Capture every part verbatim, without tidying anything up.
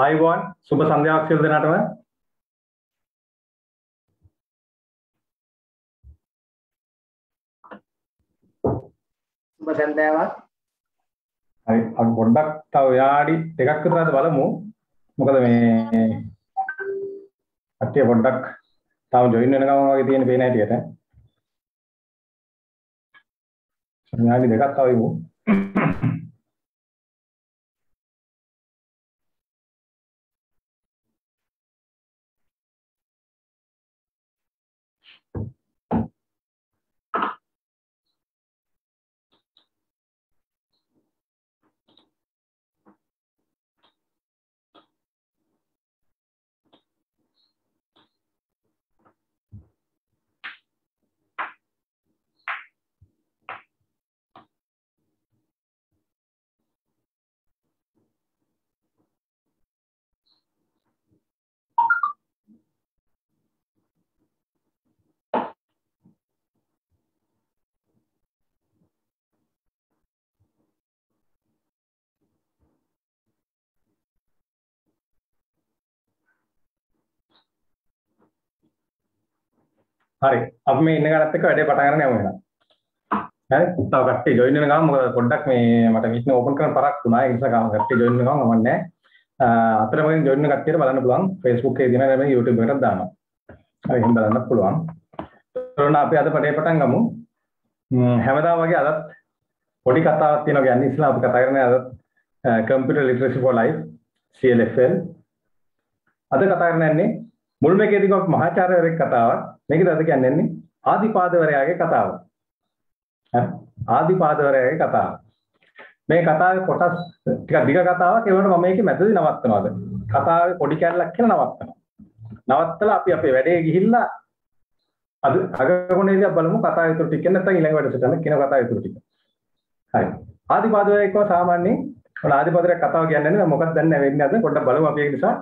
ආයුබෝවන් සුබ සන්ධ්‍යාවක් සියලු දෙනාටම. සුබ සන්ධ්‍යාවක්. හරි අපි පොඩ්ඩක් තව යාඩි දෙකක් විතර අද බලමු. මොකද මේ අට්ටිය පොඩ්ඩක් තව ජොයින් වෙන ගමන් වගේ තියෙන පේන හැටියට. යාඩි දෙකක් තව ඉමු. හරි අපි මේ ඉන්න ගානත් එක්ක වැඩේ පටන් ගන්න යමු එහෙනම්. හරි තව කට්ටිය ජොයින් වෙන ගමන් මොකද පොඩ්ඩක් මේ මට මීටින් ඕපන් කරන්න පරක් වුණා. ඒ නිසා ගාම කට්ටිය ජොයින් වෙන ගමන් මම නැහැ. අතරමඟින් ජොයින් වෙන කට්ටියට බලන්න පුළුවන් Facebook එකේ දිනන මේ YouTube එකටත් දානවා. හරි එහෙනම් බලන්න පුළුවන්. ඒතකොට අපි අද පඩේ පටන් ගමු. හැමදාම වගේ අදත් පොඩි කතාවක් තියෙනවා කියන්නේ ඉස්සලා අපි කතා කරන්නේ අද computer literacy for life C L F L. අද කතා කරන්නේ මුල් මේකේදී කොහොමද මහාචාර්යවරයෙක් කතාවක්. මේකද අද කියන්නේ ආදිපාදවරයාගේ කතාව. හරි ආදිපාදවරයාගේ කතාව. මේ කතාවේ කොටස් ටිකක් දිග කතාවක්. ඒ වුණාට මම මේකේ මැදදී නවත්තනවාද? කතාවේ පොඩි කැලලක් කියලා නවත්තනවා. නවත්තලා අපි අපේ වැඩේ ගිහිල්ලා අද අගකොණේදී බලමු කතාව ඉතුරු ටික නැත්නම් ඊළඟ වැඩසටහන කියන කතාව ඉතුරු ටික. හරි. ආදිපාදවරයෙක්ව සාමාන්‍යයෙන් ඔන්න ආදිපාදවරයා කතාව කියන්නේ නැහැ. මොකක්ද දන්නේ නැහැ වෙන්නේ අද. පොඩ්ඩක් බලමු අපි ඒක නිසා.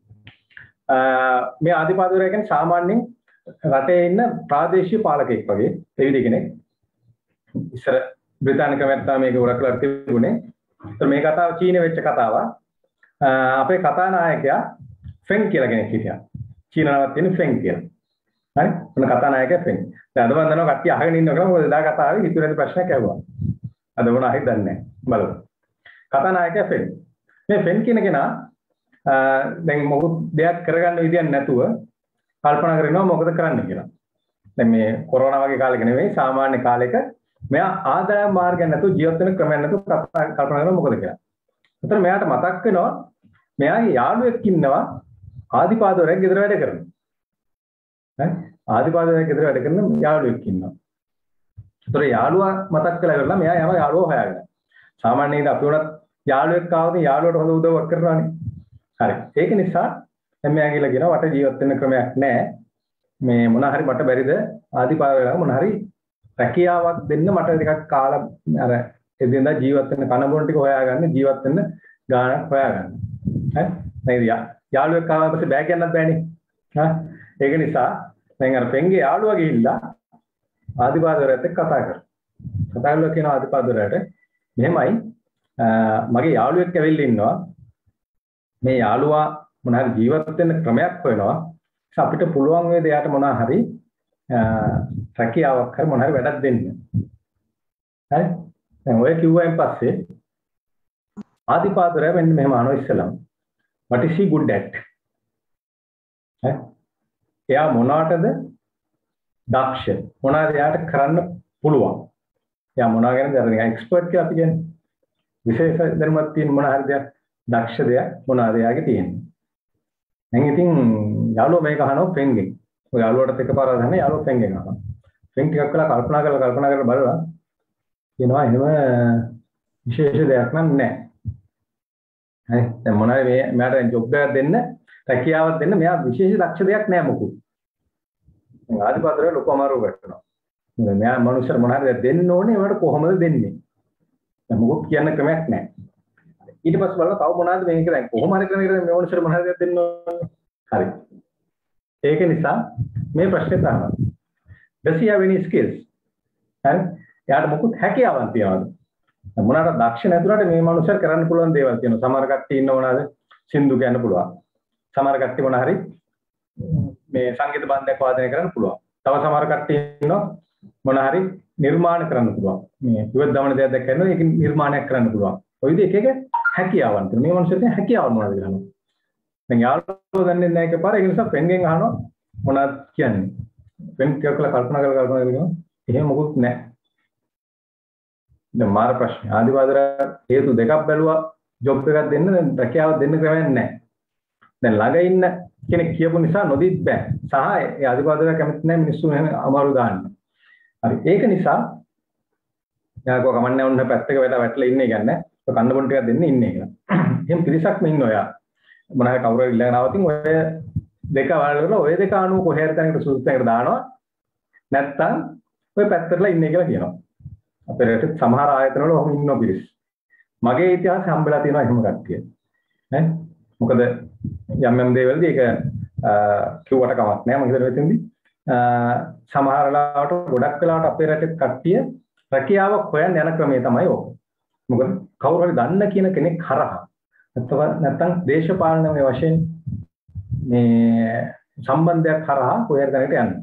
මේ ආදිපාදවරයා කියන්නේ සාමාන්‍යයෙන් රටේ ඉන්න ප්‍රාදේශීය පාලකෙක් වගේ දෙවිද කෙනෙක්. ඉස්සර බ්‍රිතාන්‍ය ක්‍රමයට තමයි මේක උරකලා තිබුණේ. ඒත් මේ කතාව චීනේ වෙච්ච කතාවක්. අපේ කතානායකයා ෆෙන් කියලා කෙනෙක් හිටියා. චීන නමක් තියෙන ෆෙන් කියලා. හරි? මොන කතානායකයා ෆෙන්. දැන් අද මම දන්නවා කට්ටිය අහගෙන ඉන්නවා මොකද දා කතාවේ හිතුවේ ප්‍රශ්නයක් ඇහුවා. අද මොන හරි දන්නේ නැහැ. බලමු. කතානායකයා ෆෙන්. මේ ෆෙන් කියන කෙනා දැන් මොකද දෙයක් කරගන්න විදියක් නැතුව කල්පනා කරනවා මොකද කරන්න කියලා. දැන් මේ කොරෝනා වගේ කාලෙක නෙවෙයි සාමාන්‍ය කාලෙක මෙයා ආදායම් මාර්ගයක් නැතුව ජීවත් වෙන ක්‍රමයක් නැතුව කල්පනා කරනවා මොකද කියලා. ඒතර මෙයාට මතක් වෙනවා මෙයාගේ යාළුවෙක් ඉන්නවා ආදිපාදවරයෙක් ගෙදර වැඩ කරනවා. ඈ ආදිපාදවරයෙක් ගෙදර වැඩ කරන යාළුවෙක් ඉන්නවා. ඒතර යාළුවා මතක් කළා කරලා මෙයා යම යාළුවෝ හොයාගෙන. සාමාන්‍යයෙන් අපි උනත් යාළුවෙක් ආවොත් යාළුවට හොඳ උදව්වක් කරනවානේ. හරි. ඒක නිසා දැන් මෙයා කියලා කියනවා මට ජීවත් වෙන්න ක්‍රමයක් නැහැ. මේ මොන හරි මට බැරිද ආදිපාදවරයා මොන හරි රැකියාවක් දෙන්න මට ටිකක් කාලා අර එදිනදා ජීවත් වෙන්න කන බොන ටික හොයාගන්න ජීවත් වෙන්න ගාණක් හොයාගන්න. හරි. නේද? යාළුවෙක් ආවා පස්සේ බෑ කියන්නත් බෑනේ. හා ඒක නිසා දැන් අර පෙන්ගේ යාළුවා ගිහිල්ලා ආදිපාදවරයාත් එක්ක කතා කරා. කතා කරලා කියනවා ආදිපාදවරයාට මෙහෙමයි මගේ යාළුවෙක් ඇවිල්ලා ඉන්නවා. මේ යාළුවා මොන හරි ජීවත් වෙන්න ක්‍රමයක් හොයනවා. ඒක අපිට පුළුවන් වේද යාට මොන හරි රැකියාවක් කර මොන හරි වැඩක් දෙන්න. හරි? දැන් ඔය කිව්වයින් පස්සේ ආදිපාදවරයා මෙන්න මෙහෙම අහනවා ඉස්සලම්. What is he good at? හරි? එයා මොනකටද දක්ෂ? මොනවාද එයාට කරන්න පුළුවන්? එයා මොනවා ගැනද අර නිකන් එක්ස්පර්ට් කියලා අපි කියන්නේ. විශේෂ දැනුමක් තියෙන මොන හරි දෙයක් දක්ෂ දෙයක් මොනවාද එයාගේ තියෙන්නේ. දැන් ඉතින් යාළුවා මේක අහනවා ෆෙන්ගෙන්. ඔය යාළුවාට එකපාරක් ගන්න යාළුවා ෆෙන්ගෙන් අහනවා. ෆෙන් ටිකක් කළා කල්පනා කරලා කල්පනා කරලා බලලා කියනවා එහෙම විශේෂ දෙයක් නම් නැහැ. හරි දැන් මොනවාරි මේ මෙයාට ජොබ් එකක් දෙන්න රැකියාවක් දෙන්න මෙයා විශේෂ දක්ෂ දෙයක් නැහැ මොකද. දැන් ආදිපාදවරයා ලොකු අමාරුවක් වෙනවා. මොකද මෙයා මනුස්සර මොනවාරි දෙන්න ඕනේ ඒවට කොහොමද දෙන්නේ? දැන් මොකක් කියන්න ක්‍රමයක් නැහැ. ඊට පස්සේ බලලා තව මොනවාද මේක දැන් කොහොම හරි කරගෙන මේ මොනසර මොනවාද දෙන්න ඕනේ. හරි. ඒක නිසා මේ ප්‍රශ්නේ තමයි. Does he have any skills? හරි. එයාට මොකුත් හැකියාවක් තියනවාද? මොනවාට දක්ෂ නැතුණාට මේ මනුස්සයර කරන්න පුළුවන් දේවල් තියෙනවා. සමහර කට්ටිය ඉන්න මොනවාද? සින්දු කියන්න පුළුවන්. සමහර කට්ටිය මොන හරි මේ සංගීත බන්ධයක් වාදනය කරන්න පුළුවන්. තව සමහර කට්ටිය ඉන්නවා මොන හරි නිර්මාණ කරන්න පුළුවන්. මේ ඉවත් දමන දෙයක් දැක්කම ඒක නිර්මාණයක් කරන්න පුළුවන්. ඔය විදිහ එක එක හැකියාවන් තියෙනවා. මේ මනුස්සයෙක් හැකියාව මොනවද කියලා අහනවා. දැන් යාළුවෝ දන්නේ නැහැ එකපාර ඒ නිසා ෆ්‍රෙන්ඩ්ගෙන් අහනවා මොනවද කියන්නේ. ෆ්‍රෙන්ඩ් කියලා කල්පනා කරලා කල්පනා කරනවා. එහෙම මොකුත් නැහැ. දැන් මාර ප්‍රශ්න. ආදිවාදර හේතු දෙකක් බැලුවා ජොබ් එකක් දෙන්න දැන් රැකියාව දෙන්න ක්‍රමයක් නැහැ. දැන් ළඟ ඉන්න කෙනෙක් කියපු නිසා නොදීත් බෑ. සහ ඒ ආදිවාදර කැමති නැහැ මිනිස්සු එහෙම අමාරු දාන්න. හරි. ඒක නිසා යාකෝ කමන්නේ වුණ පැත්තක වැට වැටලා ඉන්නේ කියන්නේ. ඔය කන්න බොන්න ටිකක් දෙන්න ඉන්නේ කියලා. එහෙම පිරිසක්ම ඉන්නවා යා. මොනවා කවුරු ඉල්ලගෙන ආවතින් ඔය දෙක වලවල ඔය දෙක අනුව කොහේ හරි තැනකට සුදුසු තැනකට දානවා. නැත්තම් ඔය පැත්තටලා ඉන්නේ කියලා කියනවා. අපේ රටේ සමහර ආයතන වල ඔහොම ඉන්නවා පිරිස්. මගේ ඉතිහාසය හම්බෙලා තියෙනවා එහෙම කට්ටිය. ඈ මොකද යම් යම් දේවල්දී ඒක කිව්වට කමක් නැහැ මම හිතනවා එතෙන්දී සමහර වෙලාවට ගොඩක් වෙලාවට අපේ රටේ කට්ටිය රැකියාවක් හොයන්න යන ක්‍රමය තමයි ඕක. මොකද කවුරු හරි දන්න කියන කෙනෙක් හරහා නැත්නම් දේශපාලනමය වශයෙන් මේ සම්බන්ධයක් හරහා කොහේ හරි තැනකට යන්න.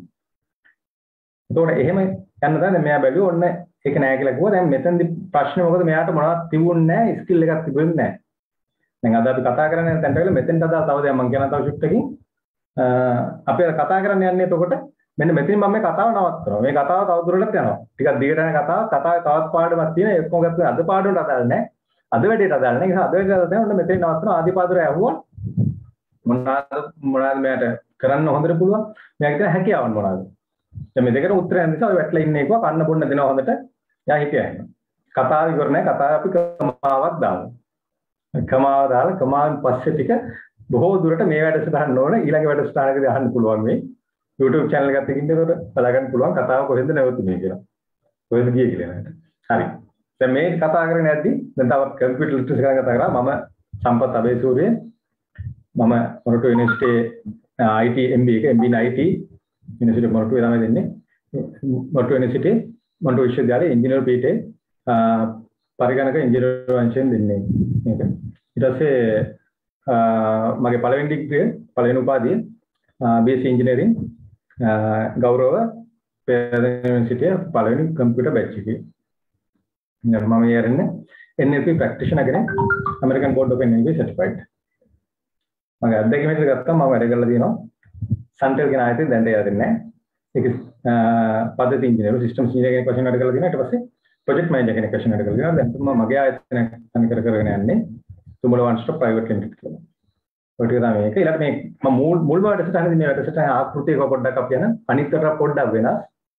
ඒතකොට එහෙම යන්න දැන් මෙයා බැලුවා ඔන්න ඒක නෑ කියලා කිව්වා. දැන් මෙතනදි ප්‍රශ්නේ මොකද මෙයාට මොනවද තිබුණේ නෑ ස්කිල් එකක් තිබුණේ නෑ. දැන් අද අපි කතා කරන්නේ දැන් තැනට මෙතෙන්ට අදාළ තව දෙයක් මම කියන තව ෂුට්ටකින් අපි අර කතා කරන්න යන්නේ එතකොට මෙන්න මෙතනින් මම මේ කතාව නවත්තනවා. මේ කතාව තවදුරටත් යනවා. ටිකක් දිගට යන කතාව කතාවේ තවත් පාඩමක් තියෙනවා. ඒක මොකක්ද අද පාඩමට අදාළ නෑ. අද වැඩේට අදාළ නෑ. ඒ නිසා අද වැඩේට අදාළ නෑ. ඔන්න මෙතනින් නවත්තනවා. ආදිපාදුරය ඇහුවා. මොනවාද මොනවාද මෙයාට කරන්න හොඳට පුළුවන්. මෙයාට තියෙන හැකියාවන් මොනවාද? දැන් මේ දෙකට උත්තර යන නිසා ඔය වැටලා ඉන්නේ එකව කන්න බොන්න දෙනවා හොඳට. යා හිතේ යනවා. කතාව ඉවර නෑ. කතාව අපි කමාවක් දාමු. කමාව දාලා කමාවෙන් පස්සේ ටික බොහෝ දුරට මේ වැඩසටහන ඕන ඊළඟ වැඩසටහනකදී අහන්න පුළුවන් මේ YouTube channel එකත් එක්කින් ඒකට බලා ගන්න පුළුවන් කතාව කොහෙන්ද නැවතුනේ කියලා. කොහෙන්ද ගියේ කියලා නේද? හරි. දැන් මේ කතා කරගෙන යද්දි දැන් තව කම්පියුටර් ලිටරසි ගැන කතා කරා. මම සම්පත් අබේසූරිය මම මොරටු යුනිවර්සිටියේ I T M B එක M B in I T university මොරටුවේ තමයි දෙන්නේ. මොරටු යුනිවර්සිටියේ මොරටු විශ්වවිද්‍යාලයේ ඉංජිනේරු පීඨයේ පරිගණක ඉංජිනේරු වංශයෙන් දෙන්නේ මේක. ඊට පස්සේ මගේ පළවෙනි ඩිග්‍රිය පළවෙනි උපාධිය B S c engineering ගෞරව පෙරදෙන යුනිවර්සිටියේ පළවෙනි කම්පියුටර් බැච් එකේ. මම යන්නේ N L P practitioner කෙනෙක් American Board of N L P certified. මගේ අත්දැකීම් විතර ගත්තා මම වැඩ කරලා තියෙනවා. Suntel කියන ආයතනයේ දැන් දෙයක් දෙන්නේ නැහැ. ඒක පද්ධති ඉංජිනේරු සිස්ටම්ස් ඉංජිනේර කෙනෙක් වශයෙන් වැඩ කරලා තියෙනවා. ඊට පස්සේ ප්‍රොජෙක්ට් මැනේජර් කෙනෙක් වශයෙන් වැඩ කරලා තියෙනවා. දැන් මම මගේ ආයතනය අනිකර කරගෙන යන්නේ තුඹල one stop private limited කියලා. ඔය ටික තමයි මේක. ඊළඟට මේ මම මුල් මුල්ම වැඩසටහනේදී මේ වැඩසටහන ආකෘතියක පොඩ්ඩක් අපි යන අනිත්තට පොඩ්ඩක් වෙනස්.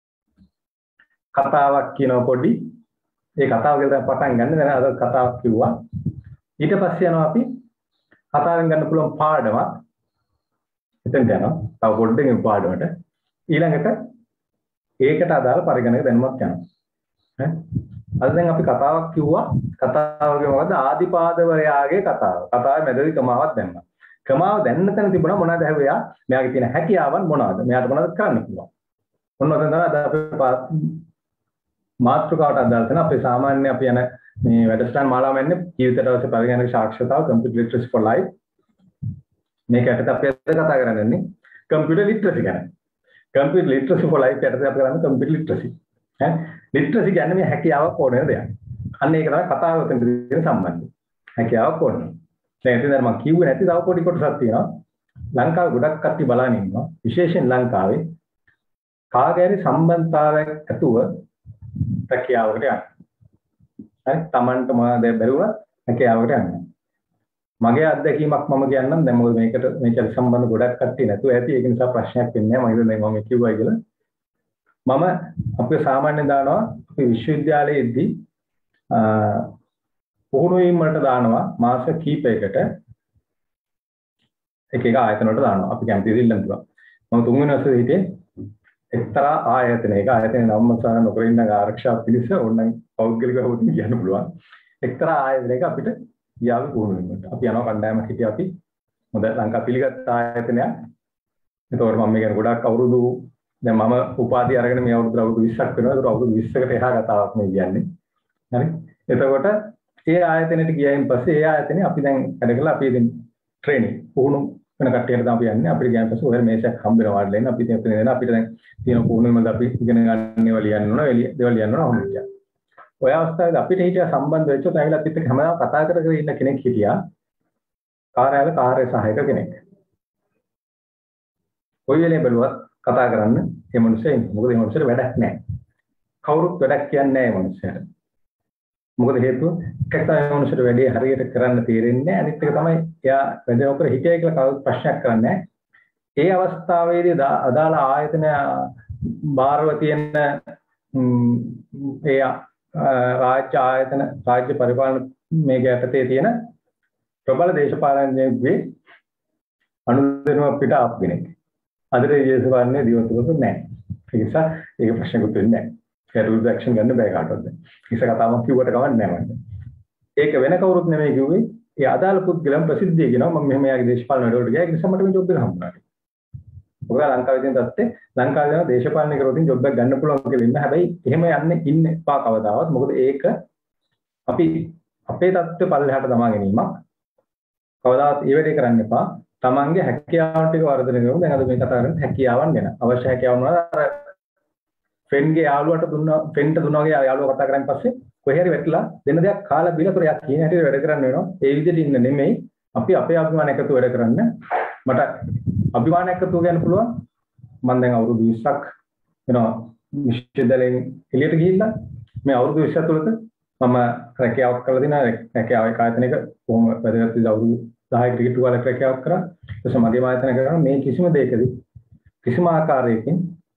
කතාවක් කියනවා පොඩි. ඒ කතාව කියලා පටන් ගන්න. දැන් අද කතාවක් කිව්වා. ඊට පස්සේ යනවා අපි කතාවෙන් ගන්න පුළුවන් පාඩමක්. එතෙන් යනවා. තව පොඩ්ඩකින් පාඩමට. ඊළඟට ඒකට අදාළ පරිගණක දැනුමක් යනවා. ඈ අද දැන් අපි කතාවක් කිව්වා. කතාවගේ මොකද්ද? ආදිපාදවරයාගේ කතාව. කතාවේ මැදදී කමාවක් දැම්මා. කමාව දැන්න තැන තිබුණා මොනවද හැවුවා? මෙයාගේ තියෙන හැකියාවන් මොනවද? මෙයාට මොනවද කරන්න පුළුවන්? ඔන්න ඔතන තමයි අද අපි මාතෘකාවට අදාළ තැන අපේ සාමාන්‍ය අපි යන මේ වැඩසටහන් මාලාව යන්නේ ජීවිතයට අවශ්‍ය පරිගණක සාක්ෂරතාව computer literacy for life. මේක යටතේ අපි අද කතා කරන්නේ computer literacy ගැන. computer literacy for life යටතේ අපි කරන්නේ computer literacy. ඈ literacy කියන්නේ මේ හැකියාවක් ඕන වෙන දෙයක්. අන්න ඒක තමයි කතාව උතෙන් තියෙන සම්බන්ධය. හැකියාවක් ඕන. දැන් ඉතින් මම කිව්වේ නැති තව පොඩි කොටසක් තියෙනවා. ලංකාවේ ගොඩක් කට්ටිය බලන ඉන්නවා. විශේෂයෙන් ලංකාවේ කාගෑරි සම්බන්ධතාවයක් ඇතුව හැකියාවකට යන්න. හරි Tamanට මොනවද බැලුවා හැකියාවකට යන්න. මගේ අත්දැකීමක් මම කියන්නම්. දැන් මොකද මේකට මේකට සම්බන්ධ ගොඩක් කට්ටිය නැතුව ඇති. ඒක නිසා ප්‍රශ්නයක් වෙන්නේ නැහැ. මම හිතුවා මම කිව්වයි කියලා. මම අපේ සාමාන්‍යයෙන් දානවා අපි විශ්වවිද්‍යාලයේදී පුහුණු වීම වලට දානවා මාස කිහිපයකට එක එක ආයතන වලට දානවා. අපි කැමති දෙයක් ඉල්ලන්න පුළුවන්. මම තුන්වෙනි වසරේ හිටියේ එක්තරා ආයතනයක ආයතනයේ නම මසාර නොකර ඉන්න ආරක්ෂා පිළිස ඕනනම් පෞද්ගලිකව හොත් කියන්න පුළුවන්. එක්තරා ආයතනයක අපිට යාවි පුහුණු වීමට. අපි යනවා කණ්ඩායමක් හිටියා අපි. හොඳ ලංකා පිළිගත් ආයතනයක්. ඒතකොට මම මේක ගොඩක් අවුරුදු දැන් මම උපාධිය අරගෙන මේ අවුරුදු අවුරුදු විස්සක් වෙනවා. ඒක අවුරුදු විස්සකට එහා කතාවක් මේ කියන්නේ. හරි. එතකොට ඒ ආයතනෙට ගියයින් පස්සේ ඒ ආයතනේ අපි දැන් වැඩ කළා අපි ඉතින් ට්‍රේනින් පුහුණු වෙන කට්ටියට තමයි අපි යන්නේ. අපිට ගියන් පස්සේ ඔය මේසයක් හම්බ වෙනවා වඩලෙන් අපි ඉතින් අපිට අපිට දැන් තියෙන පුහුණුවම අපි ඉගෙන ගන්න ඒවා ලියන්න ඕන, දේවල් ලියන්න ඕන වුණා. ඔය අවස්ථාවේදී අපිට හිටිය සම්බන්ධ වෙච්ච තැවිලත් එක්ක හැමදාම කතා කර කර ඉන්න කෙනෙක් හිටියා. කාර්යාල කාර්ය සහායක කෙනෙක්. කොයි වෙලේ බැලුවත් කතා කරන්න මේ මිනිස්සේ ඉන්නේ. මොකද මේ මිනිස්සුන්ට වැඩක් නැහැ. කවුරුත් වැඩක් කියන්නේ නැහැ මේ මිනිස්සුන්ට. මොකද හේතුව එකක් තමයි මේ මිනිස්සුන්ට වැඩේ හරියට කරන්න තේරෙන්නේ නැහැ. අනිත් එක තමයි එයා වැඩ නොකර හිටියයි කියලා කවුරුත් ප්‍රශ්නයක් කරන්නේ නැහැ. ඒ අවස්ථාවේදී අදාළ ආයතන බාරව තියෙන ඒ රාජ්‍ය ආයතන රාජ්‍ය පරිපාලන මේක යටතේ තියෙන ප්‍රබල දේශපාලනඥයෙකුගේ අනුදැනුම පිට ආපු කෙනෙක්. අදට දේශපාලනේ දියුණුවක් නැහැ. ඒ නිසා ඒක ප්‍රශ්නකුත් වෙන්නේ නැහැ. ඒ රුල් ඇක්ෂන් ගන්න බෑ කාටවත්. කිස කතාවක් කිව්වට කවන්නේ නැහැ මට. ඒක වෙන කවුරුත් නෙමෙයි කිව්වේ. ඒ අදාළ පුද්ගලයන් ප්‍රසිද්ධිය කියනවා මම මෙහෙම යාගේ දේශපාලන වැඩවලට ගියා. ඒ නිසා මට මේ ජොබ් එක හම්බුණා. ඔබ ලංකාවේ තියෙන තත්ත්වයේ ලංකාවේ යන දේශපාලන කරොතින් ජොබ් එක ගන්න පුළුවන් කියලා ඉන්න. හැබැයි එහෙම යන්නේ ඉන්න එපා කවදාවත්. මොකද ඒක අපි අපේ තත්ත්වය පල්ලෙහාට දමා ගැනීමක්. කවදාවත් ඒ වැඩේ කරන්න එපා. තමන්ගේ හැකියාවන් ටික වර්ධනය කරමු. දැන් අද මේ කතා කරන්නේ හැකියාවන් ගැන. අවශ්‍ය හැකියාවන් මොනවද? අර ෆ්‍රෙන්ඩ්ගේ යාළුවට දුන්නා ෆ්‍රෙන්ඩ්ට දුන්නා වගේ යාළුවා කතා කරන් පස්සේ කොහේ හරි වැටලා දෙන දෙයක් කාලා බිලා තොර යා කියන හැටියට වැඩ කරන්න වෙනවා. ඒ විදිහට ඉන්න නෙමෙයි. අපි අපේ අභිමාන එකතු වැඩ කරන්න. මට අභිමාන එකතු ගන්න පුළුවන්. මම දැන් අවුරුදු විස්සක් වෙනවා විශ්වවිද්‍යාලයෙන් එළියට ගිහිල්ලා මේ අවුරුදු විස්ස ඇතුළත මම රැකියාවක් කරලා දිනා රැකියාවේ ආයතනයක කොහොම වැඩගත් විදිහට අවුරුදු දහයකට ටිකට් වල රැකියාවක් කරා. ඊට පස්සේ මගේ ආයතන කරා මේ කිසිම දෙයකදී කිසිම ආකාරයකින්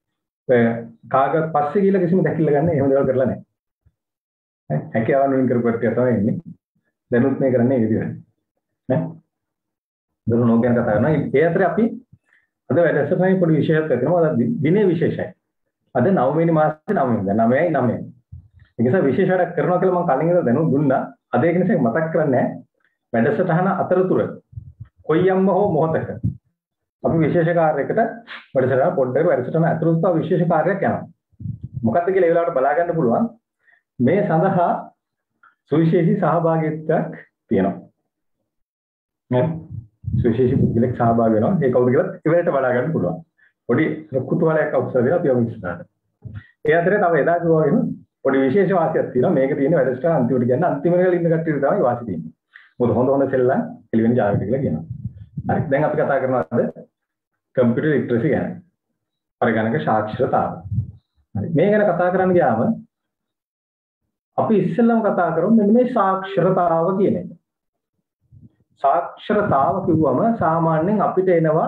කාගත් පස්සේ ගිහලා කිසිම දැකිල්ල ගන්න එහෙම දේවල් කරලා නැහැ. ඈ හැකියාවන් වලින් කරපුවට තමයි ඉන්නේ. දැනුත් මේ කරන්නේ ඒ විදිහට. ඈ දරුණු නෝගයන් කතා කරනවා. ඒ අතරේ අපි අද වැඩසටහනේ පොඩි විශේෂයක් කරනවා. අද දිනේ විශේෂයි. අද නව වෙනි මාසේ නව වෙනිදා නවයයි නවයයි. ඒ නිසා විශේෂ වැඩක් කරනවා කියලා මම කලින් ඉඳලා දැනුම් දුන්නා. අද ඒක නිසා මතක් කරන්නේ වැඩසටහන අතරතුර කොයියම්ම හෝ මොහොතක අපි විශේෂ කාර්යයකට වැඩසටහන පොඩ්ඩක් වැඩසටහන අතරතුර විශේෂ කාර්යයක් යනවා. මොකක්ද කියලා ඒ වෙලාවට බලා ගන්න පුළුවන්. මේ සඳහා සුවිශේෂී සහභාගීත්වයක් තියෙනවා. නේ? සුවිශේෂී පුද්ගලෙක් සහභාගී වෙනවා. ඒ කවුද කියලා ඉවරට බලා ගන්න පුළුවන්. පොඩි කුතුහලයක් අවශ්‍ය වෙනවා අපි යමුස්සාට. ඒ අතරේ තව එදා කිව්වගෙන පොඩි විශේෂ වාසියක් තියෙනවා. මේක තියෙන වැඩසටහන අන්තිමට ගන්න අන්තිම වෙලෙ ඉන්න කට්ටියට තමයි වාසි තියෙන්නේ. මොකද හොඳ හොඳ සෙල්ලම් එළිවෙන ජාලකට කියලා කියනවා. හරි. දැන් අපි කතා කරනවා අද කම්පියුටර් ලිටරසි ගැන. පරිගණක සාක්ෂරතාව. හරි. මේ ගැන කතා කරන්න ගියාම අපි ඉස්සෙල්ලම කතා කරමු මෙන්න මේ සාක්ෂරතාව කියන එක. සාක්ෂරතාව කිව්වම සාමාන්‍යයෙන් අපිට එනවා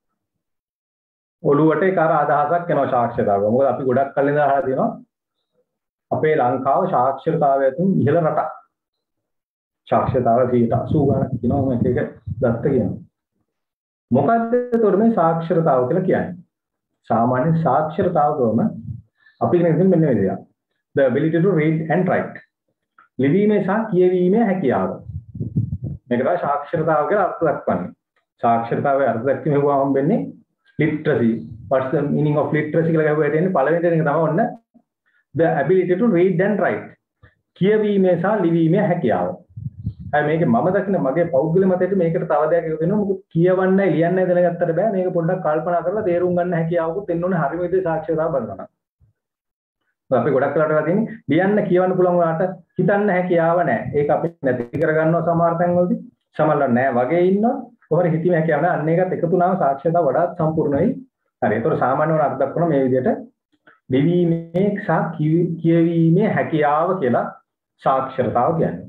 ඔළුවට ඒක අර අදහසක් එනවා සාක්ෂරතාව. මොකද අපි ගොඩක් කලින් ඉඳලා අහලා තියෙනවා අපේ ලංකාව සාක්ෂරතාවය තුන් ඉහළ රටක්. සාක්ෂරතාව සියයට අසූ ගණන් කියනවා මේක එක දත්ත කියනවා. මොකක්ද එතකොට මේ සාක්ෂරතාව කියලා කියන්නේ? සාමාන්‍ය සාක්ෂරතාව කොහොම අපි කියන්නේ මෙන්න මේ දේ. The ability to read and write. ලිවීමේ සහ කියවීමේ හැකියාව. මේක තමයි සාක්ෂරතාව කියලා අර්ථ දක්වන්නේ. සාක්ෂරතාවේ අර්ථ දැක්වීම හුවම වෙන්නේ literacy. What's the meaning of literacy කියලා කියුවා එන්නේ පළවෙනි දේ තමයි ඔන්න the ability to read and write. කියවීමේ සහ ලිවීමේ හැකියාව. අය මේක මම දකින මගේ පෞද්ගලික මතයට මේකට තව දෙයක් එකතු වෙනවා. මොකද කියවන්නයි ලියන්නයි දැනගත්තට බෑ. මේක පොඩ්ඩක් කල්පනා කරලා තේරුම් ගන්න හැකියාවකුත් එන්න ඕනේ හරිම විදිහේ සාක්ෂරතාව බලනවා. අපි ගොඩක් වෙලාවට වෙලා තියෙන්නේ ලියන්න කියවන්න පුළුවන් වුණාට හිතන්න හැකියාව නැහැ. ඒක අපි නැති කර ගන්නවා සමහර තැන්වලදී. සමහරවල් නැහැ වගේ ඉන්නවා. කොහොමද හිතීමේ හැකියාව නැහැ. අන්න ඒකත් එකතු වුණාම සාක්ෂරතාව වඩාත් සම්පූර්ණයි. හරි. ඒතකොට සාමාන්‍ය වුණ අර්ථ දක්වන මේ විදිහට ලිවීමේ සහ කියවීමේ හැකියාව කියලා සාක්ෂරතාව කියන්නේ.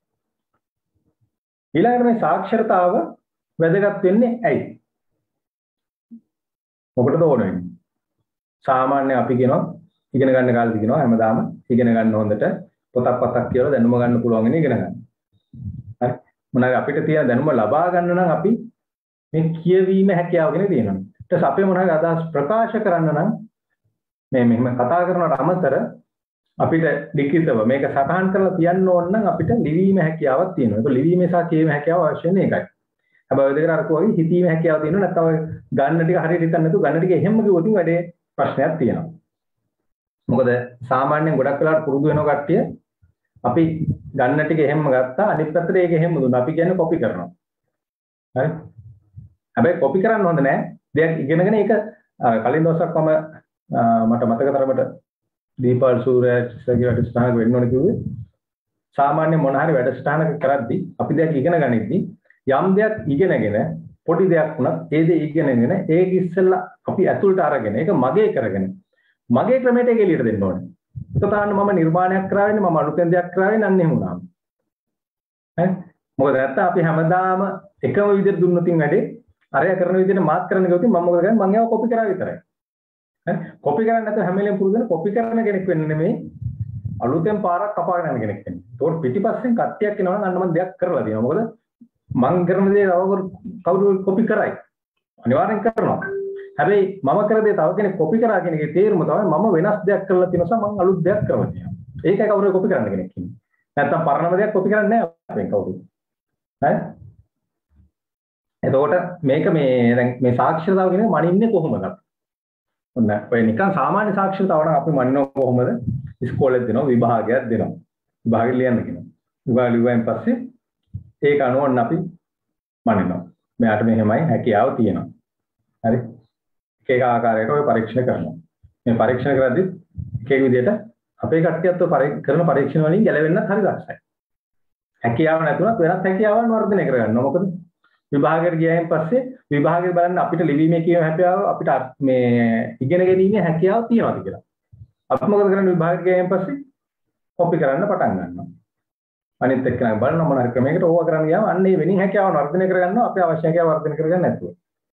ඊළඟට මේ සාක්ෂරතාව වැදගත් වෙන්නේ ඇයි? මොකටද ඕන වෙන්නේ? සාමාන්‍ය අපි කියනවා ඉගෙන ගන්න කාලෙදි කියනවා හැමදාම ඉගෙන ගන්න හොඳට පොතක් පතක් කියලා දැනුම ගන්න පුළුවන් වෙන ඉගෙන ගන්න. හරි. මොනවාද අපිට තියෙන දැනුම ලබා ගන්න නම් අපි මේ කියවීම හැකියාව ගැන තියෙනවා. ඊට පස්සේ අපේ මොනවාද අදහස් ප්‍රකාශ කරන්න නම් මේ මෙහෙම කතා කරනවට අමතර අපිට ලිඛිතව මේක සටහන් කරලා තියන්න ඕන නම් අපිට ලිවීම හැකියාවක් තියෙනවා. ඒක ලිවීමේ සහ කියවීමේ හැකියාව අවශ්‍ය වෙන එකයි. හැබැයි දෙකකට අර කොහොමද හිතීමේ හැකියාව තියෙනවා නැත්නම් ගන්න ටික හරියට හිතන්න නැතුව ගන්න ටික එහෙම කිව්වොත් වැඩේ ප්‍රශ්නයක් තියෙනවා. මොකද සාමාන්‍යයෙන් ගොඩක් වෙලාවට පුරුදු වෙන කට්ටිය අපි ගන්න ටික එහෙම ගත්තා අනිත් පැත්තට ඒක එහෙම දුන්නා. අපි කියන්නේ කොපි කරනවා. හරි හැබැයි කොපි කරන්න හොඳ නැහැ දෙයක් ඉගෙනගෙන ඒක කලින් දවසක් මම මට මතක තරමට දීපල් සූර්යගේ වැඩසටහනක වෙන්න ඕනේ කිව්වේ සාමාන්‍ය මොන හරි වැඩසටහනක කරද්දී අපි දෙයක් ඉගෙන ගනිද්දී යම් දෙයක් ඉගෙනගෙන පොඩි දෙයක් වුණත් ඒ දේ ඉගෙනගෙන ඒක ඉස්සෙල්ලා අපි ඇතුළට අරගෙන ඒක මගේ කරගෙන මගේ ක්‍රමයට ඒක එළියට දෙන්න ඕනේ. ඒක තාන්න මම නිර්මාණයක් කරා වෙන්නේ මම අලුතෙන් දෙයක් කරා වෙන්නේ අන්න එහෙම වුණාම. හරි මොකද නැත්නම් අපි හැමදාම එකම විදිහට දුන්නොතින් වැඩේ අරය කරන විදිහට මාත් කරන්න ගියොත් මම මොකද කරන්නේ මම ඒව කොපි කරා විතරයි. හරි කොපි කරන්නේ නැත්නම් හැම වෙලේම පුරුදු වෙන කොපි කරන කෙනෙක් වෙන්න නෙමෙයි අලුතෙන් පාරක් කපාගෙන යන කෙනෙක් වෙන්න. ඒකට පිටිපස්සෙන් කට්ටියක් එනවා නම් අන්න මම දෙයක් කරලා දෙනවා. මොකද මං කරන දේ කවුරු කවුරු කොපි කරයි. අනිවාර්යෙන් කරනවා. හැබැයි මම කර දේ තව කෙනෙක් කොපි කරා කියන එකේ තේරුම තමයි මම වෙනස් දෙයක් කරලා තියෙන නිසා මං අලුත් දෙයක් කරලා තියෙනවා. ඒකයි කවුරු කොපි කරන්න කෙනෙක් ඉන්නේ. නැත්තම් පරණම දෙයක් කොපි කරන්නේ නැහැ අපෙන් කවුරු. හරි? එතකොට මේක මේ දැන් මේ සාක්ෂරතාව කියන්නේ මනින්නේ කොහොමද? ඔන්න ඔය නිකන් සාමාන්‍ය සාක්ෂරතාව නම් අපි මනිනව කොහොමද? ඉස්කෝලේ දෙනවා විභාගයක් දෙනවා. විභාගෙ ලියන්න කියනවා. විභාග ලිව්වයින් පස්සේ ඒක අනුවන්න අපි මනිනවා. මෙයාට මෙහෙමයි හැකියාව තියෙනවා. හරි? එක එක ආකාරයකට ඔය පරීක්ෂණ කරනවා. මේ පරීක්ෂණ කරද්දි එක එක විදිහට අපේ කට්ටියත් ඔය කරන පරීක්ෂණ වලින් ගැලවෙන්නත් හරි දක්ෂයි. හැකියාව නැතුණත් වෙනත් හැකියාවන් වර්ධනය කරගන්නවා. මොකද විභාගයට ගියයින් පස්සේ විභාගය බලන්න අපිට ලිවීමේ කියන හැකියාව අපිට මේ ඉගෙන ගැනීමේ හැකියාව තියෙනවාද කියලා. අපි මොකද කරන්නේ විභාගයට ගියයින් පස්සේ කොපි කරන්න පටන් ගන්නවා. අනිත් එක්කෙනා බලන මොන හරි ක්‍රමයකට ඕවා කරන්න ගියාම අන්න ඒ වෙනින් හැකියාව වර්ධනය කරගන්නවා අපේ අවශ්‍ය හැකියාව වර්ධනය කරගන්න නැතුව.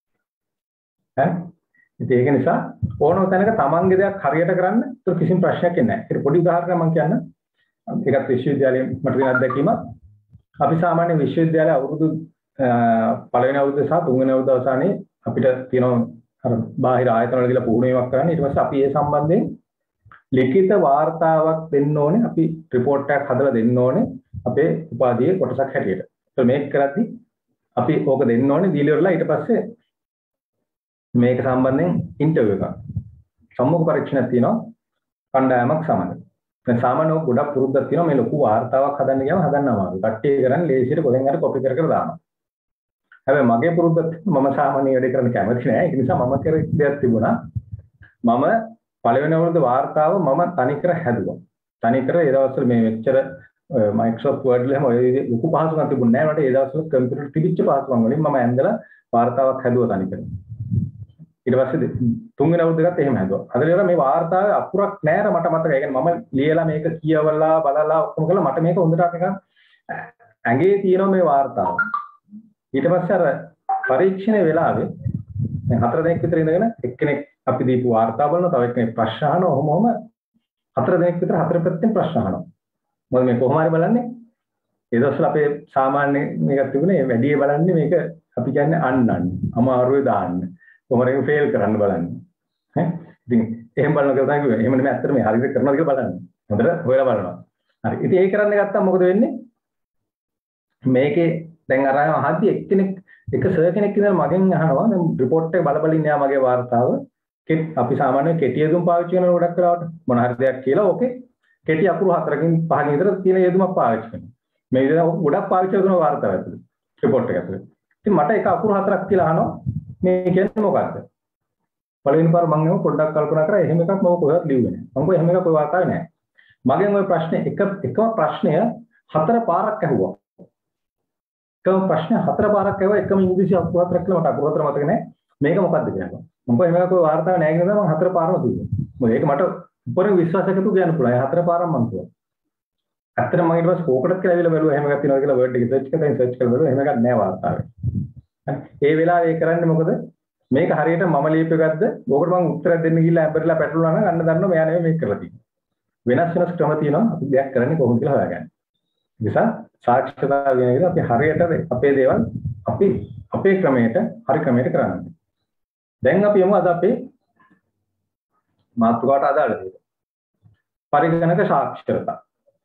හරි? ඉතින් ඒක නිසා ඕනම තැනක තමන්ගේ දෙයක් හරියට කරන්න ඒක කිසිම ප්‍රශ්නයක් නැහැ. ඒක පොඩි උදාහරණයක් මම කියන්න. ඒකත් විශ්වවිද්‍යාලයේ මට තියෙන අත්දැකීමක්. අපි සාමාන්‍ය විශ්වවිද්‍යාලයේ අවුරුදු පළවෙනි අවුරුද්ද සහ තුන්වෙනි අවුරුද්ද අවසානයේ අපිට තියෙන අර බාහිර ආයතන වල ගිහලා පුහුණු වීමක් කරන්න. ඊට පස්සේ අපි ඒ සම්බන්ධයෙන් ලිඛිත වාර්තාවක් දෙන්න ඕනේ. අපි රිපෝට් එකක් හදලා දෙන්න ඕනේ. අපේ උපාධියේ කොටසක් හැටියට. ඒක මේක කරද්දී අපි ඕක දෙන්න ඕනේ දීලා ඉවරලා ඊට පස්සේ මේක සම්බන්ධයෙන් ඉන්ටර්විව් එකක්. සම්මුඛ පරීක්ෂණයක් තියෙනවා කණ්ඩායමක් සමග. දැන් සාමාන්‍යව ගොඩක් පුරුද්දක් තියෙනවා මේ ලොකු වාර්තාවක් හදන්න ගියාම හදන්න අමාරුයි. කට්ටිය කරන්නේ ලේසියට කොහෙන් හරි කොපි කර කර දානවා. හැබැයි මගේ පුරුද්දක් මම සාමාන්‍ය වැඩ කරන්න කැමති නෑ. ඒක නිසා මම කර දෙයක් තිබුණා. මම පළවෙනි අවුරුද්ද වාර්තාව මම තනිකර හැදුවා. තනිකර ඒ දවස්වල මේ මෙච්චර Microsoft Word වල හැම ඔය ලොකු පහසුකම් තිබුණේ නැහැ. මට ඒ දවස්වල කම්පියුටර් තිබිච්ච පහසුකම් වලින් මම ඇඳලා වාර්තාවක් හැදුවා තනිකර. ඊට පස්සේ තුන්වෙනි අවුරුද්දේකට එහෙම හැදුවා. හදලා මේ වාර්තාවේ අකුරක් නැහැ මට මතකයි. ඒ කියන්නේ මම ලියලා මේක කියවලා බලලා ඔක්කොම කළා මට මේක හොඳට නිකන් ඇඟේ තියෙනවා මේ වාර්තාව. ඊට පස්සේ අර පරීක්ෂණ වෙලාවේ දැන් හතර දෙනෙක් විතර ඉඳගෙන එක්කෙනෙක් අපි දීපු වාර්තාව බලනවා තව එක්කෙනෙක් ප්‍රශ්න අහනවා. ඔහොම ඔහොම හතර දෙනෙක් විතර හතර පැත්තෙන් ප්‍රශ්න අහනවා. මොකද මේ කොහොම හරි බලන්නේ ඒ දවස්වල අපේ සාමාන්‍ය මේකක් තිබුණේ වැඩිය බලන්නේ මේක අපි කියන්නේ අන්නන්න අමාරුවේ දාන්න කොහොමද ෆේල් කරන්න බලන්න ඈ ඉතින් එහෙම බලන එක තමයි කිව්වේ එහෙම නෙමෙයි ඇත්තට මේ හරියට කරනවද කියලා බලන්න හොඳට හොයලා බලනවා හරි ඉතින් ඒක කරන්න ගත්තාම මොකද වෙන්නේ මේකේ දැන් අර අහද්දි එක්කෙනෙක් එක සර් කෙනෙක් ඉඳලා මගෙන් අහනවා දැන් රිපෝට් එක බල බල ඉන්නේ මගේ වාර්තාව අපි සාමාන්‍යයෙන් කෙටි යෙදුම් පාවිච්චි කරන ගොඩක් වෙලාවට මොන හරි දෙයක් කියලා ඕකේ කෙටි අකුරු හතරකින් පහකින් විතර තියෙන යෙදුමක් පාවිච්චි කරනවා. මේ විදිහට ගොඩක් පාවිච්චි කරන වාර්තාව ඇතුළේ රිපෝට් එක ඇතුළේ. ඉතින් මට එක අකුරු හතරක් කියලා අහනවා මේ කියන්නේ මොකක්ද? පළවෙනි පාර මම එහෙම පොඩ්ඩක් කල්පනා කරා එහෙම එකක් මම කොහෙවත් ලිව්වේ නැහැ. මම කොහේ එහෙම එකක් ඔය වාර්තාවේ නැහැ. මගෙන් ওই ප්‍රශ්නේ එක එකම ප්‍රශ්නය හතර පාරක් ඇහුවා. එකම ප්‍රශ්නය හතර පාරක් ඇහුවා එකම ඉංග්‍රීසි අකුරු හතරක් කියලා මට අකුරු හතර මතක නැහැ. මේක මොකක්ද කියලා. මම කොහේ එහෙම එකක් ඔය වාර්තාවේ නැහැ කියලා මම හතර පාරම දුන්නා. මොකද ඒක මට උපරිම විශ්වාසයකට කියන්න පුළුවන්. ඒ හතර පාරක් මම කිව්වා. ඇත්තටම මම ඊට පස්සේ කෝකටත් කියලා ඇවිල්ලා බැලුවා එහෙම එකක් තියෙනවා කියලා වර්ඩ් එකේ සර්ච් කරලා සර්ච් කරලා බැලුවා එහෙම එකක් නැහැ වාර්තාවේ. ඒ වෙලාවේ ඒ කරන්නේ මොකද? මේක හරියට මම ලියපු එකක්ද? ඕකට මම උත්තරයක් දෙන්න ගිහිල්ලා ඇඹරිලා පැටලුණා නම් අන්න දන්නවා මෙයා නෙමෙයි මේක කරලා තියෙන්නේ. වෙනස් වෙනස් ක්‍රම තියෙනවා අපි දෙයක් කරන්නේ කොහොමද කියලා හොයාගන්න. ඒ නිසා සාක්ෂරතාව කියන එක අපි හරියට අපේ දේවල් අපි අපේ ක්‍රමයට හරි ක්‍රමයට කරන්න. දැන් අපි යමු අද අපේ මාතෘකාවට අදාළ දේ. පරිගණක සාක්ෂරතාව.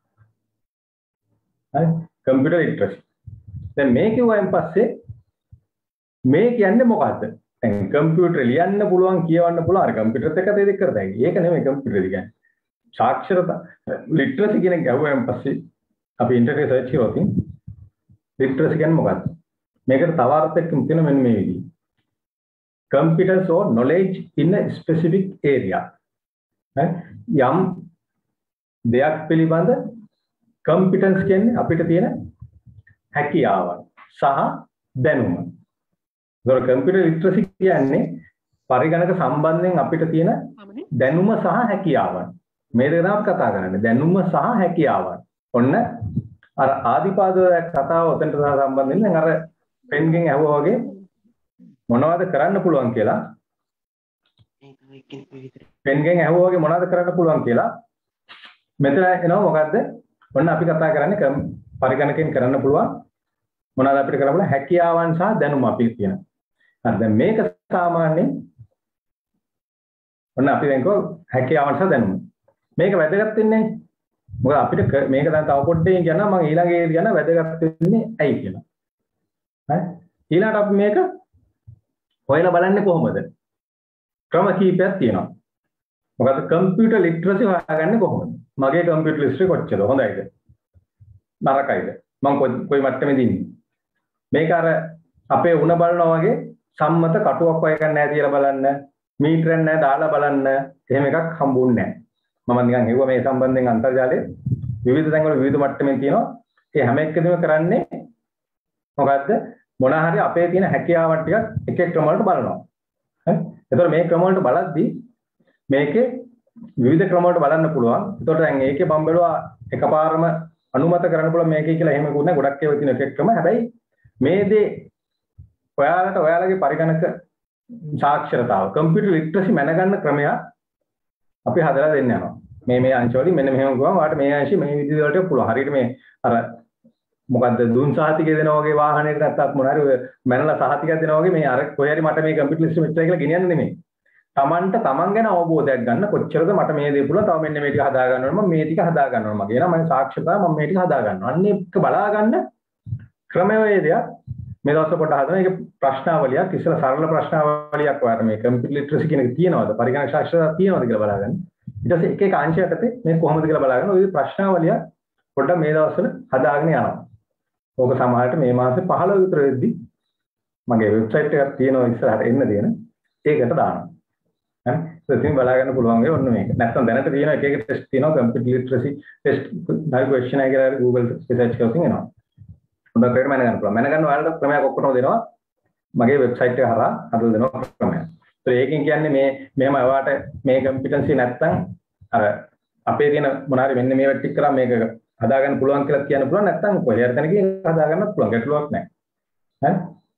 හරි කම්පියුටර් ලිටරසි. දැන් මේක වයින් පස්සේ මේ කියන්නේ මොකද්ද? දැන් කම්පියුටර් ලියන්න පුළුවන් කියවන්න පුළුවන් අර කම්පියුටරත් එක්ක දෙයක් කරතයි. ඒක නෙමෙයි කම්පියුටර් කියන්නේ. සාක්ෂරතාව ලිටරසි කියන ගැහුවෙන් පස්සේ අපි ඉන්ටර්නෙට් සර්ච් කරොත් ලිටරසි කියන්නේ මොකද්ද? මේකට තව අර්ථයක් තියෙන මෙන්න මේ විදිහේ. Competence or knowledge in a specific area. යම් දෙයක් පිළිබඳ competence කියන්නේ අපිට තියෙන හැකියාවන් සහ දැනුම. ඒතකොට computer literacy කියන්නේ පරිගණක සම්බන්ධයෙන් අපිට තියෙන දැනුම සහ හැකියාවන්. මේ දෙක තමයි කතා කරන්නේ. දැනුම සහ හැකියාවන්. ඔන්න අර ආදිපාදවයක් කතාව උතන්ට සම්බන්ධ වෙන්නේ අර පෙන්ගෙන් ඇහුවා වගේ මොනවද කරන්න පුළුවන් කියලා. පෙන්ගෙන් ඇහුවා වගේ මොනවද කරන්න පුළුවන් කියලා. මෙතන එනවා මොකද්ද? ඔන්න අපි කතා කරන්නේ පරිගණකයෙන් කරන්න පුළුවන් මොනවද අපිට කරන්න පුළුවන් හැකියාවන් සහ දැනුම අපි කියන. හරි දැන් මේක සාමාන්‍යයෙන් ඔන්න අපි දැන් කෝ හැකියාවන් සහ දැනුම. මේක වැදගත් වෙන්නේ මොකද අපිට මේක දැන් තව පොඩ්ඩකින් කියනවා මම ඊළඟ ඒ කියන වැදගත් වෙන්නේ ඇයි කියලා. හරි ඊළඟට අපි මේක හොයලා බලන්නේ කොහොමද? ක්‍රම කීපයක් තියෙනවා. මොකද කම්පියුටර් ලිටරසි හොයාගන්නේ කොහොමද? මගේ කම්පියුටර් ලිටරසි කොච්චරද? හොඳයිද? නරකයිද? මම කොයි මට්ටමේද ඉන්නේ? මේක අර අපේ උණ බලනවා වගේ සම්මත කටුවක් වගේ ගන්න නැහැ කියලා බලන්න, මීටරයක් නැහැ දාලා බලන්න, එහෙම එකක් හම්බුන්නේ නැහැ. මම නිකන් හෙව්වා මේ සම්බන්ධයෙන් අන්තර්ජාලයේ විවිධ තැන්වල විවිධ මට්ටමින් තියෙනවා. ඒ හැම එකකදීම කරන්නේ මොකද්ද? මොන හරි අපේ තියෙන හැකියාවන් ටිකක් එක එක ක්‍රම වලට බලනවා. හරි? එතකොට මේ ක්‍රම වලට බලද්දී මේකේ විවිධ ක්‍රම වලට බලන්න පුළුවන්. එතකොට දැන් ඒකේ මම බැලුවා එකපාරම අනුමත කරන්න පුළුවන් මේකේ කියලා එහෙම කුත් නැහැ. ගොඩක් ඒවා තියෙන එක එක ක්‍රම. හැබැයි මේ දේ ඔයාලට ඔයාලගේ පරිගණක සාක්ෂරතාව කම්පියුටර් ලිටරසි මැනගන්න ක්‍රමයක් අපි හදලා දෙන්න යනවා. මේ මේ අංශවලින් මෙන්න මෙහෙම ගියාම ඔයාලට මේ අංශي මේ විදිහ වලට පුළුවන්. හරියට මේ අර මොකද්ද දුන් සහතිකය දෙනවා වගේ වාහනයකට නැත්තත් මොන හරි ඔය මැනලා සහතිකයක් දෙනවා වගේ මේ අර කොහේ හරි මට මේ කම්පියුටර් ලිටරසි මෙච්චරයි කියලා ගෙනියන්නේ නෙමෙයි. Tamanට Taman ගැන අවබෝධයක් ගන්න කොච්චරද මට මේ දේ පුළුවන්. තව මෙන්න මේ ටික හදා ගන්න ඕනේ. මම මේ ටික හදා ගන්න ඕනේ. මගේ නම මම සාක්ෂරතාව මම මේ ටික හදා ගන්නවා. අන්න ඒක බලා ගන්න ක්‍රමවේදයක් මේ දවස්වල පොඩ්ඩක් හදන. ඒක ප්‍රශ්නාවලියක්. ඉස්සෙල්ලා සරල ප්‍රශ්නාවලියක් වගේ මේ කම්පියුටර් ලිටරසි කියන එක තියෙනවද? පරිගණක ශාස්ත්‍රය තියෙනවද කියලා බලාගන්න. ඊට පස්සේ එක එක අංශ යටතේ මේ කොහොමද කියලා බලාගන්න. ඔය ප්‍රශ්නාවලිය පොඩ්ඩක් මේ දවස්වල හදාගෙන යනවා. ඕක සමහරට මේ මාසේ පහළොව විතර වෙද්දි මගේ වෙබ්සයිට් එකක් තියෙනවා ඉස්සරහට එන්න දෙන. ඒකට දානවා. හරි? ඒක ඉතින් බලා ගන්න පුළුවන් වෙයි ඔන්න මේක. නැත්නම් දැනට තියෙන එක එක ටෙස්ට් තියෙනවා computer literacy test nine question එක කියලා Google රිසර්ච් කරලා එනවා. හොඳට ප්‍රේම මැන ගන්න පුළුවන්. මැන ගන්න ඔයාලට ක්‍රමයක් ඔක්කොම දෙනවා. මගේ වෙබ්සයිට් එක හරහා හදලා දෙනවා ක්‍රමයක්. ඒත් ඒකෙන් කියන්නේ මේ මෙහෙම ඔයාලට මේ කම්පියුටන්සි නැත්නම් අර අපේ තියෙන මොනාරි මෙන්න මේ වැට්ටික් කරා මේක හදා ගන්න පුළුවන් කියලා කියන්න පුළුවන්. නැත්නම් කොහේ හරි තැනකින් හදා ගන්නත් පුළුවන්. ගැටලුවක් නැහැ. හරි?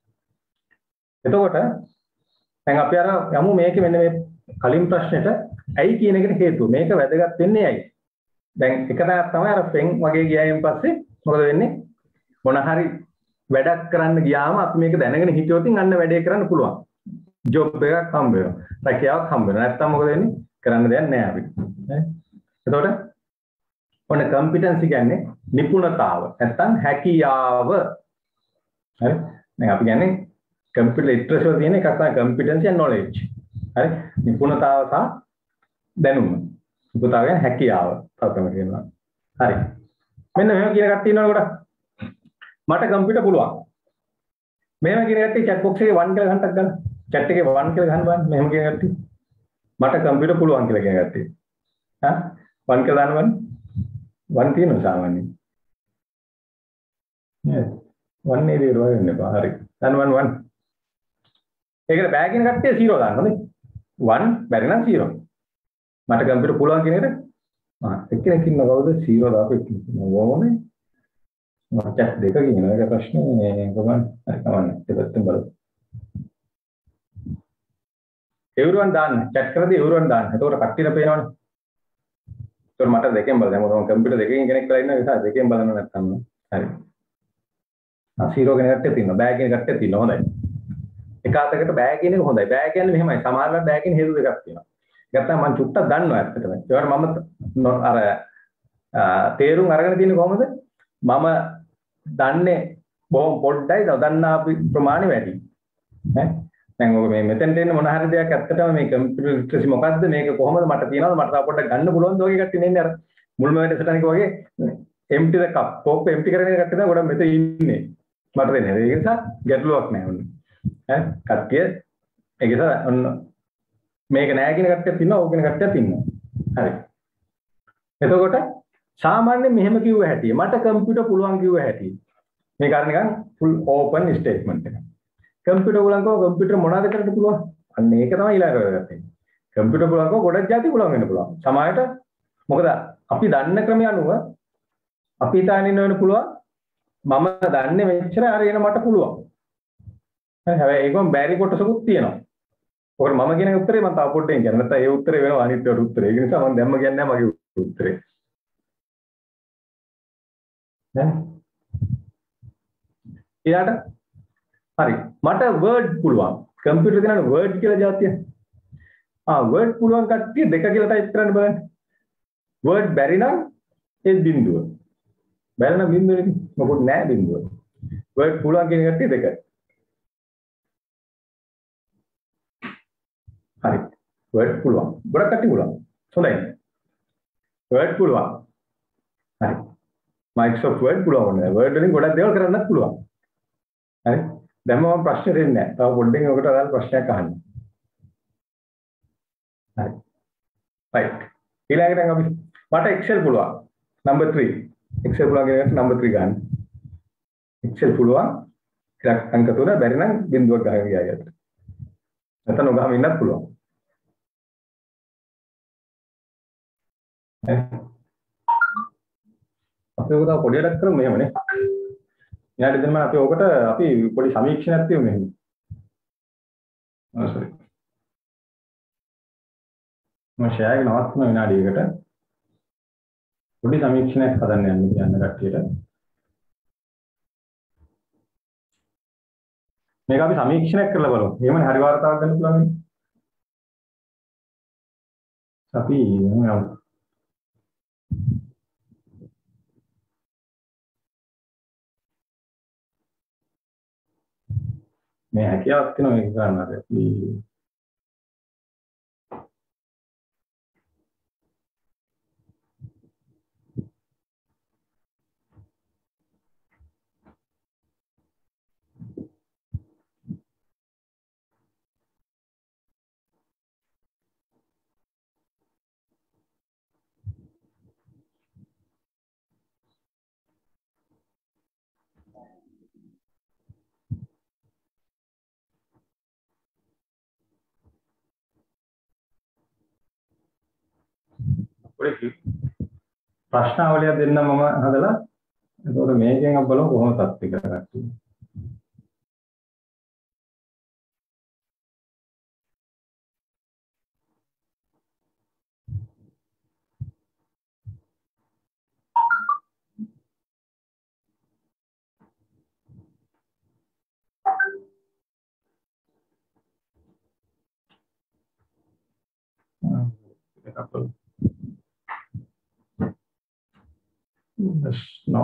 එතකොට දැන් අපි අර යමු මේකේ මෙන්න මේ කලින් ප්‍රශ්නෙට ඇයි කියන එකට හේතුව. මේක වැදගත් වෙන්නේ ඇයි? දැන් එක තැනක් තමයි අර ෆෙන් වගේ ගියායින් පස්සේ මොකද වෙන්නේ? මොන හරි වැඩක් කරන්න ගියාම අපි මේක දැනගෙන හිටියොත් අන්න වැඩේ කරන්න පුළුවන්. ජොබ් එකක් හම්බ වෙනවා. රැකියාවක් හම්බ වෙනවා. නැත්නම් මොකද වෙන්නේ? කරන්න දෙයක් නැහැ අපිට. හරි? එතකොට ඔන්න කම්පියුටන්සි කියන්නේ නිපුණතාව. නැත්නම් හැකියාව. හරි? දැන් අපි කියන්නේ කම්පියුටර් ලිටරසි වල තියෙන එකක් තමයි කම්පියුටන්සි and knowledge. හරි? නිපුණතාව සහ දැනුම. නිපුණතාව කියන්නේ හැකියාව. තවම කියනවා. හරි. මෙන්න මෙහෙම කියන එකක් තියෙනවා කොට. මට කම්පියුටර් පුළුවන්. මෙහෙම කියන කට්ටිය chat box එකේ one කියලා ගන්නක් ගන්න. chat එකේ one කියලා ගන්න බලන්න. මෙහෙම කියන කට්ටිය. මට කම්පියුටර් පුළුවන් කියලා කියන කට්ටිය. හා? one කියලා දාන්න බලන්න. one තියෙනවා සාමාන්‍යයෙන්. නේද? one නේ දේ රෝය වෙන්න බා. හරි. දාන්න one one. ඒකට බෑ කියන කට්ටිය zero දාන්න හොඳේ. one බැරි නම් zero. මට කම්පියුටර් පුළුවන් කියන එකට ආ එක්කෙනෙක් ඉන්න කවුද zero දාපු එක්කෙනෙක් ඉන්නවා. ඕනේ. මම chat දෙක කියනවා. ඒක ප්‍රශ්නේ මේ කොහොමද? හරි කවන්න. දෙපැත්තෙන් බලමු. everyone දාන්න. chat කරදී everyone දාන්න. එතකොට කට්ටියට පේනවනේ. ඒතකොට මට දෙකෙන් බලන්න. මොකද මම කම්පියුටර් දෙකකින් කෙනෙක් කරලා ඉන්න නිසා දෙකෙන් බලන්න නැත්තම් හරි. ආ zero කෙනෙක් කට්ටිය තියෙනවා. බෑ කියන කට්ටිය තියෙනවා. හොඳයි. එක අතකට බෑ කියන එක හොඳයි. බෑ කියන්නේ මෙහෙමයි. සමහරවල් බෑ කියන හේතු දෙකක් තියෙනවා. ඒකට තමයි මම චුට්ටක් දන්නවා ඇත්තටම. ඒවට මම අර තේරුම් අරගෙන තියෙන්නේ කොහොමද? මම දන්නේ බොහොම පොඩ්ඩයි දන්නා ප්‍රමාණය වැඩි. ඈ දැන් ඔබ මේ මෙතෙන්ට එන්න මොන හරි දෙයක් ඇත්තටම මේ කම්පියුටර් ලිටරසි මොකද්ද මේක කොහොමද මට තියනවද මට තව පොඩ්ඩක් ගන්න පුළුවන්ද වගේ කට්ටිය නෙන්නේ අර මුල්ම වැඩසටහනක වගේ empty the cup කෝප්ප empty කරගෙන කට්ටිය තමයි ගොඩක් මෙතන ඉන්නේ. මට දෙන්නේ. ඒක නිසා ගැටලුවක් නැහැ ඔන්න. ඈ කට්ටිය ඒක නිසා ඔන්න මේක නෑ කියන කට්ටියත් ඉන්නවා, ඕක කියන කට්ටියත් ඉන්නවා. හරි. එතකොට සාමාන්‍යයෙන් මෙහෙම කිව්ව හැටි මට කම්පියුටර් පුළුවන් කිව්ව හැටි. මේක අර නිකන් full open statement එක. කම්පියුටර් පුළුවන් කව කම්පියුටර් මොනවද කරන්න පුළුවන්? අන්න ඒක තමයි ඊළඟ කරගත්තේ. කම්පියුටර් පුළුවන් කව ගොඩක් જાති පුළුවන් වෙන්න පුළුවන්. සමහරට මොකද අපි දන්න ක්‍රමය අනුව අපි හිතාගෙන ඉන්න වෙන පුළුවන් මම දන්නේ මෙච්චර අර එන මට පුළුවන්. හරි හැබැයි ඒකම බැරි කොටසකුත් තියෙනවා. ඔකට මම කියන උත්තරේ මම තව පොඩ්ඩෙන් කියන්න. නැත්නම් ඒ උත්තරේ වෙනවා අනිත් ඒවාට උත්තරේ. ඒක නිසා මම දැම්ම කියන්නේ නැහැ මගේ උත්තරේ. නේ? ඊළාට හරි මට වර්ඩ් පුළුවන්. කම්පියුටර් දිනන වර්ඩ් කියලා જાතිය. ආ වර්ඩ් පුළුවන් කට්ටිය දෙක කියලා ටයිප් කරන්න බලන්න. වර්ඩ් බැරි නම් ඒ බිඳුව. බැරි නම් බිඳුව නෙකි. මොකොත් නැහැ බිඳුව. වර්ඩ් පුළුවන් කියන කට්ටිය දෙක. හරි. වර්ඩ් පුළුවන්. ගොඩක් කට්ටිය පුළුවන්. හොඳයි. වර්ඩ් පුළුවන්. හරි. Microsoft Word පුළුවන් වුණා. Word වලින් ගොඩක් දේවල් කරන්නත් පුළුවන්. හරි. දැන් මම ප්‍රශ්න දෙන්නේ නැහැ. තව පොඩ්ඩකින් ඔකට අදාළ ප්‍රශ්නයක් අහන්න. හරි. right. ඊළඟට අපි මට Excel පුළුවන්. number three. Excel පුළුවන් කියන එකට number three ගන්න. Excel පුළුවන්. ඉලක්ක අංක තුන බැරි නම් බිඳුවක් ගහගෙන ගියා යකට. නැත්නම් උගහම ඉන්නත් පුළුවන්. හරි. අපි ඔක තව පොඩි වැඩක් කරමු මෙහෙමනේ. ඊට දෙන්න අපි ඔකට අපි පොඩි සමීක්ෂණයක් තියමු මෙහෙම. ආ සෝරි. මම ෂෙයාර් එක නවත්වන විනාඩියකට පොඩි සමීක්ෂණයක් හදන්න යන්න කියන්න කට්ටියට. මේක අපි සමීක්ෂණයක් කරලා බලමු. එහෙමනේ හරි වාර්තාවක් ගන්න පුළුවන්. අපි යමු. මේ හැකියාවක් තියෙනවා මේක කරන්නට. අපි පොඩි ප්‍රශ්නාවලියක් දෙන්න මම හදලා එතකොට මේකෙන් අපි බලමු කොහොමද තත්ත්වය කරගන්නේ. A couple. Yes, no.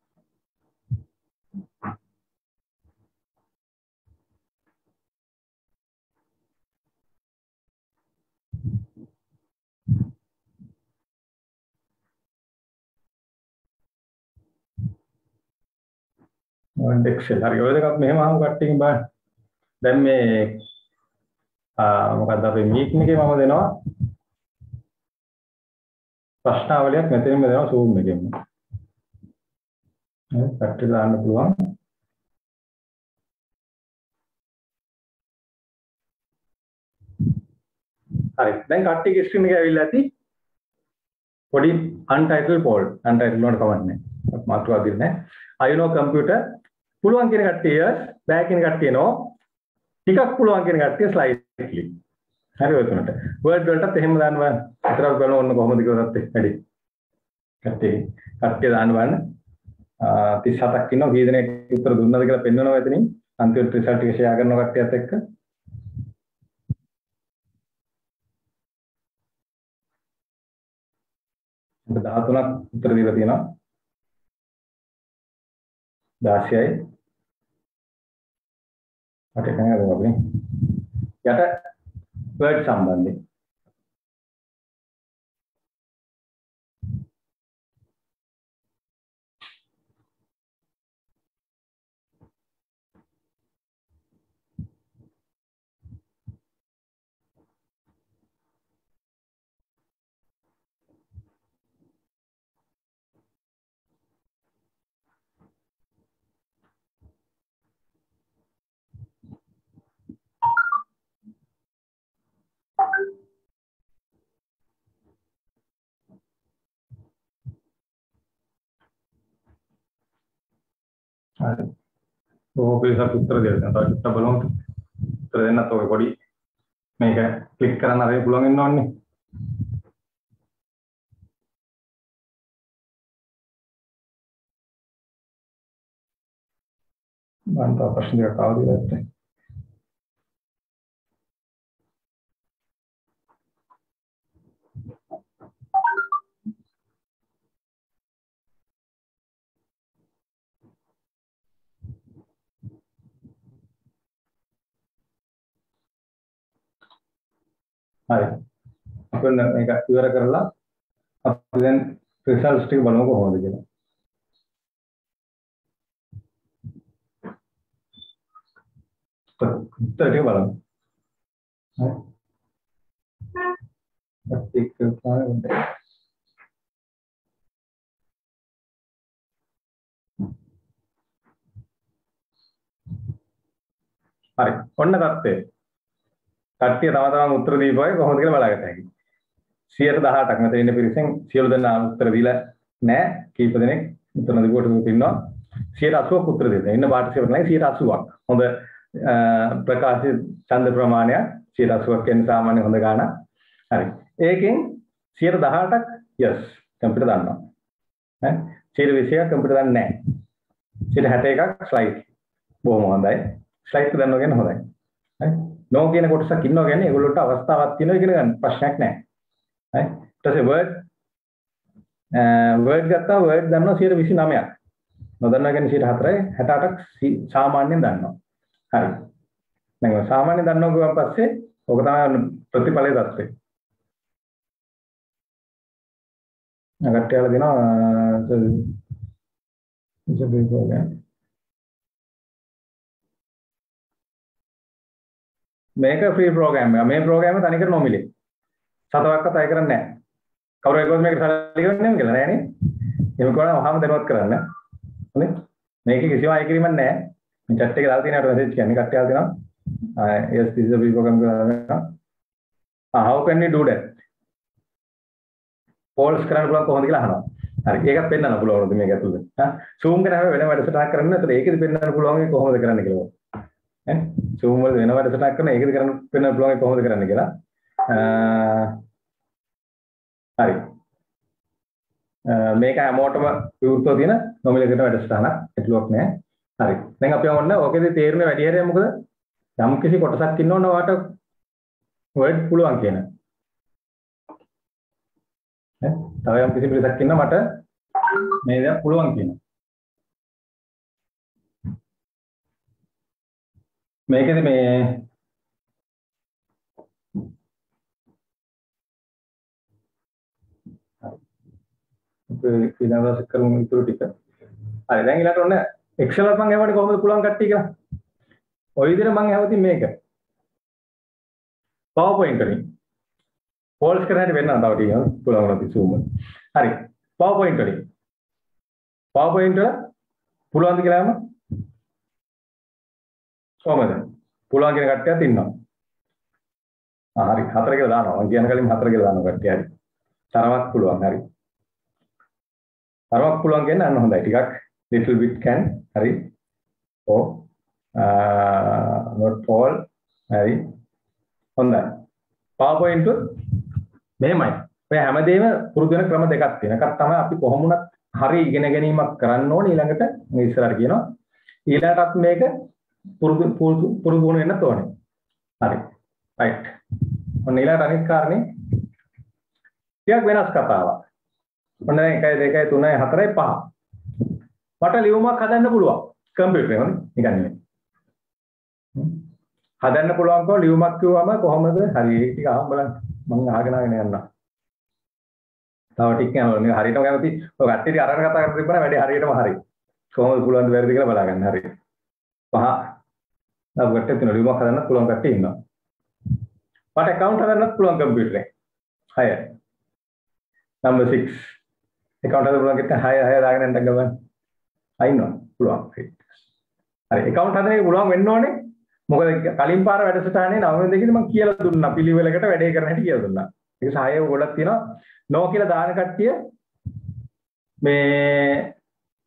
Word Excel. හරි ඔය දෙකක් මෙහෙම අහමු කට්ටියකින් බලන්න. දැන් මේ ආ මොකක්ද අපේ මීටින් එකේ මම දෙනවා ප්‍රශ්නාවලියක් මෙතනින්ම දෙනවා Zoom එකෙන්. හරි පැට්ටි දාන්න පුළුවන්. හරි දැන් කට්ටියගේ ස්ක්‍රීන් එක ඇවිල්ලා ඇති. පොඩි untitled poll. untitled වලට කවන්නේ නැහැ. මාතෘකාවක් දෙන්නේ නැහැ. I know computer පුළුවන් කියන කට්ටිය බෑ කියන කට්ටිය නෝ. ටිකක් පුළුවන් කියන කට්ටිය slightly. හරි ඔය තුනට. word වලටත් එහෙම දාන්න බලන්න. අතරක් බලන්න ඕන කොහොමද කියලා තත්ත්වෙ වැඩි. කට්ටිය කට්ටිය දාන්න බලන්න. තිස් හතක් ඉන්නවා. කී දෙනෙක් උත්තර දුන්නද කියලා පෙන්වනවා එතනින්. අන්තිම රිසල්ට් එක ෂෙයා කරනවා කට්ටියත් එක්ක. දහතුනක් උත්තර දීලා තියෙනවා. දාසයයි අට එකයි අරගෙන අපි යට වර්ඩ් සම්බන්ධයෙන් හරි. ඕක පිළිසක් උත්තර දෙන්න. තව චුට්ටක් බලමු. උත්තර දෙන්නත් ඔය පොඩි මේක ක්ලික් කරන්න හරි පුළුවන් වෙන්න ඕනේ. මම තව ප්‍රශ්න දෙකක් ආවද කියලා. හරි. අපි මේක ඉවර කරලා අපි දැන් රිසල්ට්ස් ටික බලමු කොහොමද කියලා. උත්තර ටික බලමු. හරි. ටික පාරෙන්ද. හරි. ඔන්න தත්ත්වය. කට්ටිය තම තමන් උත්තර දීපුවා කොහොමද කියලා බලාගත්ත හැකි. සියයට දහඅටක් මෙතන ඉන්න පිරිසෙන් සියලු දෙනා උත්තර දීලා නැහැ. කීප දෙනෙක් උත්තර දීපුවට ඉන්නවා. සියයට අසූවක් උත්තර දීලා. ඉන්න පාර්ටිසිපන්ට් ලා සියයට අසූවක්. හොඳ ප්‍රකාශ ඡන්ද ප්‍රමාණය සියයට අසූවක් කියන්නේ සාමාන්‍ය හොඳ ගාණක්. හරි. ඒකෙන් සියයට දහඅටක් yes කම්පියුටර් දන්නවා. ඈ සියයට විසියක් කම්පියුටර් දන්නේ නැහැ. සියයට හැට එකක් ස්ලයිඩ්. බොහොම හොඳයි. ස්ලයිඩ් දන්නවා කියන්නේ හොඳයි. හරි. නෝ කියන කොටසක් ඉන්නවා කියන්නේ ඒගොල්ලන්ට අවස්ථාවක් තියෙනවා ඉගෙන ගන්න ප්‍රශ්නයක් නැහැ. හරි. ඊට පස්සේ වර්ඩ් වර්ඩ් ගත්තා වර්ඩ් දන්නවා සියයට විසිනවයක්. නොදන්නවා කියන්නේ සියයට හතරයි හැට අටක් සාමාන්‍යයෙන් දන්නවා. හරි. දැන් සාමාන්‍යයෙන් දන්නවා ගියාන් පස්සේ ඔක තමයි ප්‍රතිඵලයේ தත්ත්වය. අගට්ටියලා දෙනවා ඉතින් මේක ෆ්‍රී ප්‍රෝග්‍රෑම් එක. මේ ප්‍රෝග්‍රෑම් එක තනිකර නොමිලේ. සතවක්වත් අය කරන්නේ නැහැ. කවුරු එකවත් මේක සල්ලි ගන්නේ නැහැ කියලා නෑනේ. එහෙම කරනවා වහාම දැනුවත් කරන්න. හරි? මේකේ කිසිම අය කිරීමක් නැහැ. මේ chat එකේ දාලා තියෙනවට මෙසේජ් කියන්නේ කට්ටිය දාලා දෙනවා. yes this is a free program කරනවා. how can we do that? polls කරන්න පුළුවන් කොහොමද කියලා අහනවා. හරි. ඒකත් පෙන්නන්න පුළුවන්ද මේක ඇතුළේ? හා zoom කරන හැම වෙන වැඩසටහනක් කරන්න නැත්නම් ඒකෙදි පෙන්නන්න පුළුවන් මේ කොහොමද කරන්න කියලා. ඈ zoom වල වෙන වැඩසටහනක් කරන ඒකෙදි කරන්න පෙන්නන්න පුළුවන් කොහොමද කරන්න කියලා. හරි. මේක හැමෝටම විවෘතව තියෙන නොමිලේකට වැඩසටහනක් ඇතුළක් නෑ. හරි. දැන් අපි ඔන්න ඕකේදී තේරුනේ වැඩි හරියක් මොකද? යම් කිසි කොටසක් ඉන්නවනේ ඔයාට වර්ඩ් පුළුවන් කියන. ඈ තව යම් කිසි පිටසක් ඉන්න මට මේ දේ පුළුවන් කියන. මේකෙදි මේ අපි ඊළඟට කරමු ඊටු ටික. හරි දැන් ඊළඟට ඔන්න Excel එකක් මම එවන්නේ කොහොමද පුළුවන් කට්ටිය කියලා. ඔය විදිහට මම ඇවතින් මේක. PowerPoint එකකින්. polls කරන්න වෙන්න තව ටිකක් පුළුවන් නැති zoom. හරි. PowerPoint එකකින්. PowerPoint එක පුළුවන්ද කියලාම කොහමද? පුළුවන් කියන කට්ටියත් ඉන්නවා. ආ හරි හතර කියලා දානවා. මම කියන කලින් හතර කියලා දානවා කට්ටිය හරි. තරමක් පුළුවන් හරි. තරමක් පුළුවන් කියන්නේ අන්න හොඳයි ටිකක් little bit can හරි. oh uh, not all හරි. හොඳයි. PowerPoint මෙහෙමයි. ඔය හැමදේම පුරුදු වෙන ක්‍රම දෙකක් තියෙනවා. එකක් තමයි අපි කොහොමුණත් හරි ඉගෙන ගැනීමක් කරන්න ඕනේ ඊළඟට මේ ඉස්සරහට කියනවා. ඊළඟටත් මේක පුරුදු පුරුදු වුණ වෙන්න ඕනේ. හරි. right. ඔන්න ඊළඟට අනිත් කාරණේ ටිකක් වෙනස් කතාවක්. ඔන්න එකයි දෙකයි තුනයි හතරයි පහ. මට ලියුමක් හදන්න පුළුවන් කම්පියුටරේ හොනේ නිකන් නෙමෙයි. හදන්න පුළුවන් කෝ ලියුමක් කිව්වම කොහොමද? හරි ඒක ටික අහන්න බලන්න. මම අහගෙන ආගෙන යනවා. තව ටික යනවා. හරියටම කැමති. ඔය කට්ටිය අරගෙන කතා කරලා තිබ්බම වැඩේ හරියටම හරි. කොහොමද පුළුවන්ද බැරිද කියලා බලා ගන්න හරි. පහ. දැන් කට්ටිය තුන ලියුමක් හදන්න පුළුවන් කට්ටිය ඉන්නවා. මට account හදන්නත් පුළුවන් කම්පියුටරේ. හය. number six. account හදන්න පුළුවන් කට්ටිය හය හය දාගෙන යන්න ගමන්. අයින්නවා. පුළුවන්. හරි. account හදන්න එක පුළුවන් වෙන්න ඕනේ. මොකද කලින් පාර වැඩසටහනේ නවය දෙකේදී මම කියලා දුන්නා පිළිවෙලකට වැඩේ කරන්න හැටි කියලා දුන්නා. ඒක සහායව ගොඩක් තියෙනවා. නෝ කියලා දාන කට්ටිය මේ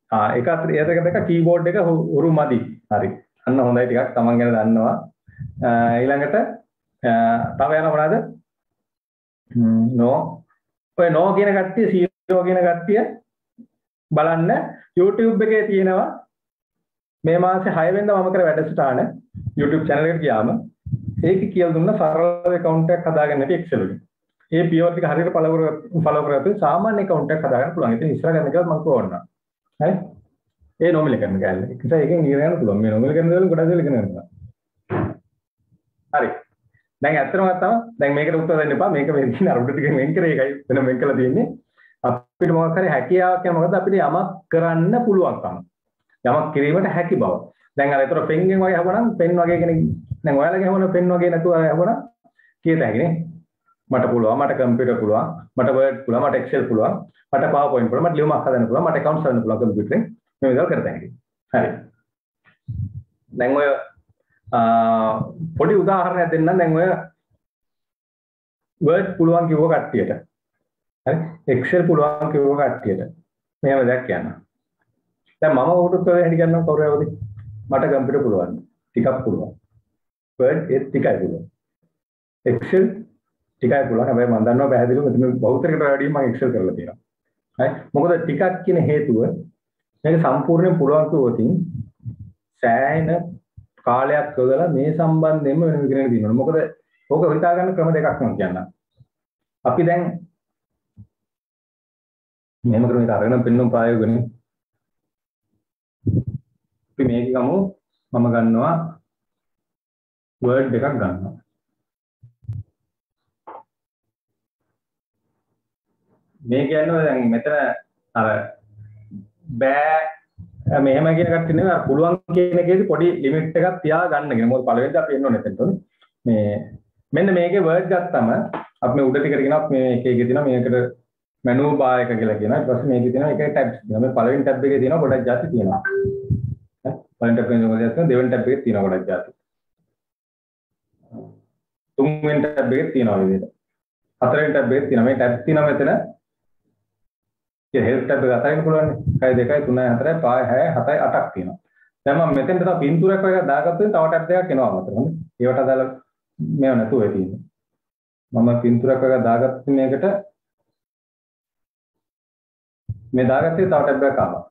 ආ ඒක අතර ඒක දෙක කීබෝඩ් එක උරු මදි. හරි. අන්න හොඳයි ටිකක් තමන් ගැන දන්නවා. ඊළඟට තව යන මොනවාද? නෝ. ඔය නෝ කියන කට්ටිය සීරෝ කියන කට්ටිය බලන්න YouTube එකේ තියෙනවා මේ මාසේ හය වෙනිදා මම කර වැඩසටහන YouTube channel එකට ගියාම ඒක කියලා දුන්න සරල account එකක් හදාගන්න නැති Excel එකේ. ඒ පියවර ටික හරියට follow කර follow කරගත්තොත් සාමාන්‍ය account එකක් හදාගන්න පුළුවන්. ඉතින් ඉස්සර ගන්න කියලා මම කියවන්නම්. හරි? ඒ නොමිලේ කරන කැලේ. ඒක නිසා එකෙන් ඉගෙන ගන්න පුළුවන්. මේ නොමිලේ කරන දේවල් ගොඩක් දේවල් ඉගෙන ගන්නවා. හරි. දැන් ඇත්තටම ගත්තම දැන් මේකට උත්තර දෙන්න එපා. මේක මේ තියෙන අර උඩ ටිකෙන් වෙන් කරේ එකයි වෙන වෙන් කරලා තියෙන්නේ. අපිට මොකක් හරි හැකියාවක් කියන්නේ මොකද අපිට යමක් කරන්න පුළුවන්කම. යමක් කිරීමට හැකි බව. දැන් අර ඒතර පෙන්ගෙන් වගේ හවනම් පෙන් වගේ කෙනෙක් දැන් ඔයාලගේ හවන පෙන් වගේ නැතුව හවනම් කීයද හැකිනේ. මට පුළුවන් මට කම්පියුටර් පුළුවන් මට වර්ඩ් පුළුවන් මට එක්සෙල් පුළුවන් මට PowerPoint පුළුවන් මට ලියුමක් හදන්න පුළුවන් මට accounts හදන්න පුළුවන් කම්පියුටරෙන් මේ විදිහට කරත හැකියි. හරි. දැන් ඔය පොඩි උදාහරණයක් දෙන්නම්. දැන් ඔය වර්ඩ් පුළුවන් කිව්ව කට්ටියට හරි එක්සෙල් පුළුවන් කිව්ව කට්ටියට මෙහෙම දෙයක් කියන්න. දැන් මම උඩට ඔය හැටි ගන්නම් කවුරු ආවද? මට කම්පියුටර් පුළුවන් ටිකක් පුළුවන් වර්ඩ් ඒත් ටිකයි පුළුවන් එක්සෙල් ටිකයි පුළුවන්. හැබැයි මම දන්නවා පැහැදිලිව මෙතන බෞද්ධකට වැඩිය මම එක්සෙල් කරලා තියෙනවා. හරි මොකද ටිකක් කියන හේතුව මේක සම්පූර්ණයෙන් පුළුවන් කිව්වොතින් සෑහෙන කාලයක් යොදලා මේ සම්බන්ධයෙන්ම වෙන විදිහකට දිනනවා. මොකද ඕක හිතා ගන්න ක්‍රම දෙකක් මම කියන්නම්. අපි දැන් මෙහෙම ක්‍රමයකට අරගෙන පෙන්වන ප්‍රායෝගිකනේ. අපි මේක ගමු මම ගන්නවා වර්ඩ් එකක් ගන්නවා. මේ කියන්නේ දැන් මෙතන අර බෑ මෙහෙම කියන කට්ටිය නෙවෙයි අර පුළුවන් කියන එකේදී පොඩි ලිමිට් එකක් තියා ගන්නගෙන. මොකද පළවෙනිද අපි එන්න ඕනේ එතනට. මේ මෙන්න මේකේ වර්ඩ් ගත්තම අපි මේ උඩ ටිකට කියනවා මේ එකේ තියෙනවා මේකට මෙනු බාර් එක කියලා කියනවා. ඊට පස්සේ මේකේ තියෙනවා එකේ ටැබ්ස් තියෙනවා. මේ පළවෙනි ටැබ් එකේ තියෙනවා ගොඩක් ಜಾති තියෙනවා. හරි පළවෙනි ටැබ් එකේ තියෙනවා දෙවෙනි ටැබ් එකේ තියෙනවා ගොඩක් ಜಾති. තුන්වෙනි ටැබ් එකේ තියෙනවා විදිහට. හතරවෙනි ටැබ් එකේ තියෙනවා. මේ ටැබ් තියෙනවා මෙතන ඒ හෙල්ප් ටැබ් එක අතරින් පුළුවන් නේ. එකයි දෙකයි තුනයි හතරයි පහයි හයයි හතයි අටක් තියෙනවා. දැන් මම මෙතෙන්ට තව පින්තූරයක් වගේ දාගත්තොත් තව ටැබ් එකක් එනවා මතක. හොඳයි. ඒවට අදාළ මේව නැතුව ඒ තියෙන්නේ. මම පින්තූරයක් වගේ දාගත්තත් මේකට මේ දාගත්තේ තව ටැබ් එකක් ආවා.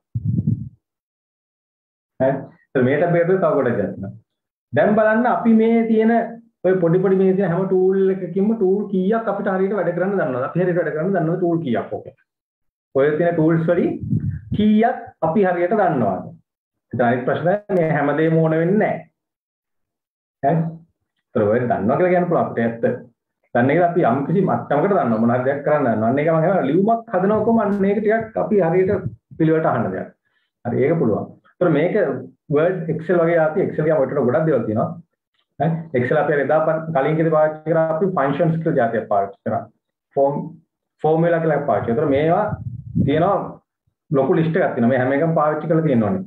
හරි. ඒත් මේ ටැබ් එකේ තව කොටයක් තියෙනවා. දැන් බලන්න අපි මේ තියෙන ඔය පොඩි පොඩි මේ තියෙන හැම ටූල් එකකින්ම ටූල් කීයක් අපිට හරියට වැඩ කරන්න දන්නවද? අපි හරියට වැඩ කරන්න දන්නවද ටූල් කීයක් ඔකේ? ඔය තියෙන ටූල්ස් වලින් කීයක් අපි හරියට දන්නවද? ඒත් අනිත් ප්‍රශ්නේ මේ හැමදේම ඕන වෙන්නේ නැහැ. හරි? ඒතර ඔය දන්නවා කියලා කියන්න පුළුවන් අපිට ඇත්ත. දන්නේ කියලා අපි යම් කිසි මට්ටමකට දන්නවා මොන හරි දෙයක් කරන්න දන්නවා. අන්න ඒක මම හිතනවා ලියුමක් හදනකොම අන්න ඒක ටිකක් අපි හරියට පිළිවෙලට අහන්න දෙයක්. හරි ඒක පුළුවන්. ඒතර මේක Word Excel වගේ ආපි Excel ගියාම ඔයිට ගොඩක් දේවල් තියෙනවා. හරි? Excel අපි එදා කලින් කිව්ව පාවිච්චි කරා අපි functions කියලා જાතියක් පාවිච්චි කරා. form formula කියලා පාවිච්චි. ඒතර මේවා තියෙනවා ලොකු ලිස්ට් එකක් තියෙනවා. මේ හැම එකම පාවිච්චි කරලා තියෙන්න ඕනේ.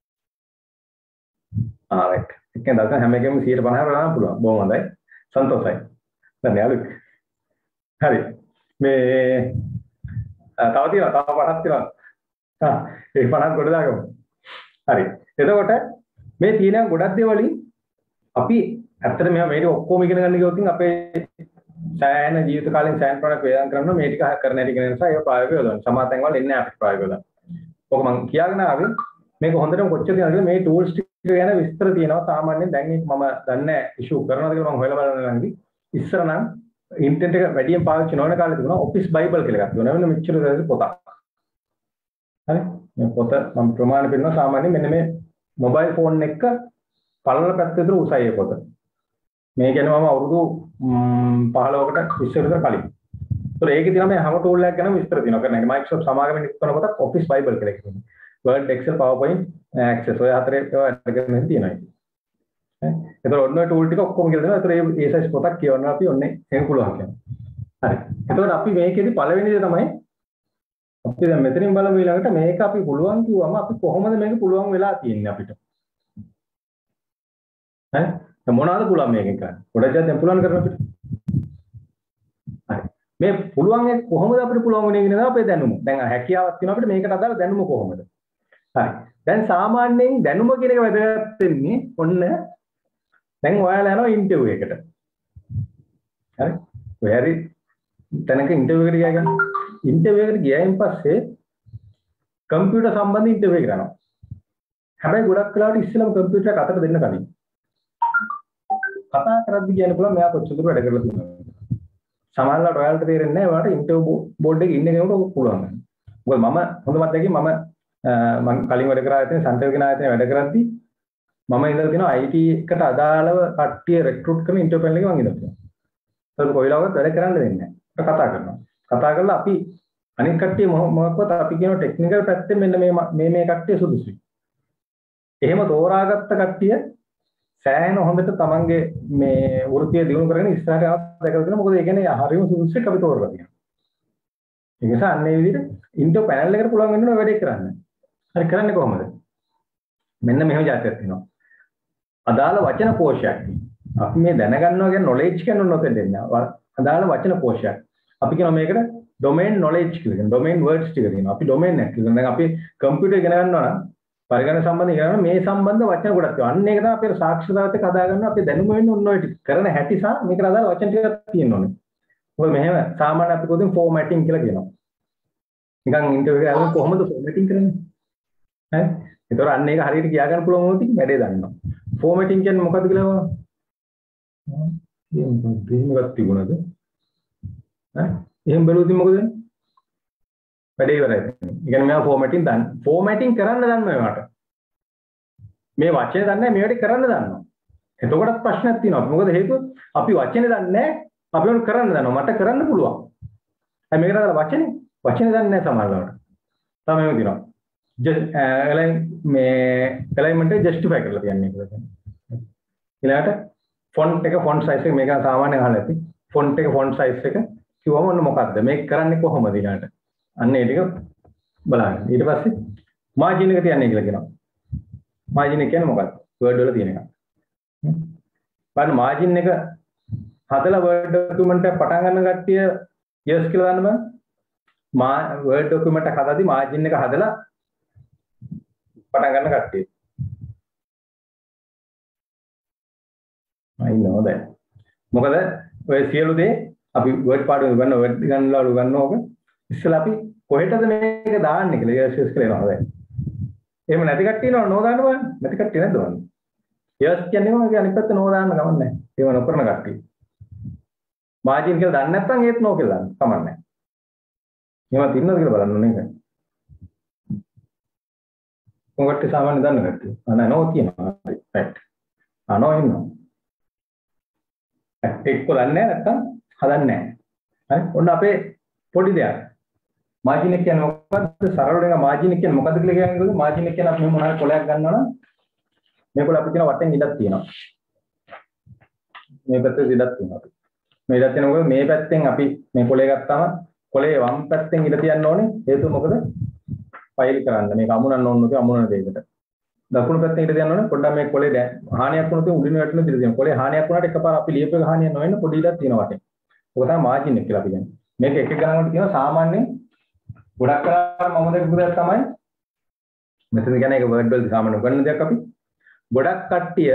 ආ රයිට්. එකෙන් දැන් හැම එකෙම සියයට පනහක් ගන්න පුළුවන්. බොහොම හොඳයි. සන්තෝෂයි. දැන් යාළුවෙක්. හරි. මේ තව තියෙනවා. තව පහක් තියෙනවා. හා ඒ පහක් ගොඩ දාගමු. හරි. එතකොට මේ තියෙන ගොඩක් දේවල් වලින් අපි ඇත්තට මේවා මේක ඔක්කොම ඉගෙන ගන්න ගියොත් අපේ සෑහෙන ජීවිත කාලෙන් සෑහෙන ප්‍රමාණයක් වේදන් කරනවා මේ ටික කරන හැටි කියන නිසා ඒක ප්‍රායෝගිකව යොදවන්න. සමාතෙන් වල එන්නේ අපිට ප්‍රායෝගිකව යොදවන්න. ඔක මම කියාගෙන ආවේ මේක හොඳටම කොච්චර තියෙනවද මේ ටූල්ස් ටික ගැන විස්තර තියෙනවා. සාමාන්‍යයෙන් දැන් ඒක මම දන්නේ නැහැ ඉෂුව කරනවද කියලා මම හොයලා බලන්න ළඟදී. ඉස්සර නම් ඉන්ටර්නෙට් එක වැඩියෙන් පාවිච්චි නොවන කාලේ තිබුණා ඔෆිස් බයිබල් කියලා එකක් තිබුණා. මෙන්න මෙච්චර දවස් පොතක්. හරි මේ පොත මම ප්‍රමාණ පෙන්නනවා සාමාන්‍යයෙන් මෙන්න මේ මොබයිල් ෆෝන් එක පළල පැත්ත විතර උසයි ඒ පොත. මේ කියන්නේ මම අවුරුදු පහළොවකට විස්තර විතර කලින්. ඒතර ඒකේ තියෙන මේ හැම ටූල් එකක් ගැන විස්තර තියෙනවා. කරන්නේ Microsoft සමාගමෙන් ඉස්සන පොතක් Office Bible කියලා කියනවා. Word, Excel, PowerPoint, Access ඔය හතරේ ඒවා අරගෙන තියෙනවා. හරි. ඒතර ඔන්න ඔය ටූල් ටික ඔක්කොම කියලා දෙනවා. ඒතර ඒ ඒ සයිස් පොතක් කියවන්න අපි ඔන්නේ ඒක පුළුවන් කියන්නේ. හරි. එතකොට අපි මේකෙදි පළවෙනි දේ තමයි අපි දැන් මෙතනින් බලමු ඊළඟට මේක අපි පුළුවන් කිව්වම අපි කොහොමද මේක පුළුවන් වෙලා තියෙන්නේ අපිට? ඈ මොනවාද පුළුවන් මේකෙන් කරන්නේ? ගොඩක් දැන් පුළුවන් කරන අපිට. හරි. මේ පුළුවන් එක කොහොමද අපිට පුළුවන් වෙන්නේ කියන දා අපේ දැනුම. දැන් හැකියාවක් තියෙනවා අපිට මේකට අදාළ දැනුම කොහොමද? හරි. දැන් සාමාන්‍යයෙන් දැනුම කියන එක වැදගත් වෙන්නේ ඔන්න දැන් ඔයාලා යනවා ඉන්ටර්විව් එකට. හරි. ඔයාරි තැනක ඉන්ටර්විව් එකට ගියා ගන්න. ඉන්ටර්විව් එකට ගියායින් පස්සේ කම්පියුටර් සම්බන්ධ ඉන්ටර්විව් එක කරනවා. හැබැයි ගොඩක් වෙලාවට ඉස්සෙල්ලාම කම්පියුටර් එක අතට දෙන්න කලින් කතා කරද්දි කියන්න පුළුවන් මෙයා කොච්චර දුර වැඩ කරලා තියෙනවද. සමහරවිට ඔයාලට තේරෙන්නේ නැහැ ඔයාලට ඉන්ටර්විව් බෝඩ් එකේ ඉන්න කෙනෙකුට පුළුවන්. මොකද මම හොඳම අත්දැකීම මම මම කලින් වැඩ කරා ආයතනයේ සන්ටර් කියන ආයතනයේ වැඩ කරද්දි මම ඉඳලා තියෙනවා I T එකට අදාළව කට්ටිය රෙක්රූට් කරන ඉන්ටර්විව් පැනල් එකේ මම ඉඳලා තියෙනවා. ඒක කොයිලාවත් වැඩ කරන්න දෙන්නේ නැහැ. ඒක කතා කරනවා. කතා කරලා අපි අනිත් කට්ටිය මොකක්වත් අපි කියන ටෙක්නිකල් පැත්තෙන් මෙන්න මේ මේ මේ කට්ටිය සුදුසුයි. එහෙම තෝරාගත්ත කට්ටිය සෑහෙන හොඳට තමන්ගේ මේ වෘත්තිය දියුණු කරගෙන ඉස්සරහට යනවා දැකලා තියෙනවා. මොකද ඒ කියන්නේ හරියම සුදුසුෙක් අපි තෝරලා තියෙනවා. ඒ නිසා අන්නේ විදිහට ඉන්ටර්විව් පැනල් එකට පුළුවන් වෙනවා වැඩේ කරන්න. හරි කරන්නේ කොහොමද? මෙන්න මෙහෙම જાතියක් තියෙනවා. අදාළ වචන කෝෂයක්. අපි මේ දැනගන්නවා කියන්නේ knowledge කියන නොතෙන් දෙන්නේ. අදාළ වචන කෝෂයක්. අපි කියනවා මේකට domain knowledge කියලා. කියන domain words ටික තියෙනවා. අපි domain එක කියලා. දැන් අපි කම්පියුටර් ඉගෙන ගන්නවා නම් පරිගණක සම්බන්ධ ඉගෙන ගන්නවා මේ සම්බන්ධ වචන ගොඩක් තියෙනවා. අන්න ඒක තමයි අපේ සාක්ෂරතාවත් එක්ක හදා ගන්න අපේ දැනුම වෙන්නේ ඔන්න ඔය ටික. කරන හැටි සහ මේකට අදාළ වචන ටිකක් තියෙන්න ඕනේ. මොකද මෙහෙම සාමාන්‍ය අපි කොහොමද formatting කියලා කියනවා. නිකන් ඉන්ටර්විව් එක අරගෙන කොහොමද formatting කරන්නේ? හරි. ඒතකොට අන්න ඒක හරියට කියා ගන්න පුළුවන් වුණොත් වැඩේ දන්නවා. formatting කියන්නේ මොකද්ද කියලා එහෙම දෙහිමක් තිබුණාද? ඈ එහෙම බැලුවොත් මොකද වෙන්නේ? වැඩේ ඉවරයි. ඒ කියන්නේ මෙයා formatting දන්න. formatting කරන්න දන්නවා ඒවට. මේ වචනේ දන්නේ නැහැ මේවට කරන්න දන්නවා. එතකොටත් ප්‍රශ්නයක් තියෙනවා. මොකද හේතුව අපි වචනේ දන්නේ නැහැ අපි උන් කරන්න දන්නවා. මට කරන්න පුළුවන්. හැබැයි මේකට අදාළ වචනේ වචනේ දන්නේ නැහැ සමහරවිට. තමයි මේක දිනවා. එලයින් මේ එලයින්මන්ට් එක ජස්ටිෆයි කරලා තියන්නේ කියලා කියනවා. ඊළඟට ෆොන්ට් එක ෆොන්ට් සයිස් එක මේක සාමාන්‍යයෙන් අහලා ඇති. ෆොන්ට් එක ෆොන්ට් සයිස් එක කිව්වම ඔන්න මොකද්ද? මේක කරන්නේ කොහොමද ඊළඟට? අන්න ඒ ටික බලන්න. ඊට පස්සේ මාජින් එක තියන්නේ කියලා කියනවා. මාජින් එක කියන්නේ මොකක්ද? වර්ඩ් වල තියෙන එක. බලන්න මාජින් එක හදලා වර්ඩ් ડોකියුමන්ට් එක පටන් ගන්න කට්ටිය යස් කියලා දාන්න බෑ. මා වර්ඩ් ડોකියුමන්ට් එක හදද්දි මාජින් එක හදලා පටන් ගන්න කට්ටිය. I know that. මොකද ඔය සියලු දේ අපි වර්ඩ් පාඩුවේ ගන්න වර්ඩ් ගන්නලා ගන්නවක ඉස්සෙල්ලා අපි කොහෙටද මේක දාන්නේ කියලා යස් යස් කියලා එනවා දැන්. එහෙම නැති කට්ටිය නෝ නෝ දාන්න බෑ. නැති කට්ටිය නැද්ද බලන්න. යස් කියන්නේ මොකද අනිත් පැත්ත නෝ දාන්න ගමන් නැහැ. ඒව නොකරන කට්ටිය. මාජින් කියලා දන්නේ නැත්නම් ඒත් නෝ කියලා දාන්න කමක් නැහැ. එහෙම තින්නද කියලා බලන්න ඕනේ ඒක. මොකක්ද සාමාන්‍ය දන්න කට්ටිය. අනේ නෝ කියනවා. රයිට්. අනෝ ඉන්නවා. එක්ක දන්නේ නැත්නම් හදන්නේ නැහැ. හරි. ඔන්න අපේ පොඩි දෙයක්. මාජින් එක කියන්නේ මොකක්ද? සරල වෙන මාජින් එක කියන්නේ මොකද්ද කියලා කියන්නේ මාජින් එක කියන්නේ අපි මොනවා හරි කොලයක් ගන්නවා නම් මේ කොල අපි කියන වටෙන් ඉඩක් තියෙනවා. මේ පැත්තේ ඉඩක් තියෙනවා. මේ ඉඩක් තියෙනකොට මේ පැත්තෙන් අපි මේ කොලේ ගත්තාම කොලේ වම් පැත්තෙන් ඉඩ තියන්න ඕනේ. හේතුව මොකද? ෆයිල් කරන්න. මේක අමුණන්න ඕන නොකිය අමුණන දෙයකට. දකුණු පැත්තෙන් ඉඩ තියන්න ඕනේ. පොඩ්ඩක් මේ කොලේ දැන් හානියක් වුණොත් උඩින් වැටෙන ඉඩ තියෙනවා. කොලේ හානියක් වුණාට එකපාර අපි ලියපු එක හානියක් නොවෙන්න පොඩි ඉඩක් තියෙනවා වටේ. ඔක තමයි මාජින් එක කියලා අපි කියන්නේ. මේක එක එක ගණනකට තියෙනවා සාමාන්‍යයෙන් ගොඩක් කරා මම දැක්කු දෙයක් තමයි මෙතන කියන්නේ ඒක වර්ඩ් වලදී සාමාන්‍ය ගන්න දෙයක් අපි ගොඩක් කට්ටිය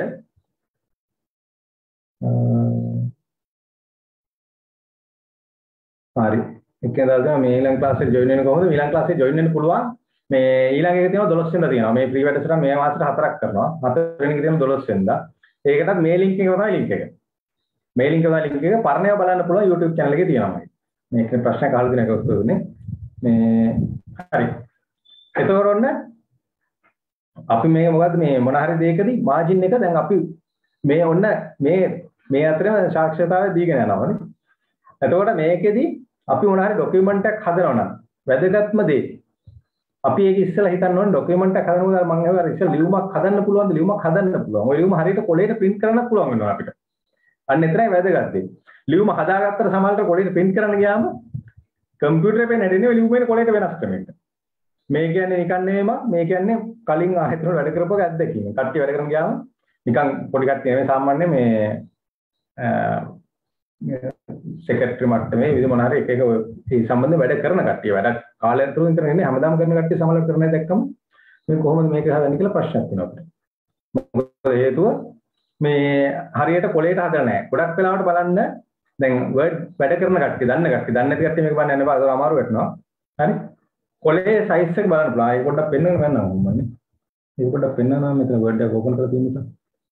හරි එකෙන් දාලා මේ ඊළඟ ක්ලාස් එකට ජොයින් වෙන්න කොහොමද ඊළඟ ක්ලාස් එකට ජොයින් වෙන්න පුළුවන් මේ ඊළඟ එකේ තියෙනවා දොළොස් වෙනිදා තියෙනවා මේ ප්‍රී වැඩසටහන මේ මාසෙට හතරක් කරනවා හතර වෙනි එකේ තියෙනවා දොළොස් වෙනිදා ඒකටත් මේ ලින්ක් එක තමයි ලින්ක් එක මේ ලින්ක් එක තමයි ලින්ක් එක පරණේව බලන්න පුළුවන් YouTube channel එකේ තියෙනවා මේක ප්‍රශ්නයක් අහලා දෙන එක උත්තර දුන්නේ මේ හරි එතකොට ඔන්න අපි මේ මොකද්ද මේ මොන හරි දෙයකදී මාජින් එක දැන් අපි මේ ඔන්න මේ මේ අතරේ සාක්ෂරතාවය දීගෙන යනවා නේ එතකොට මේකෙදී අපි මොන හරි ડોකියුමන්ට් එකක් හදනවා නම් වැදගත්ම දේ අපි ඒක ඉස්සෙල්ලා හිතන්න ඕනේ ડોකියුමන්ට් එකක් හදනකොට මම හිතුවා ඉස්සෙල්ලා ලියුමක් හදන්න පුළුවන්ද ලියුමක් හදන්න පුළුවන් ඔය ලියුම හරියට කොලේට print කරන්නත් පුළුවන් වෙනවා අපිට අන්න එතරම් වැදගත් දේ ලියුම හදාගත්තට සමහරවිට කොලේට print කරන්න ගියාම කම්පියුටර් එකේ නැඩෙන්නේ ලියුමේ කොලේට වෙනස් ක්‍රමයකට මේ කියන්නේ නිකන් නෙමෙයි මේ කියන්නේ කලින් ආයතන වල වැඩ කරපුවක අත්දැකීම කට්ටිය වැඩ කරන ගියාම නිකන් පොඩි කට්ටිය නෙමෙයි සාමාන්‍ය මේ සෙක්‍රටරි මට්ටමේ විවිධ මොන හරි එක එක ඒ සම්බන්ධ වැඩ කරන කට්ටිය වැඩ කාලයක් තුලින් කරන්නේ හැමදාම කරන කට්ටිය සමහරවල් කරන්නේ දැක්කම මේ කොහොමද මේක හදන්නේ කියලා ප්‍රශ්නයක් තියෙනවා අපිට. මොකද හේතුව මේ හරියට කොලේට හදලා නැහැ. ගොඩක් වෙලාවට බලන්න දැන් වර්ඩ් වැඩ කරන කට්ටිය දන්න කට්ටිය දන්නේ නැති කට්ටිය මේක බලන්න යන්න බෑ. ඒක අමාරු වෙනවා. හරි. කොලේ සයිස් එක බලන්න පුළුවන්. ඒක පොඩ්ඩක් පෙන්වන්න ගන්නවා මම. ඒක පොඩ්ඩක් පෙන්වනවා මෙතන වර්ඩ් එක ඕපන් කරලා තියෙන නිසා.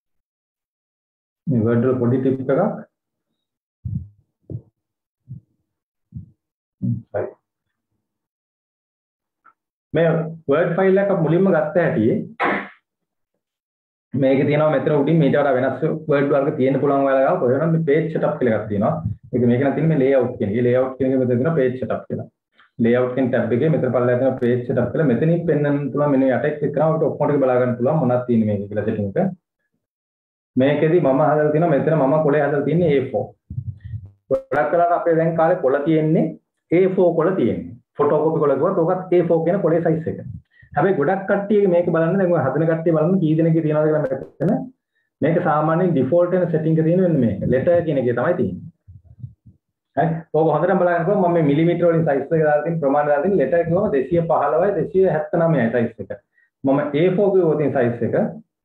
මේ වර්ඩ් වල පොඩි ටිප් එකක්. හරි. මේ වර්ඩ් ෆයිල් එක මුලින්ම ගත්ත හැටි මේකේ තියෙනවා මෙතන උඩින් මීට වඩා වෙනස් වර්ඩ් වර්ග තියෙන්න පුළුවන් ඔයාලා ගාව කොහොමද මේ page setup කියලා එකක් තියෙනවා. ඒක මේක නම් තියෙන්නේ මේ layout කියන එක. මේ layout කියන එක මෙතන තියෙනවා page setup කියලා. layout කියන tab එකේ මෙතන පල්ලෙහාට තියෙනවා page setup කියලා. මෙතනින් පෙන්වන්න පුළුවන් මෙන්න යට එක්ක කරනවා අපිට ඔක්කොම ටික බලා ගන්න පුළුවන් මොනවද තියෙන්නේ මේක කියලා setting එක. මේකෙදි මම හදලා තියෙනවා මෙතන මම කොලේ හදලා තියෙන්නේ A four. ගොඩක් වෙලාවට අපේ දැන් කාලේ කොළ තියෙන්නේ A four කොළ තියෙන්නේ. ෆොටෝකෝපි කොළ ගියොත් ඔකත් A four කියන කොලේ size එක. හැබැයි ගොඩක් කට්ටිය මේක බලන්න දැන් ඔය හදන කට්ටිය බලන්න කී දෙනෙක්ගේ තියනවද කියලා මෙතන මේක සාමාන්‍යයෙන් default වෙන setting එක තියෙන වෙන්නේ මේක letter කියන එකේ තමයි තියෙන්නේ. හරි. ඕක හොඳටම බලන්නකො මම මේ මිලිමීටර වලින් size එක දාලා තියෙන ප්‍රමාණය දාලා තියෙන letter කිව්වම දෙසිය පහළොවයි දෙසිය හැත්තනවයයි size එක. මම A four කිව්වොත් තියෙන size එක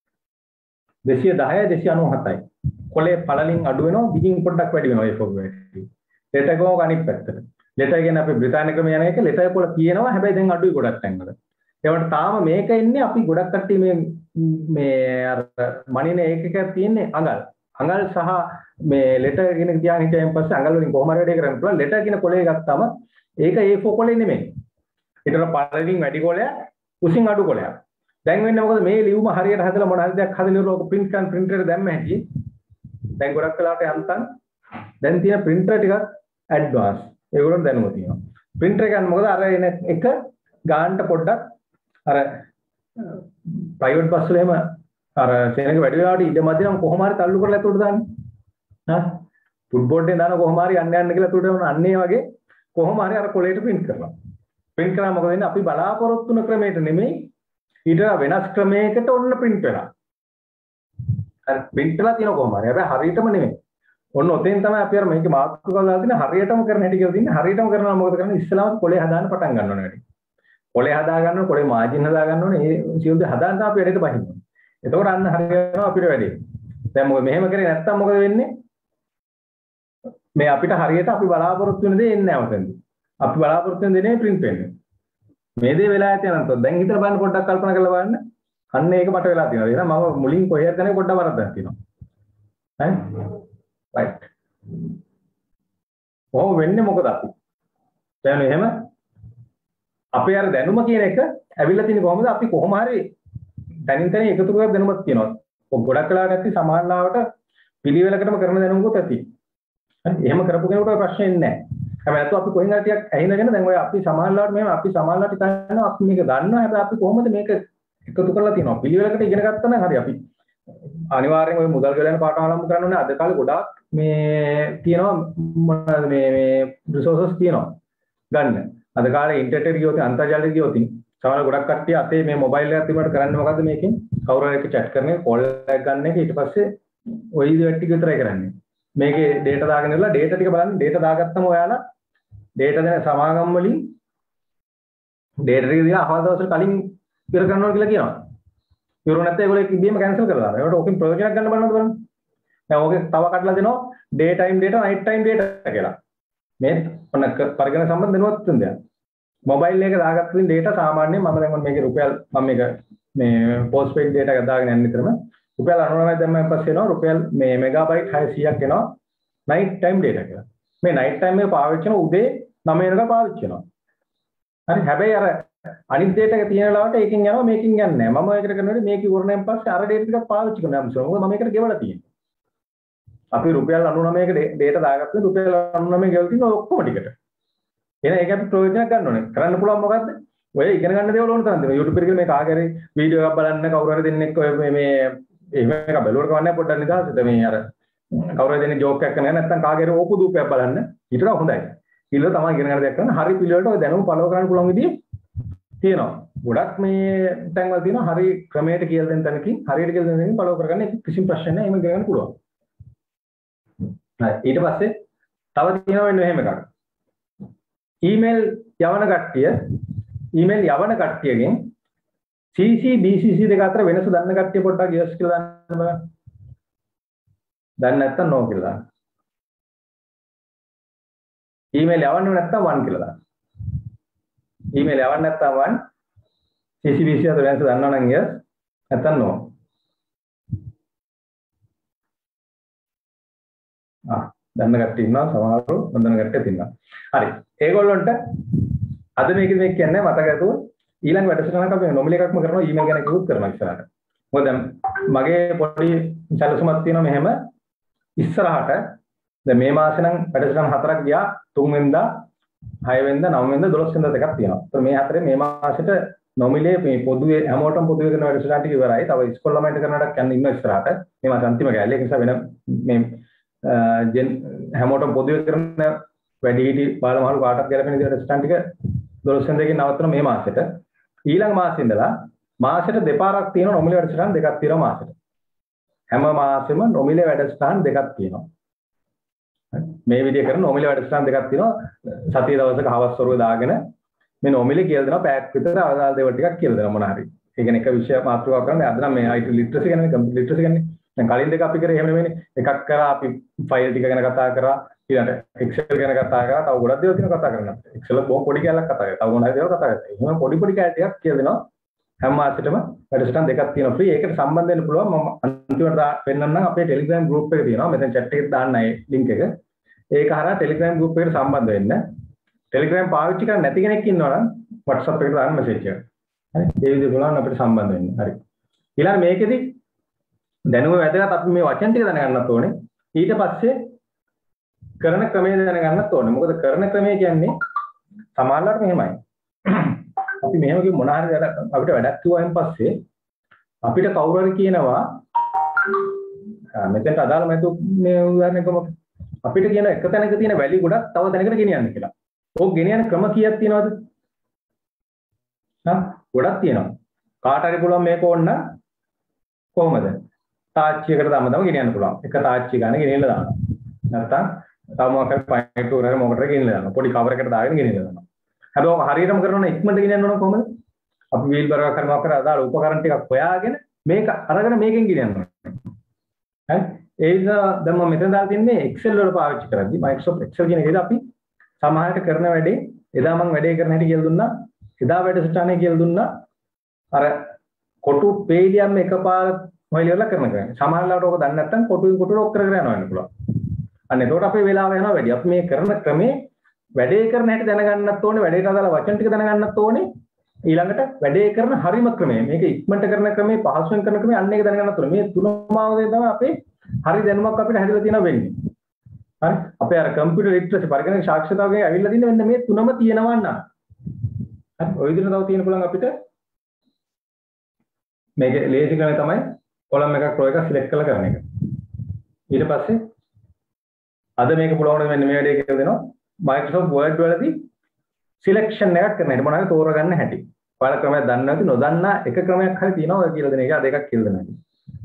දෙසිය දහයයි දෙසිය අනූහතයි. කොලේ පළලින් අඩු වෙනවා දිගින් පොඩ්ඩක් වැඩි වෙනවා A four ගේ. letter කිව්වම අනිත් පැත්තට. letter කියන්නේ අපේ බ්‍රිතාන්‍ය ක්‍රමය යන එක letter කොළ තියෙනවා හැබැයි දැන් අඩුයි ගොඩක් තැන්වල. ඒවට තාම මේක ඉන්නේ අපි ගොඩක් කට්ටිය මේ මේ අර මනින ඒකක තියෙන්නේ අඟල්. අඟල් සහ මේ letter කියන එක තියාගෙන හිටියන් පස්සේ අඟල් වලින් කොහොම හරි වැඩේ කරන්න පුළුවන්. letter කියන කොලේ ගත්තාම ඒක A four කොලේ නෙමෙයි. ඊට පළලින් වැඩි කොලයක් උසින් අඩු කොලයක්. දැන් වෙන්නේ මොකද මේ ලියුම හරියට හදලා මොන හරි දෙයක් හදලා ඉවරලා ඔක print කරන් printer එකට දැම්ම හැටි. දැන් ගොඩක් වෙලාවට යන්තම් දැන් තියෙන printer ටිකක් advance. ඒගොල්ලෝ දැනුම තියෙනවා. printer එක ගන්න මොකද අර එන එක ගානට පොඩ්ඩක් අර ප්‍රයිවට් බස් වල එහෙම අර සෙනඟ වැඩි වෙලාවට ඉඩ මැදි නම් කොහොම හරි තල්ලු කරලා එතකොට දාන්නේ. හා ෆුට් බෝඩ් එකෙන් දාන කොහොම හරි යන්න යන්න කියලා එතකොට වුණා අන්න ඒ වගේ කොහොම හරි අර කොලේට print කරනවා. print කරාම මොකද වෙන්නේ අපි බලාපොරොත්තු වෙන ක්‍රමයට නෙමෙයි ඊට වෙනස් ක්‍රමයකට ඔන්න print වෙනවා. හරි print වෙලා තියෙන කොහොම හරි. හැබැයි හරියටම නෙමෙයි. ඔන්න ඔතෙන් තමයි අපි අර මේකේ මාතෘකාව දාලා තියෙන හරියටම කරන හැටි කියලා තියෙන්නේ. හරියටම කරනවා මොකද කරන්නේ ඉස්සලාම කොලේ හදාන්න පටන් ගන්න ඕනේ වැඩි. කොලේ හදා ගන්න ඕනේ කොලේ මාජින් හදා ගන්න ඕනේ ඒ සියලු දේ හදාන්න තමයි අපි වැඩේට බහින්නේ. එතකොට අන්න හරියනවා අපිට වැඩේ. දැන් මොකද මෙහෙම කරේ නැත්තම් මොකද වෙන්නේ? මේ අපිට හරියට අපි බලාපොරොත්තු වෙන දේ එන්නේ නැහැ ඔතෙන්දී. අපි බලාපොරොත්තු වෙන දේ නෙමෙයි print වෙන්නේ. මේ දේ වෙලා ඇති නැත්නම් දැන් හිතලා බලන්න පොඩ්ඩක් කල්පනා කරලා බලන්න. අන්න ඒක මට වෙලා තියෙනවා. එහෙනම් මම මුලින් කොහේද ගන්නේ පොඩ්ඩක් වරද්දක් තියෙනවා. හරි? right. ඔව් වෙන්නේ මොකද අපි? දැන් එහෙම අපේ අර දැනුම කියන එක ඇවිල්ලා තියෙන්නේ කොහොමද අපි කොහොම හරි දැනින් තැන එකතු කරලා දැනුමක් තියෙනවා. ගොඩක් වෙලාවට නැති සමානලාවට පිළිවෙලකටම කරන දැනුමකුත් ඇති. හරි එහෙම කරපු කෙනෙකුට ප්‍රශ්නේ නැහැ. හැබැයි නැත්නම් අපි කොහෙන් හරි ටිකක් ඇහිනගෙන දැන් ඔය අපි සමානලාවට මෙහෙම අපි සමානලාවට හිතනවා අපි මේක දන්නවා හැබැයි අපි කොහොමද මේක එකතු කරලා තියෙනවා. පිළිවෙලකට ඉගෙන ගත්තා නම් හරි අපි අනිවාර්යෙන් ඔය මුදල් ගලන පාඩම් ආරම්භ කරන්න ඕනේ. අද කාලේ ගොඩාක් මේ තියෙනවා මොනවද මේ මේ රිසෝසස් තියෙනවා ගන්න. අද කාලේ ඉන්ටර්නෙට් එක ගියොත් අන්තර්ජාලයට ගියොත් සමහර ගොඩක් කට්ටිය අතේ මේ මොබයිල් එකක් තිබුණාට කරන්නේ මොකද්ද මේකෙන් කවුරු හරි එක්ක chat කරන එක කෝල් එකක් ගන්න එක ඊට පස්සේ ඔය ඉදිරියට ටික විතරයි කරන්නේ. මේකේ data දාගෙන ඉරලා data ටික බලන්න data දාගත්තම ඔයාලා data දෙන සමාගම් වලින් data ටික දිහා අවල් දවසට කලින් ඉවර කරනවා කියලා කියනවා. ඉවර නැත්නම් ඒගොල්ලෝ ඉබේම cancel කරලා දානවා. ඒකට ඕකෙන් ප්‍රයෝජනයක් ගන්න බලන්නද බලන්න. දැන් ඕකේ තව කඩලා දෙනවා day time data night time data කියලා. මේ ඔන්න පරිගණක සම්බන්ධ වෙනවත් දෙයක්. මොබයිල් එක දාගත්තින් data සාමාන්‍යයෙන් මම දැන් මේකේ රුපියල් මම මේක මේ postpaid data එක දාගෙන යන විතරම රුපියල් අනූනවයයි දැම්මම පස්සේ එනවා රුපියල් මේ මෙගාබයිට් හයසීයක් එනවා night time data කියලා. මේ night time එක පාවිච්චි කරන උදේ නවය වෙනකම් පාවිච්චි කරනවා. හරි හැබැයි අර අනිත් data එක තියෙන ලාවට ඒකෙන් යනවා මේකෙන් යන්නේ නැහැ. මම ඒකට කරනකොට මේක ඉවරණයෙන් පස්සේ අර data ටිකක් පාවිච්චි කරනවා. මොකද මම ඒකට ගෙවලා තියෙන්නේ. අපි රුපියල් අනූනවයක data දාගත්තා රුපියල් අනූනවය ගෙවලා තියෙන ඔක්කොම ටිකට. එහෙනම් ඒක අපි ප්‍රයෝජනයක් ගන්න ඕනේ. කරන්න පුළුවන් මොකද්ද? ඔය ඉගෙන ගන්න දේවල් ඕන තරම් තියෙනවා. YouTube එකේ මේ කාගේ හරි වීඩියෝ එකක් බලන්න කවුරු හරි දෙන්නෙක් ඔය මේ එහෙම එකක් බැලුවට කවන්නේ පොඩ්ඩක් නිදහසට මේ අර කවුරු හරි දෙන්නේ ජෝක් එකක් කරනවා නැත්නම් කාගේ හරි ඕපු දූපයක් බලන්න. ඊට වඩා හොඳයි. පිළිවෙල තමයි ඉගෙන ගන්න දෙයක් කරන්න. හරි පිළිවෙලට ඔය දැනුම පළව කරන්න පුළුවන් විදිය තියෙනවා. ගොඩක් මේ තැන්වල තියෙනවා හරි ක්‍රමයට කියලා දෙන්න තැනකින් හරියට කියලා දෙන්න තැනකින් පළව කරගන්න කිසිම ප්‍රශ්නයක් නැහැ. එහෙම ඉගෙන ගන්න පුළුවන්. හරි ඊට පස්සේ තව තියෙනවා වෙන එහෙම එකක්. ඊමේල් යවන කට්ටිය ඊමේල් යවන කට්ටියගෙන් C C B C C දෙක අතර වෙනස දන්න කට්ටිය පොඩ්ඩක් yes කියලා දාන්න බලන්න. දැන් නැත්තම් no කියලා දාන්න. email යවන්න නැත්තම් one කියලා දාන්න. email යවන්න නැත්තම් one C C B C අතර වෙනස දන්නවා නම් yes නැත්තම් no. ආ දන්න කට්ටිය ඉන්නවා සමහරව නොදන්න කට්ටියත් ඉන්නවා. හරි. ඒගොල්ලන්ට අද මේක මේ කියන්නේ මතක ඇතුව ඊළඟ වැඩසටහනක අපි නොමිලේ එකක්ම කරනවා ඊමේල් ගැන කිව්වොත් කරනවා ඉස්සරහට. මොකද මගේ පොඩි සැලසුමක් තියෙනවා මෙහෙම ඉස්සරහට දැන් මේ මාසේ නම් වැඩසටහන හතරක් ගියා තුන් වෙනිදා හය වෙනිදා නව වෙනිදා දොළොස් වෙනිදා දෙකක් තියෙනවා. ඒතර මේ හතරේ මේ මාසෙට නොමිලේ මේ පොදුවේ හැමෝටම පොදුවේ කරන වැඩසටහන ටික ඉවරයි. තව ඉස්කෝල ළමයින්ට කරන වැඩක් යන්න ඉන්න ඉස්සරහට. මේ මාස අන්තිම ගෑල්ල. ඒක නිසා වෙන මේ ජෙන් හැමෝටම පොදුවේ කරන වැඩිහිටි බාලමහලු කාටත් ගැලපෙන විදිහට වැඩසටහන ටික දොළොස් වෙනිදාකින් නවත්තන මේ මාසෙට. ඊළඟ මාසෙ ඉඳලා මාසෙට දෙපාරක් තියෙන නොමිලේ වැඩසටහන් දෙකක් තියෙනවා මාසෙට. හැම මාසෙම නොමිලේ වැඩසටහන් දෙකක් තියෙනවා. මේ විදිහ කරන නොමිලේ වැඩසටහන් දෙකක් තියෙනවා. සතිය දවසක හවස් වරුවේ දාගෙන මේ නොමිලේ කියලා දෙනවා පැයක් විතර අවදාල් දේවල් ටිකක් කියලා දෙනවා මොන හරි. ඒ කියන්නේ එක විෂය මාතෘකාවක් කරන්නේ අද නම් මේ I T ලිටරසි ගැන කම්පියුටර් ලිටරසි ගැන. දැන් කලින් දෙක අපි කරේ එහෙම නෙවෙයිනේ. එකක් කරා අපි ෆයිල් ටික ගැන කතා කරා. ඊළඟට Excel ගැන කතා කරා. තව ගොඩක් දේවල් තියෙනවා කතා කරන්න. Excel බොහොම පොඩි කැලක් කතා කරා. තව මොනවද දේවල් කතා කරා. එහෙනම් පොඩි පොඩි කැල ටිකක් කියලා දෙනවා. හැම මාසෙටම වැඩසටහන් දෙකක් තියෙනවා ෆ්‍රී. ඒකට සම්බන්ධ වෙන්න පුළුවන්. මම අන්තිමට පෙන්නන්නම් අපේ Telegram group එක තියෙනවා. මෙතන chat එකේ දාන්න ඒ link එක. ඒක හරහා Telegram group එකට සම්බන්ධ වෙන්න. Telegram පාවිච්චි කරන්නේ නැති කෙනෙක් ඉන්නවා නම් WhatsApp එකට දාන්න message එක. හරි. ඒ විදිහට බලන්න අපිට සම්බන්ධ වෙන්න. හරි. ඊළඟ මේකෙදි දැනුම වැදගත් අපි මේ වචන ටික දැනගන්නත් ඕනේ. ඊට පස්සේ කරන ක්‍රමය දැනගන්නත් ඕනේ. මොකද කරන ක්‍රමය කියන්නේ සමානලට මෙහෙමයි. අපි මෙහෙම කිව්ව මොන හරි අපිට වැඩක් කිව්වයින් පස්සේ අපිට කවුරු හරි කියනවා මෙතෙන්ට අදාළ මතු මේ උදාහරණයකම අපිට කියන එක තැනක තියෙන වැලි ගොඩක් තව තැනකට ගෙනියන්න කියලා. ඕක ගෙනියන ක්‍රම කීයක් තියෙනවද? හා ගොඩක් තියෙනවා. කාට හරි පුළුවන් මේක ඕන්න කොහොමද? තාච්චියකට තම තම ගෙනියන්න පුළුවන්. එක තාච්චිය ගන්න ගෙනියලා දානවා. නැත්තම් තව මොකක් හරි පයින්ට් උරගෙන මොකටද ගෙනියලා දානවා. පොඩි කවර් එකකට දාගෙන ගෙනියලා දානවා. හැබැයි ඔක හරියටම කරනවා නම් ඉක්මනට ගෙනියන්න ඕන කොහොමද? අපි වීල් බරක් කරනවා කර අදාළ උපකරණ ටිකක් හොයාගෙන මේක අරගෙන මේකෙන් ගෙනියන්න ඕන. හරි? ඒ නිසා දැන් මම මෙතන දාලා තින්නේ Excel වල පාවිච්චි කරද්දි Microsoft Excel කියන එකේදී අපි සමහරට කරන වැඩේ එදා මම වැඩේ කරන හැටි කියලා දුන්නා. එදා වැඩසටහනේ කියලා දුන්නා. අර කොටු පේලියම් එකපාර මොයිලවල කරන කරන්නේ. සමහරවිට ඔක දන්නේ නැත්නම් කොටුවෙන් කොටුවට ඔක් කරගෙන යනවා වෙන්න පුළුවන්. අන්න එතකොට අපේ වෙලාව යනවා වැඩි. අපි මේ කරන ක්‍රමේ වැඩේ කරන හැටි දැනගන්නත් ඕනේ, වැඩේට අදාළ වචන ටික දැනගන්නත් ඕනේ. ඊළඟට වැඩේ කරන හරිම ක්‍රමය. මේක ඉක්මනට කරන ක්‍රමේ, පහසුවෙන් කරන ක්‍රමේ අන්න ඒක දැනගන්නත් ඕනේ. මේ තුනම අවදේ තමයි අපේ හරි දැනුමක් අපිට හැදලා තියෙනවා වෙන්නේ. හරි? අපේ අර කම්පියුටර් ලිටරසි පරිගණක සාක්ෂරතාවකේ ඇවිල්ලා තියෙන මෙන්න මේ තුනම තියෙනවා නම්. හරි? ඔය විදිහට තව තියෙන පුළුවන් අපිට මේක ලේසි ක්‍රමය තමයි කොලම් එකක් රෝ එකක් සිලෙක්ට් කරලා කරන එක. ඊට පස්සේ අද මේක පුළුවන් වෙන්නේ මේ වැඩේ කියලා දෙනවා. Microsoft Word වලදී selection එකක් කරන හැටි මොනවාද තෝරගන්න හැටි. ඔයාලා ක්‍රමයක් දන්නේ නැති නොදන්නා එක ක්‍රමයක් හරි තියෙනවා ඔය කියලා දෙන එක. අද එකක් කියලා දෙන හැටි.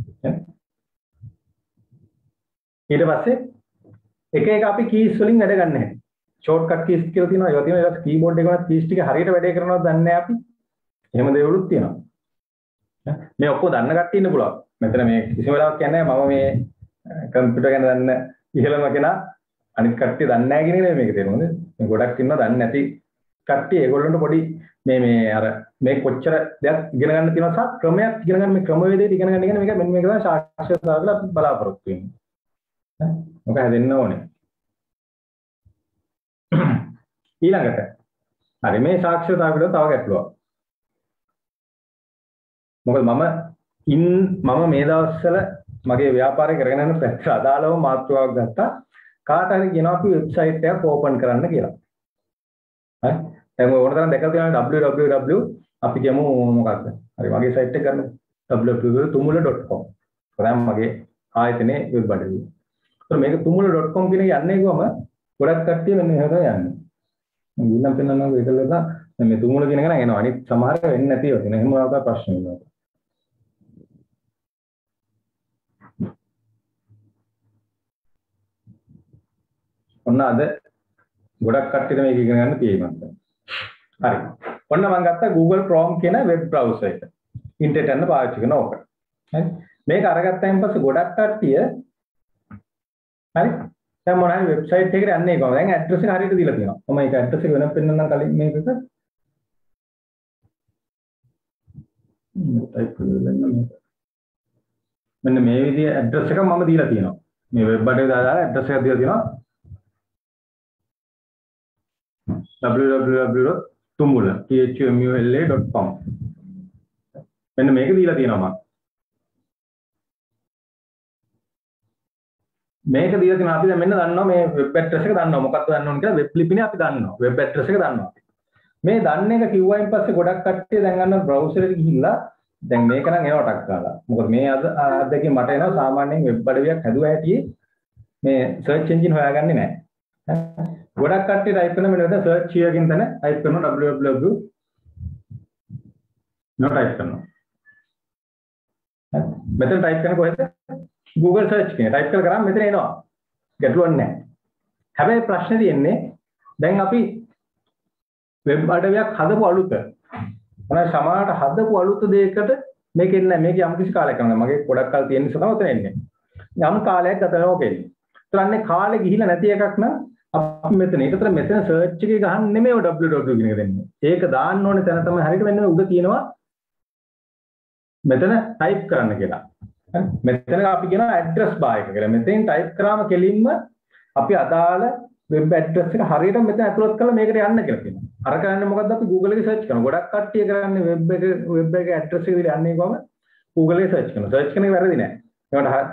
ඊට පස්සේ එක එක අපි keys වලින් වැඩ ගන්න හැටි. shortcut keys කියලා තියෙනවා. ඒවා තියෙනවා. ඊට keyboard එකේ keys ටික හරියට වැඩේ කරනවද දන්නේ නැහැ අපි. එහෙම දේවලුත් තියෙනවා. මේ ඔක්කොම දන්න කට්ටිය ඉන්න පුළුවන්. මෙතන මේ කිසිම වෙලාවක් කියන්නේ මම මේ කම්පියුටර් ගැන දන්න ඉහළම කෙනා අනිත් කට්ටිය දන්නේ නැහැ කියන එක නෙමෙයි මේක තේරුමද? මේ ගොඩක් ඉන්නවා දන්නේ නැති කට්ටිය. ඒගොල්ලන්ට පොඩි මේ මේ අර මේ කොච්චර දෙයක් ඉගෙන ගන්න තියෙනවා සහ ක්‍රමයක් ඉගෙන ගන්න මේ ක්‍රමවේදයට ඉගෙන ගන්න කියන මේක මෙන්න මේක තමයි සාක්ෂරතාව කියලා අපි බලාපොරොත්තු වෙන්නේ. ඈ මොකද හැදෙන්න ඕනේ. ඊළඟට හරි මේ සාක්ෂරතාව පිළිබඳව තව ගැටලුවක්. මොකද මම ඉන් මම මේ දවස්වල මගේ ව්‍යාපාරය කරගෙන යන පැත්ත අදාළව මාතෘකාවක් ගත්තා. කාට හරි කියනවා අපි වෙබ්සයිට් එකක් ඕපන් කරන්න කියලා. හරි. දැන් ඔය ඕනතරම් දැකලා තියෙනවා www අපි කියමු මොකක්ද? හරි මගේ සයිට් එක ගන්න www dot tumula dot com. කොහොමද මගේ ආයතනයේ වෙබ් අඩවිය. ඒත් මේක tumula dot com කියන එක යන්නේ කොහම ගොඩක් කට්ටිය මෙන්න මෙහෙම යන්නේ. මම ඊළඟ පෙන්නනවා ඒකල දාලා මේ tumula කියන එක නම් එනවා. අනිත් සමහර වෙන්නේ නැතිව තියෙන. එහෙම වගේ ප්‍රශ්න වෙනවා. ඔන්න අද ගොඩක් කට්ටියට මේක ඉගෙන ගන්න තියෙනවා. හරි. ඔන්න මම ගත්තා Google Chrome කියන වෙබ් බ්‍රවුසර් එක. ඉන්ටර්නෙට් යන පාවිච්චි කරන ඕක. හරි. මේක අරගත්තාන් පස්සේ ගොඩක් කට්ටිය හරි දැන් මොන හරි වෙබ්සයිට් එකකට යන්නේ කොහොමද? දැන් ඇඩ්‍රස් එක හරියට දීලා තියෙනවා. මම ඒක ඇඩ්‍රස් එක වෙනම පෙන්නන්නම් කලින් මේකක. ටයිප් කරලා මේක. මෙන්න මේ විදිහේ ඇඩ්‍රස් එකක් මම දීලා තියෙනවා. මේ වෙබ් අඩේ දාලා ඇඩ්‍රස් එකක් දීලා තියෙනවා. w w w dot tumula dot com මෙන්න මේක දීලා තියෙනවා මම. මේක දීලා තියෙනවා අපි දැන් මෙන්න දන්නවා මේ වෙබ් ඇඩ්‍රස් එක දන්නවා මොකක්ද දන්න ඕන කියලා වෙබ් ලිපිනේ අපි දන්නවා වෙබ් ඇඩ්‍රස් එක දන්නවා මේ දන්න එක කිව්වයින් පස්සේ ගොඩක් කට්ටිය දැන් අන්න බ්‍රවුසර් එකට ගිහිල්ලා දැන් මේක නම් එනවා ටක් ගාලා මොකද මේ අද අදකින් මට එනවා සාමාන්‍යයෙන් වෙබ් අඩවියක් හැදුවා හැටියේ මේ සර්ච් එන්ජින් හොයාගන්නේ නැහැ ගොඩක් කට්ටිය ටයිප් කරන මෙන්න මෙතන සර්ච් එකකින් තන ටයිප් කරනවා w w w නෝ ටයිප් කරනවා මෙතන ටයිප් කරන කොහෙද Google search එකේ ටයිප් කරලා කරාම මෙතන එනවා. ගැටලුවක් නැහැ. හැබැයි ප්‍රශ්නේ තියෙන්නේ දැන් අපි වෙබ් අඩවියක් හදපු අලුත. මොනවා සමානට හදපු අලුත දෙයකට මේක එන්නේ නැහැ. මේක යම් කිසි කාලයක් යනවා. මගේ ගොඩක් කාල තියෙන නිසා තමයි උතන එන්නේ. යම් කාලයක් ගත වෙනවා ඕකේ. ඒතරන්නේ කාලේ ගිහිලා නැති එකක් නම් අපි මෙතන ඒකතර මෙතන search එකේ ගහන්න නෙමෙයි ඔය www කියන එක දෙන්නේ. ඒක දාන්න ඕනේ තැන තමයි හරියට වෙන්නේ උඩ තියෙනවා මෙතන ටයිප් කරන්න කියලා. මෙතන අපි කියනවා ඇඩ්‍රස් බාර් එක කියලා. මෙතෙන් ටයිප් කරාම කෙලින්ම අපි අදාළ වෙබ් ඇඩ්‍රස් එක හරියට මෙතන ඇතුළත් කරලා මේකට යන්න කියලා කියනවා. අර කරන්නේ මොකද්ද අපි Google එකේ සර්ච් කරනවා. ගොඩක් කට්ටිය කරන්නේ වෙබ් එක වෙබ් එකේ ඇඩ්‍රස් එක විදිහට යන්නේ කොහම Google එකේ සර්ච් කරනවා. සර්ච් කරන එක වැරදි නෑ. ඒකට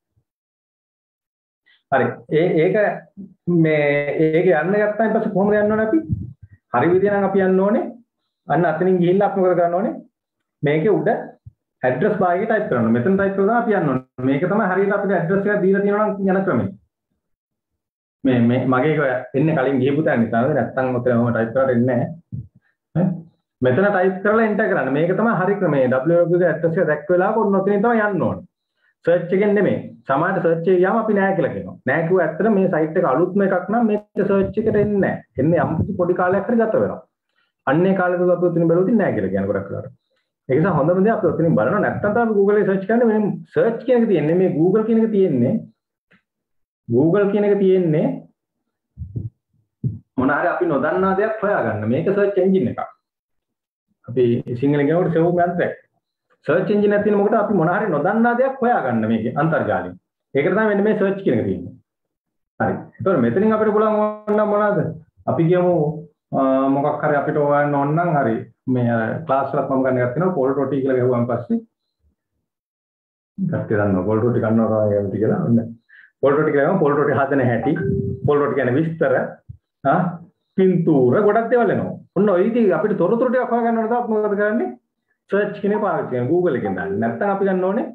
හරි. ඒ ඒක මේ ඒක යන්න ගත්තාන් පස්සේ කොහොමද යන්න ඕනේ අපි? හරි විදිහ නම් අපි යන්න ඕනේ. අන්න අතනින් ගිහිල්ලා අපි මොකද කරන්න ඕනේ? මේකේ උඩ ඇඩ්‍රස් බාර් එකේ ටයිප් කරනවා. මෙතන ටයිප් කරලා අපි යන්න ඕනේ. මේක තමයි හරියට අපිට ඇඩ්‍රස් එකක් දීලා තියෙනවා නම් යන ක්‍රමය. මේ මේ මගේ එක එන්නේ කලින් ගිහපු තැන නිසා නේද? නැත්තම් ඔතන මම ටයිප් කරලා එන්නේ නැහැ. මෙතන ටයිප් කරලා එන්ටර් කරන්න. මේක තමයි හරි ක්‍රමය. w w w ඇඩ්‍රස් එක දැක්ක වෙලාවක ඔන්න ඔතනින් තමයි යන්න ඕනේ. සර්ච් එකෙන් නෙමෙයි. සමහරට සර්ච් එකේ ගියාම අපි නැහැ කියලා කියනවා. නැහැ කිව්ව ඇත්තට මේ සයිට් එක අලුත්ම එකක් නම් මේක සර්ච් එකට එන්නේ නැහැ. එන්නේ යම් කිසි පොඩි කාලයක් හරි ගත වෙනවා. අන්නේ කාලෙක අපි ඔතනින් බලුවොත් නැහැ කියලා කියන ගොඩක් වෙලාවට. ඒ නිසා හොඳම දේ අපි ඔතනින් බලනවා නැත්නම් තමයි Google එකේ සර්ච් කරන්නේ මේ සර්ච් කියන එක තියෙන්නේ මේ Google කියන එක තියෙන්නේ Google කියන එක තියෙන්නේ මොන හරි අපි නොදන්නා දෙයක් හොයාගන්න මේක සර්ච් එන්ජින් එකක් අපි සිංහලෙන් කියනකොට සෙවුම් යන්ත්‍රයක් සර්ච් එන්ජින් එකක් තියෙන මොකද අපි මොන හරි නොදන්නා දෙයක් හොයාගන්න මේකේ අන්තර්ජාලයෙන් ඒකට තමයි මෙන්න මේ සර්ච් කියන එක තියෙන්නේ හරි ඒතකොට මෙතනින් අපිට පුළුවන් ඕන මොනවාද අපි කියමු මොකක් හරි අපිට හොයන්න ඕන නම් හරි මේ ක්ලාස් වලත් මම ගන්න එකක් තියෙනවා පොල් රොටි කියලා ගහුවාන් පස්සේ කට්ටිය දන්නවා පොල් රොටි කන්නවා වගේ කියලා ඔන්න පොල් රොටි කියලා පොල් රොටි හදන හැටි පොල් රොටි කියන්නේ විස්තර ආ පින්තූර ගොඩක් දේවල් එනවා ඔන්න ඔය ඉතින් අපිට තොරතුරු ටිකක් හොයාගන්න ඕන තමයි මොකද කරන්නේ සර්ච් එකේ පාවිච්චි කරන Google එකෙන් දාන්න නැත්නම් අපි ගන්න ඕනේ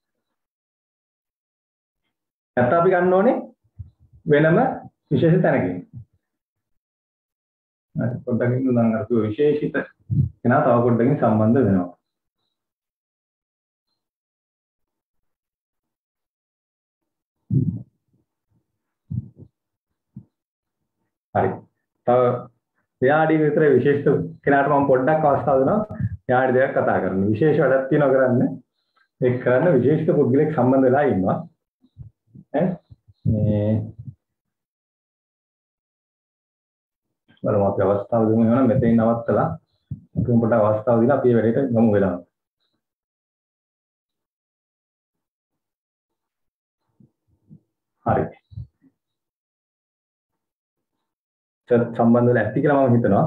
නැත්නම් අපි ගන්න ඕනේ වෙනම විශේෂ තැනකින් හරි පොඩ්ඩක් ඉන්න නම් අර විශේෂිත කෙනා තව පොඩ්ඩකින් සම්බන්ධ වෙනවා. හරි. තව විනාඩි විතර විශේෂිත කෙනාට මම පොඩ්ඩක් අවස්ථාව දෙනවා. විනාඩි දෙකක් කතා කරන්න. විශේෂ වැඩක් තියෙනවා කරන්න. ඒක කරන්න විශේෂිත පුද්ගලෙක් සම්බන්ධ වෙලා ඉන්නවා. ඈ මේ බලමු අපි අවස්ථාව දෙමු එහෙනම් මෙතෙන් නවත්තලා අපි පොඩ්ඩක් අවස්ථාව දීලා අපි මේ වැඩේට ගමු වෙනවා. හරි. සත් සම්බන්ධ වෙලා ඇති කියලා මම හිතනවා.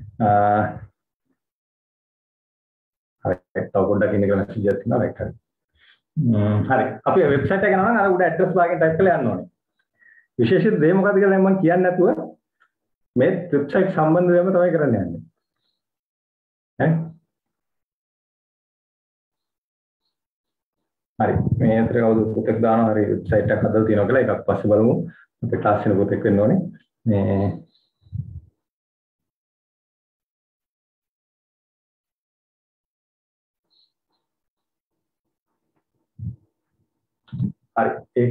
හරි. තව පොඩ්ඩක් ඉන්න කියලා මැසේජ් එකක් තියෙනවා රයිට් හරි. හරි. අපි වෙබ්සයිට් එක යනවා නම් අර උඩ ඇඩ්‍රස් බාර් එකෙන් ටයිප් කරලා යන්න ඕනේ. විශේෂිත දේ මොකක්ද කියලා දැන් මම කියන්නේ නැතුව මේ වෙබ්සයිට් සම්බන්ධ වෙම තමයි කරන්න යන්නේ. ඈ හරි මේ අතර කවුද පොතක් දානවා හරි වෙබ්සයිට් එකක් හදලා තියෙනවා කියලා එකක් පස්සේ බලමු. අපේ ක්ලාස් එකේ පොතක් වෙන්න ඕනේ. මේ හරි ඒක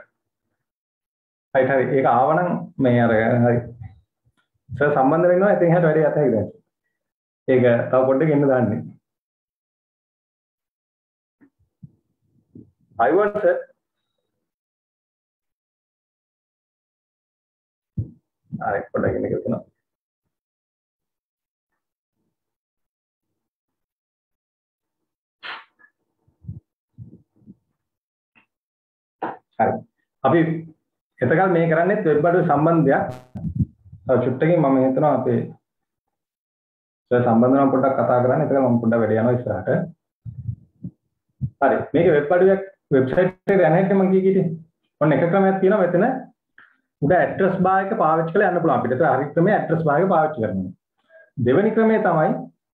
හරි හරි ඒක ආවනම් මේ අර හරි සර් සම්බන්ධ වෙනවා එතෙන් හැට වැඩි අතයි දැන්. ඒක තව පොඩ්ඩක් එන්න දාන්නේ. අයිවන් සර්. ආ පොඩ්ඩක් ඉන්න කියලා. හරි. අපි එතකල් මේ කරන්නේ වෙබ් අඩුව සම්බන්ධයක්. තව චුට්ටකින් මම හිතනවා අපේ සර් සම්බන්ධ නම් පොඩ්ඩක් කතා කරන්න. එතකල් මම පොඩ්ඩක් වැඩ යනවා ඉස්සරහට. හරි. මේක වෙබ් අඩුවක් වෙබ්සයිට් එකට යන හැටි මම කිය කීටි. ඔන්න එක ක්‍රමයක් තියෙනවා මෙතන. උඩ ඇඩ්‍රස් බාර් එක පාවිච්චි කරලා යන්න පුළුවන් අපිට. ඒක හරි ක්‍රමය ඇඩ්‍රස් බාර් එක පාවිච්චි කරනවා. දෙවෙනි ක්‍රමය තමයි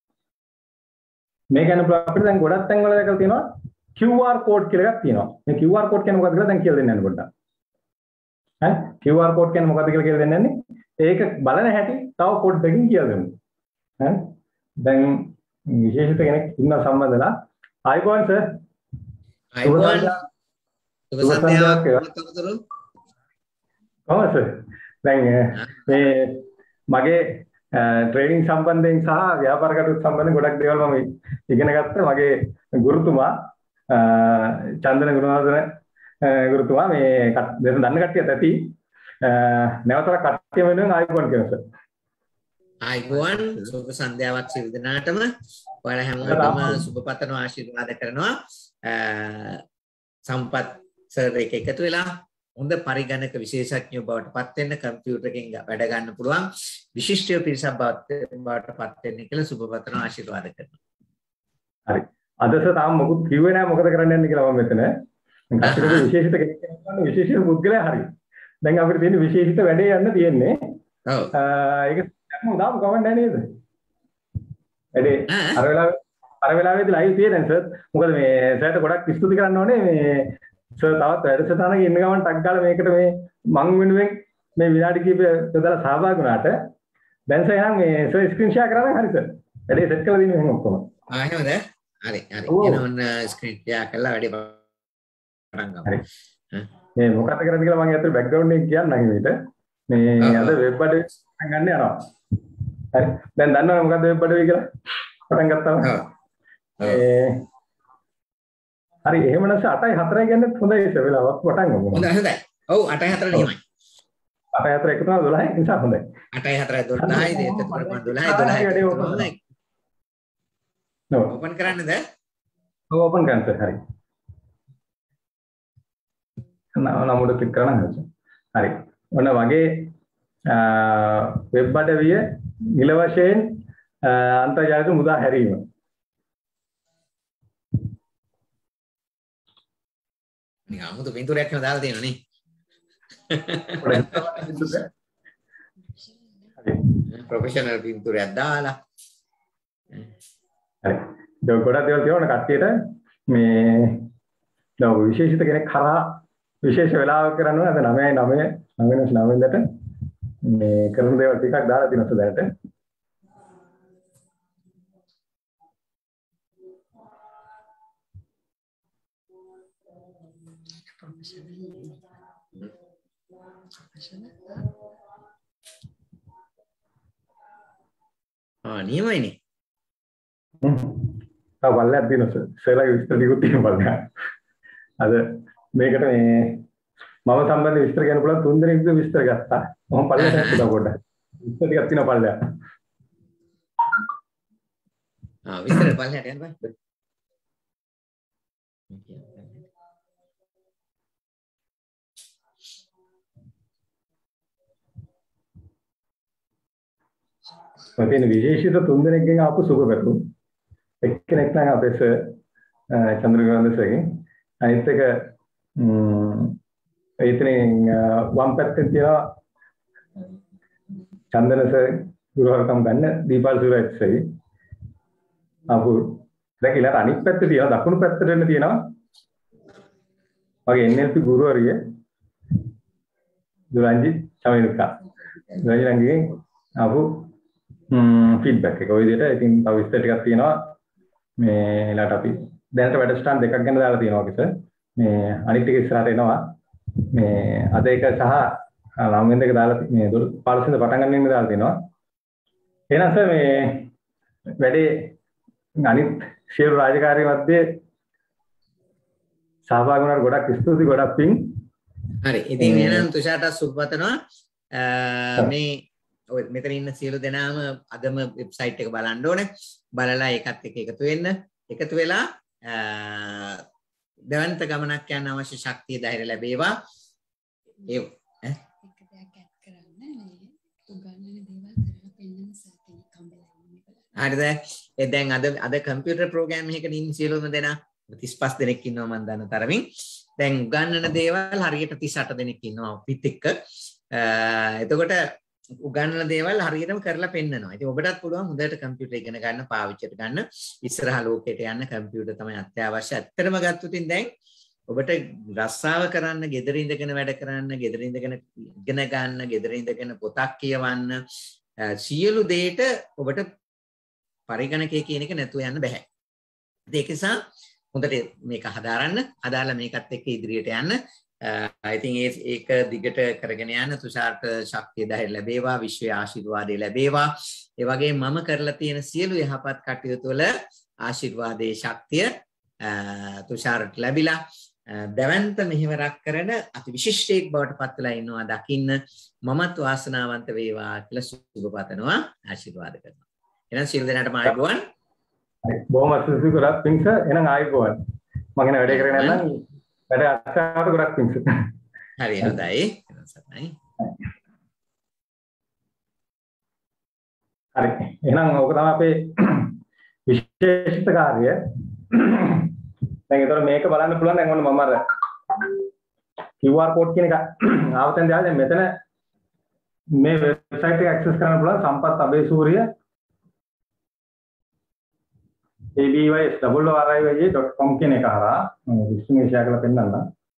මේක යන පුළුවන් අපිට දැන් ගොඩක් තැන් වල දැකලා තියෙනවා Q R code කියලා එකක් තියෙනවා. මේ Q R code කියන්නේ මොකක්ද කියලා දැන් කියලා දෙන්න යන්න පොඩ්ඩක්. ඈ Q R code කියන්නේ මොකක්ද කියලා කියලා දෙන්න යන්නේ. ඒක බලන හැටි තව පොඩ්ඩකින් කියලා දෙමු. ඈ දැන් විශේෂිත කෙනෙක් ඉන්න සම්බන්ධලා අයිබෝන් සර්. අයිබෝන්. සුබ සන්ධ්‍යාවක් වතුරු. කොහොමද සර්? දැන් මේ මගේ ට්‍රේනින් සම්බන්ධයෙන් සහ ව්‍යාපාර කටයුතු සම්බන්ධයෙන් ගොඩක් දේවල් මම ඉගෙන ගත්තා. මගේ ගුරුතුමා චන්දන ගුණවර්ධන ගුරුතුමා මේ දෙන්න දන්න කට්ටියත් ඇති. නැවතත් කට්ටිය වෙනුවෙන් ආයිබෝන් කියනවා සර්. ආයිබෝන් සුබ සන්ධ්‍යාවක් සියලු දෙනාටම. ඔයාලා හැමෝටම සුබ පතන ආශිර්වාද කරනවා. සම්පත් සර් එක එකතු වෙලා හොඳ පරිගණක විශේෂඥයෝ බවට පත් වෙන්න කම්පියුටර් එකකින් වැඩ ගන්න පුළුවන් විශිෂ්ට පිරිසක් බවට පත් වෙන්න කියලා සුබ පතන ආශිර්වාද කරනවා. හරි. අද සර් තාම මොකුත් කිව්වේ නැහැ මොකද කරන්න යන්නේ කියලා මම මෙතන. කච්චිරේ විශේෂිත කෙනෙක් ගන්න විශේෂිත පුද්ගලයා හරි. දැන් අපිට තියෙන විශේෂිත වැඩේ යන්න තියෙන්නේ. ඔව්. ඒක දැන් දාමු කවන්න නැහැ නේද? වැඩේ අර වෙලාවේ අර වෙලාවේදී ලයිව් තියෙන සර්. මොකද මේ සර්ට ගොඩක් ස්තුති කරන්න ඕනේ මේ සර් තවත් වැඩසටහනක ඉන්න ගමන් ටක් ගාලා මේකට මේ මං වෙනුවෙන් මේ විනාඩි කිහිපය යොදලා සහභාගී වුණාට දැන් සර් එහෙනම් මේ සර් ස්ක්‍රීන් ෂෙයා කරන්න හරි සර්. වැඩේ සෙට් කරලා දෙන්න එහෙනම් ඔක්කොම. ආ එහෙමද? හරි හරි. එහෙනම් ස්ක්‍රීන් ෂෙයා කරලා වැඩේ පටන් ගමු. මේ මොකක්ද කරන්නේ කියලා මම අතට බෑග්ග්‍රවුන්ඩ් එක කියන්නම් මේකට. මේ අද වෙබ් අඩුවේ පටන් ගන්න යනවා. හරි. දැන් දන්නවද මොකද්ද වෙබ් අඩුවේ කියලා? පටන් ගත්තාම. ඒ හරි එහෙමනම් අටයි හතරයි කියන්නේ හොඳයි සර් වෙලාවක් පටන් ගමු. හොඳයි හොඳයි. ඔව් අටයි හතරයි නියමයි. අටයි හතර එකතු වෙනවා දොළහයි නිසා හොඳයි. අටයි හතරයි දොළහයි දෙක තුනයි දොළහයි දොළහයි හොඳයි. නෝ ඕපන් කරන්නද? ඔව් ඕපන් කරන්න සර් හරි. නමුත් ක්ලික් කරන්න හරි. ඔන්න වගේ වෙබ් අඩවිය නිල වශයෙන් අන්තර්ජාලයට මුදා හැරීම. නිකන් 아무도 පින්තූරයක් එහෙම දාලා තියෙනවා නේ. ප්‍රොෆෙෂනල් පින්තූරයක් දාලා. හරි. ඒක ගොඩක් දේවල් තියෙනවා කට්ටියට මේ දැන් විශේෂිත කෙනෙක් කරා විශේෂ වෙලාවක් කරනවා අද නවයයි නවය නවය නවයකට මේ කරන දේවල් ටිකක් දාලා තියෙනවා දැනට. ආ නියමයිනේ. හ්ම්. තව බලයක් දිනනවා සර්ලගේ විස්තර ටිකුත් තියෙන බලයක්. අද මේකට මේ මම සම්බන්ධ විස්තර කියන්න පුළුවන් තුන් දෙනෙක්ගේ විස්තර ගත්තා. මම පල්ලෙට හිටුවා පොඩ්ඩක්. විස්තර ටිකක් තියෙනවා පල්ලයක්. ආ විස්තර පල්ලෙට යන්න බෑ. මම විශේෂිත තුන් දෙනෙක්ගෙන් ආපු සුබ පැතුම්. එක්කෙනෙක් නම් අපේ සර් චන්ද්‍රකාන්ත සර්ගෙන්. අනිත් එක එතනින් වම් පැත්තෙන් තියෙනවා චන්දන සර් ගුරුවරකම් ගන්න දීපල් සුරජ් සර්. ආපු දැන් ඊළඟ අනිත් පැත්තේ තියෙනවා දකුණු පැත්තට වෙන්න තියෙනවා. මගේ N L P ගුරුවරිය දුරංජිත් චමිරුකා. දුරංජිත්ගෙන් ආපු ෆීඩ්බැක් එක. ඔය විදිහට ඉතින් තව විස්තර ටිකක් තියෙනවා. මේ ඊළඟට අපි දැනට වැඩසටහන් දෙකක් ගැන දාලා තියෙනවා කිස. මේ අනිත් ටික ඉස්සරහට එනවා. මේ අද එක සහ නම් වෙන දෙක දාලා මේ පළවෙනි පටන් ගන්න ඉන්න දාලා තියෙනවා. එහෙනම් සර් මේ වැඩේ අනිත් සියලු රාජකාරී මැද්දේ සහභාගී වුණාට ගොඩක් ස්තුතියි ගොඩක් පිං. හරි. ඉතින් එහෙනම් තුෂාරට සුබපතනවා. මේ ඔය මෙතන ඉන්න සියලු දෙනාම අදම වෙබ්සයිට් එක බලන්න ඕනේ. බලලා ඒකත් එක්ක එකතු වෙන්න. එකතු වෙලා දෙවන්ත ගමනක් යන අවශ්‍ය ශක්තිය ධෛර්ය ලැබේවා. ඒ ඈ එක දෙයක් ඇඩ් කරන්න මේ උගන්වන දේවල් කරලා පෙන්නන සර් කෙනෙක් හම්බෙලා ඉන්නේ. හරිද? ඒ දැන් අද අද කම්පියුටර් ප්‍රෝග්‍රෑම් එකකට ඉන්න සියලුම දෙනා තිස් පහ දෙනෙක් ඉන්නවා මම දන්න තරමින්. දැන් උගන්වන දේවල් හරියට තිස් අට දෙනෙක් ඉන්නවා අපිත් එක්ක. එතකොට උගන්වන දේවල් හරියටම කරලා පෙන්නනවා. ඉතින් ඔබටත් පුළුවන් හොඳට කම්පියුටර් ඉගෙන ගන්න, පාවිච්චිට ගන්න. ඉස්සරහා ලෝකයට යන්න කම්පියුටර් තමයි අත්‍යවශ්‍ය. ඇත්තටම ගත්තොත් දැන් ඔබට රස්සාව කරන්න, ගෙදර ඉඳගෙන වැඩ කරන්න, ගෙදර ඉඳගෙන ඉගෙන ගන්න, ගෙදර ඉඳගෙන පොතක් කියවන්න, සියලු දේට ඔබට පරිගණකය කියන එක නැතුව යන්න බෑ. ඒක නිසා හොඳට මේක හදාරන්න, හදාලා මේකත් එක්ක ඉදිරියට යන්න. ඉතින් ඒක දිගට කරගෙන යන්න තුෂාර්ට ශක්තිය ධෛර්ය ලැබේවා, විශ්වයේ ආශිර්වාදය ලැබේවා. ඒ වගේම මම කරලා තියෙන සියලු යහපත් කටයුතු වල ආශිර්වාදයේ ශක්තිය තුෂාර්ට ලැබිලා දැවැන්ත මෙහෙවරක් කරන අති විශිෂ්ටයෙක් බවට පත් වෙලා ඉන්නවා දකින්න මමත් වාසනාවන්ත වේවා කියලා සුබ පතනවා, ආශිර්වාද කරනවා. එහෙනම් සියලු දෙනාටම ආයුබෝවන්. බොහොම ස්තුතියි ගොඩක් පිංස. එහෙනම් ආයුබෝවන්. මම ඉන වැඩේ කරගෙන යනවා. වැඩ අත්සාවට ගොඩක් පිංස. හරි හොඳයි. සත්‍යයි. හරි. එහෙනම් ඕක තමයි අපේ විශේෂිත කාර්යය. දැන් ඒතර මේක බලන්න පුළුවන්. දැන් ඔන්න මම අර Q R code කියන එක ආවතෙන් දාලා දැන් මෙතන මේ වෙබ්සයිට් එක ඇක්සස් කරන්න පුළුවන් සම්පත් අබේසූරිය A B Y S O O R I Y dot com කියන එක හරහා විශ්ලේෂණය කරලා පෙන්නන්න.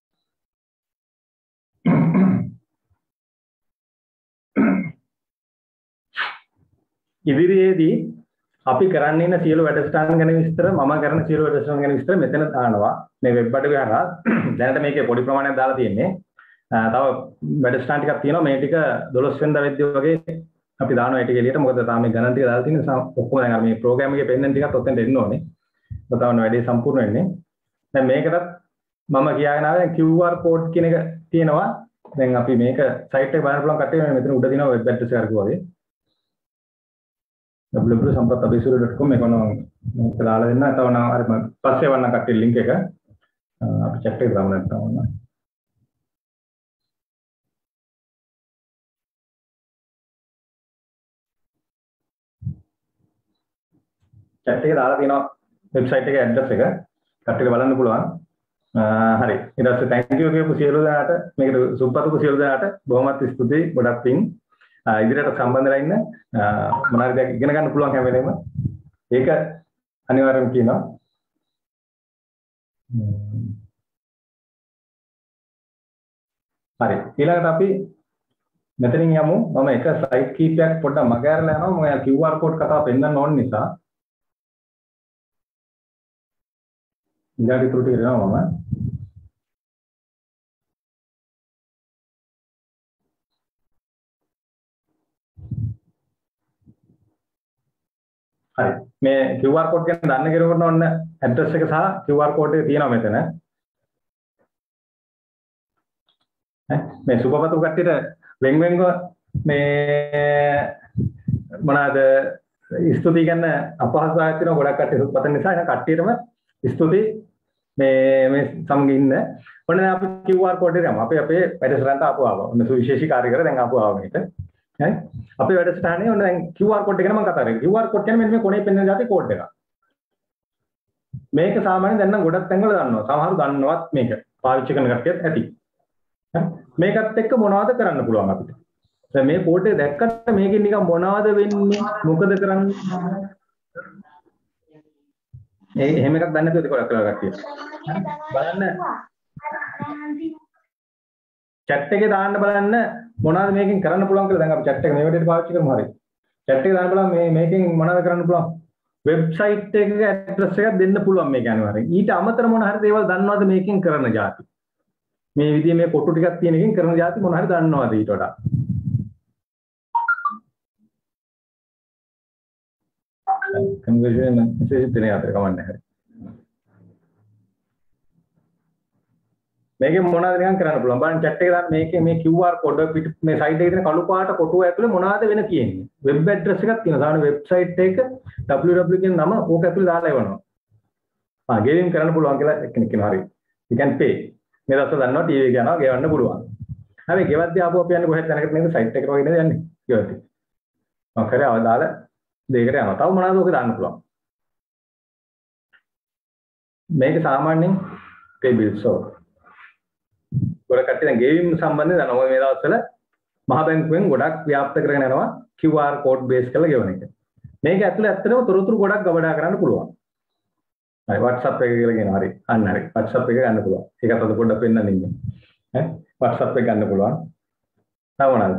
ඉදිරියේදී අපි කරන්න ඉන්න සියලු වැඩසටහන් ගැන විස්තර මම කරන සියලු වැඩසටහන් ගැන විස්තර මෙතන දානවා. මේ වෙබ් අඩවි හරහා දැනට මේකේ පොඩි ප්‍රමාණයක් දාලා තියෙන්නේ. තව වැඩසටහන් ටිකක් තියෙනවා. මේ ටික දොළොස් වෙනිදා වෙද්දී වගේ අපි දානවා ඒ ටික එළියට. මොකද තාම මේ ගණන් ටික දාලා තියෙන නිසා ඔක්කොම දැන් අර මේ ප්‍රෝග්‍රෑම් එකේ පෙන්නන ටිකත් ඔතෙන්ට එන්න ඕනේ. ඔතන වැඩේ සම්පූර්ණ වෙන්නේ. දැන් මේකටත් මම කියාගෙන ආවේ Q R code කියන එක තියෙනවා. දැන් අපි මේක සයිට් එක බලන්න පුළුවන් කට්ටිය මෙතන උඩ දිනවා වෙබ් ඇඩ්‍රස් එක අරකුවා වගේ. w w w dot sampath abesuriya dot com මේක නම් මේක දාලා දෙන්න. තව නම් අර පස්සේ වන්න කට්ටිය ලින්ක් එක අපි chat එකේ දාමු නැත්නම් වන්න. chat එකේ දාලා තියෙනවා වෙබ්සයිට් එකේ ඇඩ්‍රස් එක. කට්ටියට බලන්න පුළුවන්. හරි. ඊට පස්සේ thank you කියපු සියලු දෙනාට මේකට සුබපතපු සියලු දෙනාට බොහොමත් ස්තුතියි. ගොඩක් පිං. ඉදිරියට සම්බන්ධ වෙලා ඉන්න මොනවාරි දෙයක් ඉගෙන ගන්න පුළුවන් හැම වෙලේම ඒක අනිවාර්යයෙන්ම කියනවා. හරි. ඊළඟට අපි මෙතනින් යමු. මම එක සයිට් කීපයක් පොඩ්ඩක් මගහැරලා යනවා. මම Q R code කතාව පෙන්නන්න ඕන නිසා. ඊළඟ ඉතුරු ටික එනවා මම. හරි. මේ Q R code ගැන දන්න කෙනෙකුට ඔන්න ඇඩ්‍රස් එක සහ Q R code එක තියෙනවා මෙතන. ඈ මේ සුබපතු කට්ටියට වෙන් වෙන්ව මේ මොනවාද ස්තුති ගන්න අපහසුතාවයක් තියෙනවා ගොඩක් කට්ටිය සුබපතන නිසා ඒක කට්ටියටම ස්තුති මේ මේ සමග ඉන්න. ඔන්න දැන් අපි Q R code එක ගමු. අපි අපේ වැඩසටහනට ආපු ආවා. ඔන්න සුවිශේෂී කාර්ය කර දැන් ආපු ආවා මේක. හරි. අපේ වැඩසටහනේ ඔන්න දැන් Q R code එක ගැන මම කතා කරන්නේ. Q R code කියන්නේ මෙන්න මේ කොනේ පෙන්වන જાති කෝඩ් එක. මේක සාමාන්‍යයෙන් දැන් නම් ගොඩක් තැන්වල දන්නවා. සමහරව දන්නවත් මේක. පාවිච්චි කරන කට්ටියත් ඇති. හරි. මේකත් එක්ක මොනවද කරන්න පුළුවන් අපිට? දැන් මේ කෝඩ් එක දැක්කට මේකෙන් නිකන් මොනවද වෙන්නේ? මොකද කරන්නේ? ඒ එහෙම එකක් දන්නේ නැතුව ගොඩක් වෙලා කට්ටිය. බලන්න. chat එකේ දාන්න බලන්න මොනවද මේකෙන් කරන්න පුළුවන් කියලා. දැන් අපි chat එක මේ විදිහට පාවිච්චි කරමු. හරි. chat එක දාන්න බලන්න මේ මේකෙන් මොනවද කරන්න පුළුවන්? වෙබ්සයිට් එකක ඇඩ්‍රස් එකක් දෙන්න පුළුවන් මේක අනිවාර්යෙන්. ඊට අමතර මොන හරි දේවල් දන්නවද මේකෙන් කරන જાති? මේ විදිහේ මේ කොටු ටිකක් තියෙන එකෙන් කරන જાති මොන හරි දන්නවද ඊට වඩා? කන්වර්ෂන් මෙසේජ් දෙන්නේ අතර කමන්නේ හරි. මේකේ මොනවද නිකන් කරන්න පුළුවන්. බලන්න chat එකේ දාන්න මේකේ මේ Q R code පිට මේ site එකේ තියෙන කළු පාට කොටුව ඇතුලේ මොනවද වෙන තියෙන්නේ. web address එකක් තියෙනවා. සාමාන්‍ය website එක w w w කියන නම ඕක ඇතුලේ දාලා එවනවා. ආ ගේම් කරන්න පුළුවන් කියලා එක්කෙනෙක් කියනවා. හරි. you can pay. මේ දවස්වල දන්නවා ටීවී එක යනවා ගෙවන්න පුළුවන්. හැබැයි ගෙවද්දී ආපුව අපි යන්නේ කොහෙද දැනකට නේද site එකට වගේ නේද යන්නේ. ගෙවද්දී. මම කරේ අවදාල දෙයකට යනවා. තව මොනවද ඕක දාන්න පුළුවන්. මේක සාමාන්‍යයෙන් pay bills so ගොඩක් කට්ටිය දැන් ගේම් සම්බන්ධයෙන් දැන් ඔය මේ දවස්වල මහ බැංකුවෙන් ගොඩක් ව්‍යාප්ත කරගෙන යනවා Q R code base කරලා ගෙවන එක. මේක ඇතුලේ ඇත්තටම තොරතුරු ගොඩක් ගබඩා කරන්න පුළුවන්. හරි WhatsApp එක කියලා කියනවා. හරි. අන්න හරි. WhatsApp එක ගන්න පුළුවන්. ඒකත් අද පොඩ්ඩක් පෙන්නන්න ඉන්නේ. ඈ WhatsApp එක ගන්න පුළුවන්. තව මොනවාද?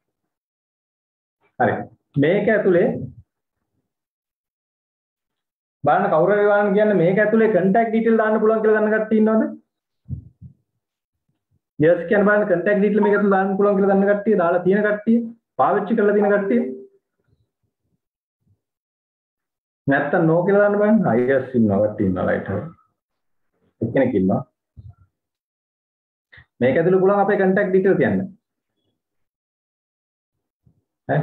හරි. මේක ඇතුලේ බලන්න කවුරු හරි වාන් කියන්නේ මේක ඇතුලේ contact detail දාන්න පුළුවන් කියලා දන්න කට්ටිය ඉන්නවද? yes කියන බලන්න contact detail මේක ඇතුලේ දාන්න පුළුවන් කියලා දන්න කට්ටිය දාලා තියෙන කට්ටිය පාවිච්චි කරලා තියෙන කට්ටිය නැත්තම් no කියලා දාන්න බලන්න. ah yes ඉන්නවා කට්ටිය ඉන්නවා right හරි. එක්කෙනෙක් ඉන්නවා. මේක ඇතුලේ පුළුවන් අපේ contact detail තියන්න. හරි.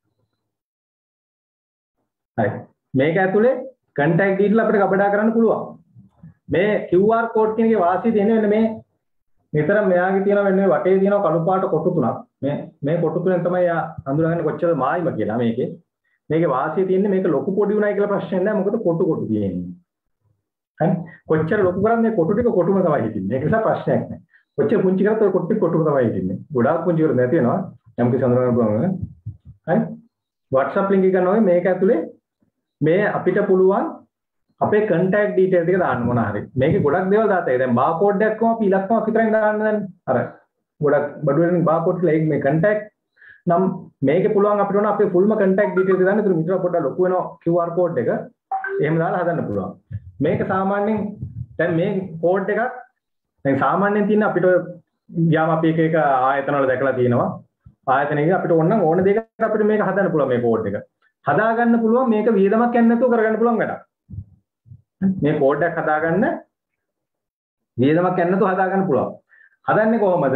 හරි. මේක ඇතුලේ contact detail අපිට ගබඩා කරන්න පුළුවන්. මේ Q R code කියන එකේ වාසිය තියෙන්නේ මෙන්න මේ මෙතන මෙයාගේ තියෙන මෙන්න මේ වටේ තියෙන කළු පාට කොටු තුනක්. මේ මේ කොටු තුනෙන් තමයි යා අඳුරගන්නේ කොච්චර මායිම කියලා මේකේ. මේකේ වාසිය තියෙන්නේ මේක ලොකු පොඩි උනායි කියලා ප්‍රශ්නයක් නැහැ. මොකද කොටු කොටු තියෙන්නේ. හරි. කොච්චර ලොකු කරන්නේ මේ කොටු ටික කොටුම තමයි හිටින්නේ. ඒක නිසා ප්‍රශ්නයක් නැහැ. කොච්චර පුංචි කරත් ඔය කොටු ටික කොටුම තමයි හිටින්නේ. ගොඩාක් පුංචි කර නැති වෙනවා. යම් කිසි අඳුරගන්න පුළුවන්. හරි. WhatsApp link එක ගන්නවා මේක ඇතුලේ මේ අපිට පුළුවන් අපේ contact detail ටික දාන්න මොන හරි. මේකේ ගොඩක් දේවල් දාතයි. දැන් barcode එකක් කොහොම අපි ඉලක්කමක් විතරක් දාන්න දැන්. අර ගොඩක් බඩුවෙන් barcode කියලා ඒක මේ contact නම් මේකේ පුළුවන් අපිට ඕන අපේ fullම contact detail ටික දාන්න. ඒතර මෙතන පොඩ්ඩක් ලොකු වෙනවා Q R code එක. එහෙම දාලා හදන්න පුළුවන්. මේක සාමාන්‍යයෙන් දැන් මේ code එකක් දැන් සාමාන්‍යයෙන් තියෙන අපිට යාම අපි එක එක ආයතන වල දැකලා තියෙනවා. ආයතනයක අපිට ඕන නම් ඕන දෙයකට අපිට මේක හදන්න පුළුවන් මේ code එක. හදා ගන්න පුළුවන් මේක වියදමක් යන්නේ නැතුව කරගන්න පුළුවන් වැඩක්. මේ කෝඩ් එකක් හදාගන්න වියදමක් යන්නේ නැතුව හදාගන්න පුළුවන්. හදන්නේ කොහොමද?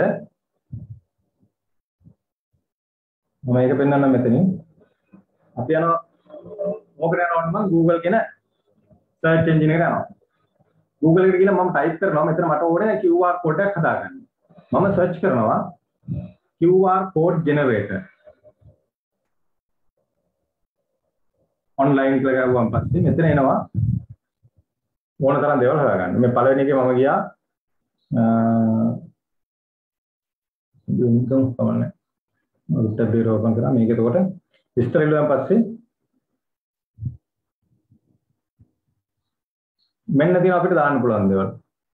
මම මේක පෙන්නන්න මෙතනින්. අපි යනවා මොකද යනවා මම Google කියන search engine එකට යනවා. Google එකට ගිහලා මම type කරනවා මෙතන මට ඕනේ Q R code එකක් හදාගන්න. මම search කරනවා Q R code generator. online කියලා ගාවුවම පස්සේ මෙතන එනවා ඕන තරම් දේවල් හොයාගන්න. මේ පළවෙනි එකේ මම ගියා අ ඉන්කම් කවන්නේ. උත්තර බීරෝ ඕපන් කරා මේක එතකොට විස්තර ඉල්ලුවාන් පස්සේ මෙන්න තියෙන අපිට දාන්න පුළුවන් දේවල්.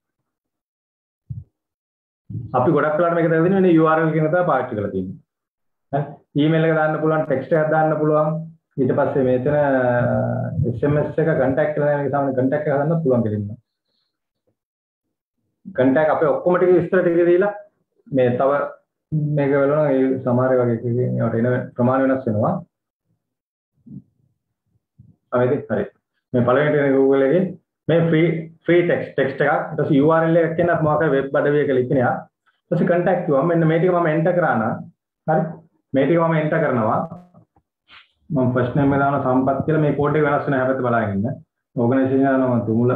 අපි ගොඩක් වෙලාවට මේක දාලා දෙන්නේ U R L කියන තමයි පාවිච්චි කරලා තියෙන්නේ. හරි. ඊමේල් එක දාන්න පුළුවන්, ටෙක්ස්ට් එකක් දාන්න පුළුවන්. ඊට පස්සේ මෙතන S M S එක contact කරලා මේක තමයි contact එක හදන්න පුළුවන් කියලා. contact අපේ ඔක්කොම ටික විස්තර ටික දීලා මේ තව මේක වලන ඒ සමහර වගේ ඒවට එන ප්‍රමාණ වෙනස් වෙනවා. අවේද හරි. මේ පළවෙනි තියෙන Google එකේ මේ free free text text එකක් ඊට පස්සේ U R L එකක් කියන මොකක් හරි web අඩවියක ලිඛනයක්. ඊට පස්සේ contact කිව්වම මෙන්න මේ ටික මම enter කරා නම් හරි. මේ ටික මම enter කරනවා. මම ෆස්ට් නේම් එක දාන සම්පත් කියලා මේ කෝඩ් එක වෙනස් වෙන හැබැයි බලන්න ඉන්න. ඕගනයිසේෂන් එක දානවා තුමුල.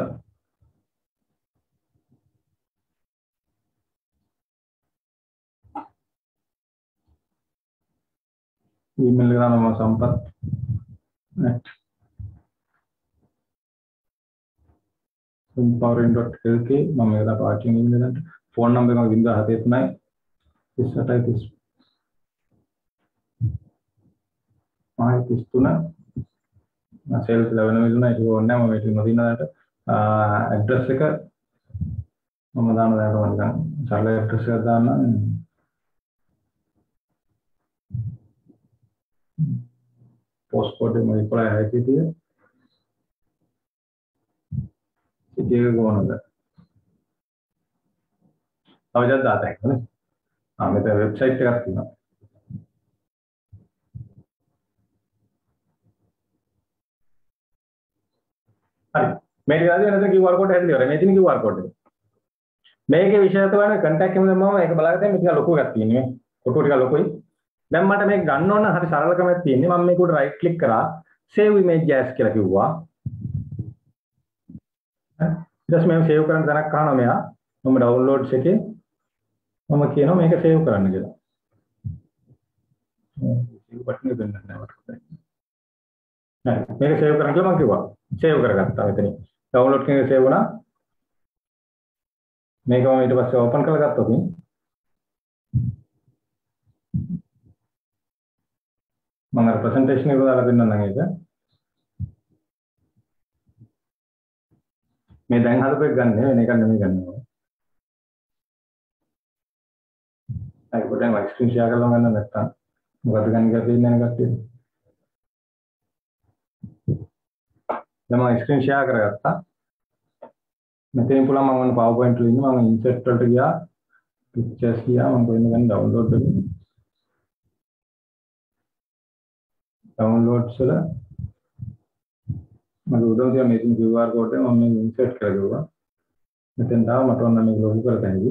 ඊමේල් එක දානවා සම්පත්. empowering dot l k මම මේක දා පාවිච්චි කරන ඉන්නේ දැන්. ෆෝන් නම්බර් එක zero seven seven nine තිස් අටයි තිස් ආයි තිස් තුන සෙල්ස් eleven මිලියන ඒක ඕනේ නැහැ මම මේක නොදිනනට ඇඩ්‍රස් එක මම දානවා දැන් මම නිකන් සරල ඇඩ්‍රස් එකක් දාන්න පෝස්ට් කෝඩ් එක මම ඉස්සරහ හැකිතිය සිටි එක කොහොමද අවජත් දාත එකනේ ආ මෙතන වෙබ්සයිට් එකක් තියෙනවා හරි මේ ටික දාලා නැත්නම් Q R code හැදෙන්න ඉවරයි මේ තියෙන Q R code එක මේකේ විශේෂත වෙන කන්ටැක්ට් එකෙන් මම ඒක බලාගෙන මේ ටික ලොකු එකක් තියෙන්නේ මේ ෆොටෝ ටික ලොකුයි දැන් මට මේක ගන්න ඕන හරි සරල ක්‍රමයක් තියෙන්නේ මම මේක උඩ රයිට් ක්ලික් කරා save image as කියලා කිව්වා ඊට පස්සේ මම save කරන්න තැනක් අහනවා මෙයා මම downloads එකේ මම කියනවා මේක save කරන්න කියලා save button එක දෙන්න නැහැ මට නෑ මේක save කරන්න කියලා මම කිව්වා save කරගත්තා මෙතන download එකේ save වුණා මේක මම ඊට පස්සේ open කරලා ගත්තොත් මම අර presentation එක දාලා දෙන්නම් නම් ඒක මේ දැන් හදපු එක ගන්න වෙන එකක් නෙමෙයි ගන්න ඕනේ. ඒක පොඩ්ඩක් මම ස්ක්‍රීන් ෂෙයා කරලා ගන්න නැත්තම් මොකද ගන්න කියලා දෙන්නේ නැහැ කට්ටිය. දැන් මම ස්ක්‍රීන් ෂෙයා කරගත්තා. මෙතෙන් පුළුවන් මම ඔන්න PowerPoint වල ඉන්නේ මම insert වලට ගියා. pictures ගියා මම කොහෙන්ද ගන්න download කරන්නේ. downloads වල මම උදේ උදේ මේ Q R code එක මම මේ insert කරගුවා. මෙතෙන් තාම මට ඕන මේක ලොකු කරලා හැදි.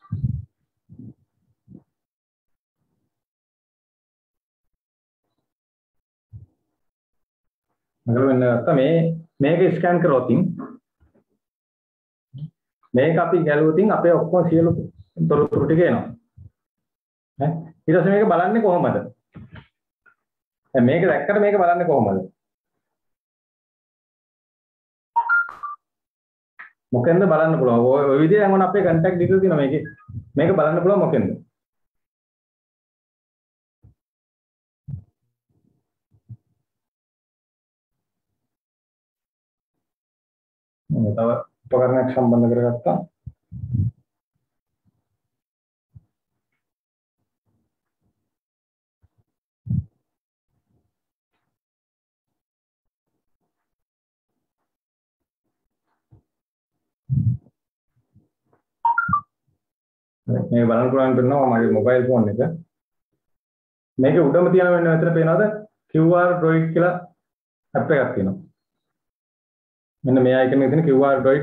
මගල වෙන්න ගත්තා මේ මේක ස්කෑන් කරොත් මේක අපි ගැලුවොත් අපේ ඔක්කොම සියලු තොරතුරු ටික එනවා. ඈ ඊට පස්සේ මේක බලන්නේ කොහොමද? දැන් මේක දැක්කට මේක බලන්නේ කොහොමද? මොකෙන්ද බලන්න පුළුවන් ඔය ඔය විදිහෙන් වුණ අපේ contact details තියෙනවා මේකේ මේක බලන්න පුළුවන් මොකෙන්ද මම තව උපකරණයක් සම්බන්ධ කරගත්තා මේ බලන්න පුළුවන් වෙනවා මගේ මොබයිල් ෆෝන් එක මේකේ උඩම තියෙන වෙන මෙතන පේනවද Q R Droid කියලා ඇප් එකක් තියෙනවා මෙන්න මේ අයිකන් එකේ තියෙන Q R Droid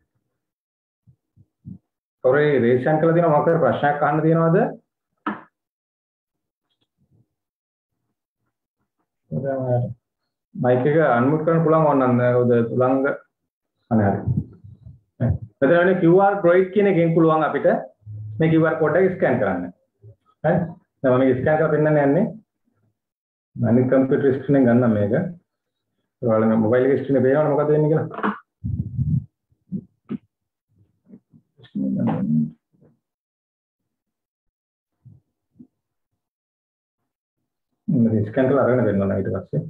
ඔරේ රේෂන් කරලා තියෙනවා මොකක්ද ප්‍රශ්නයක් අහන්න තියෙනවද මයික් එක අන්මියුට් කරන්න පුළුවන් ඕනනම් උද තුලංග අනේ හරි මෙතන Q R Droid කියන එකෙන් පුළුවන් අපිට මේ Q R code එක ස්කෑන් කරන්න. හරි? දැන් මම මේක ස්කෑන් කරලා පෙන්නන්න යන්නේ. මම කම්පියුටර් ස්ක්‍රීන් එකෙන් ගන්නම් මේක. ඔයාලා මේ මොබයිල් එකේ ස්ක්‍රීන් එක පේනවද මොකද වෙන්නේ කියලා? මම ස්කෑන් කරලා අරගෙන පෙන්නනවා ඊට පස්සේ.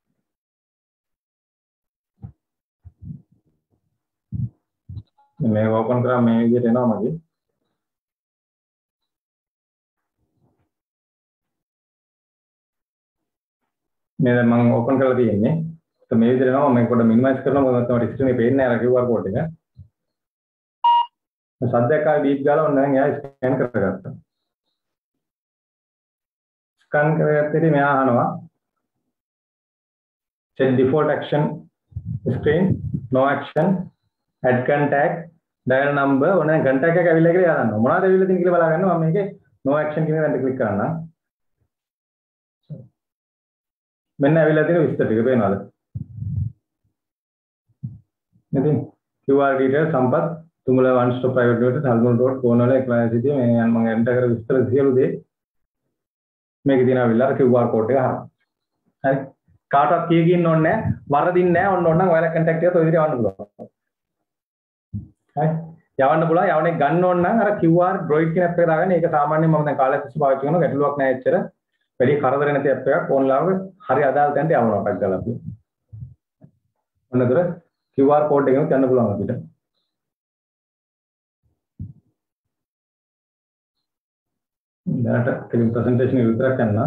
මේක ඕපන් කරා මේ විදිහට එනවා මගේ. මේ දැන් මම ඕපන් කරලා තියෙන්නේ. તો මේ විදිහට නම මම පොඩ්ඩක් මිනිමයිස් කරනවා මොකද තමයි ස්ක්‍රීන් එකේ පේන්නේ නැහැ අර Q R code එක. සද්දයක් ආවි බීප් ගාලා ඔන්න දැන් එයා ස්කෑන් කරගත්තා. ස්කෑන් කරගත්තේ මෙයා අහනවා set default action screen no action add contact dial number ඔන්න දැන් contact එක ඇවිල්ලා කියලා එයා දන්නවා. මොනවද ඇවිල්ලා තියෙන්නේ කියලා බලා ගන්න මම මේකේ no action කියන එකට ක්ලික් කරනවා. මෙන්න ඇවිල්ලා තියෙන විස්තර ටික පේනවද? ඉතින් Q R detail සම්පත් තුමුල one stop private dot salmon dot phone වල එකලා සිටියේ මේ මම එන්ටර් කර විස්තර සියලු දේ මේකේ තියෙන ඇවිල්ලා Q R code එක හරහා. හරි. කාටවත් කීකින් ඕනේ නැහැ. වරදින්නේ නැහැ. ඔන්න ඕනනම් ඔයාලා contact එකත් ඔය විදිහට යවන්න පුළුවන්. හරි. යවන්න පුළුවන්. යවන්නේ ගන්න ඕන නම් අර Q R Droid කියන app එක දාගන්න. ඒක සාමාන්‍යයෙන් මම දැන් කාලයක් තිස්සේ පාවිච්චි කරනවා. ගැටලුවක් නැහැ එච්චර. වැඩි කරදර නැති app එකක් ඕන්ලාම හරි අදාළ තැනට යවනවා ටක් ගාලා අපි. ඔන්නතර Q R code එකෙන් යන්න පුළුවන් අපිට. දැනට ටික presentation එක විතරක් යන්න.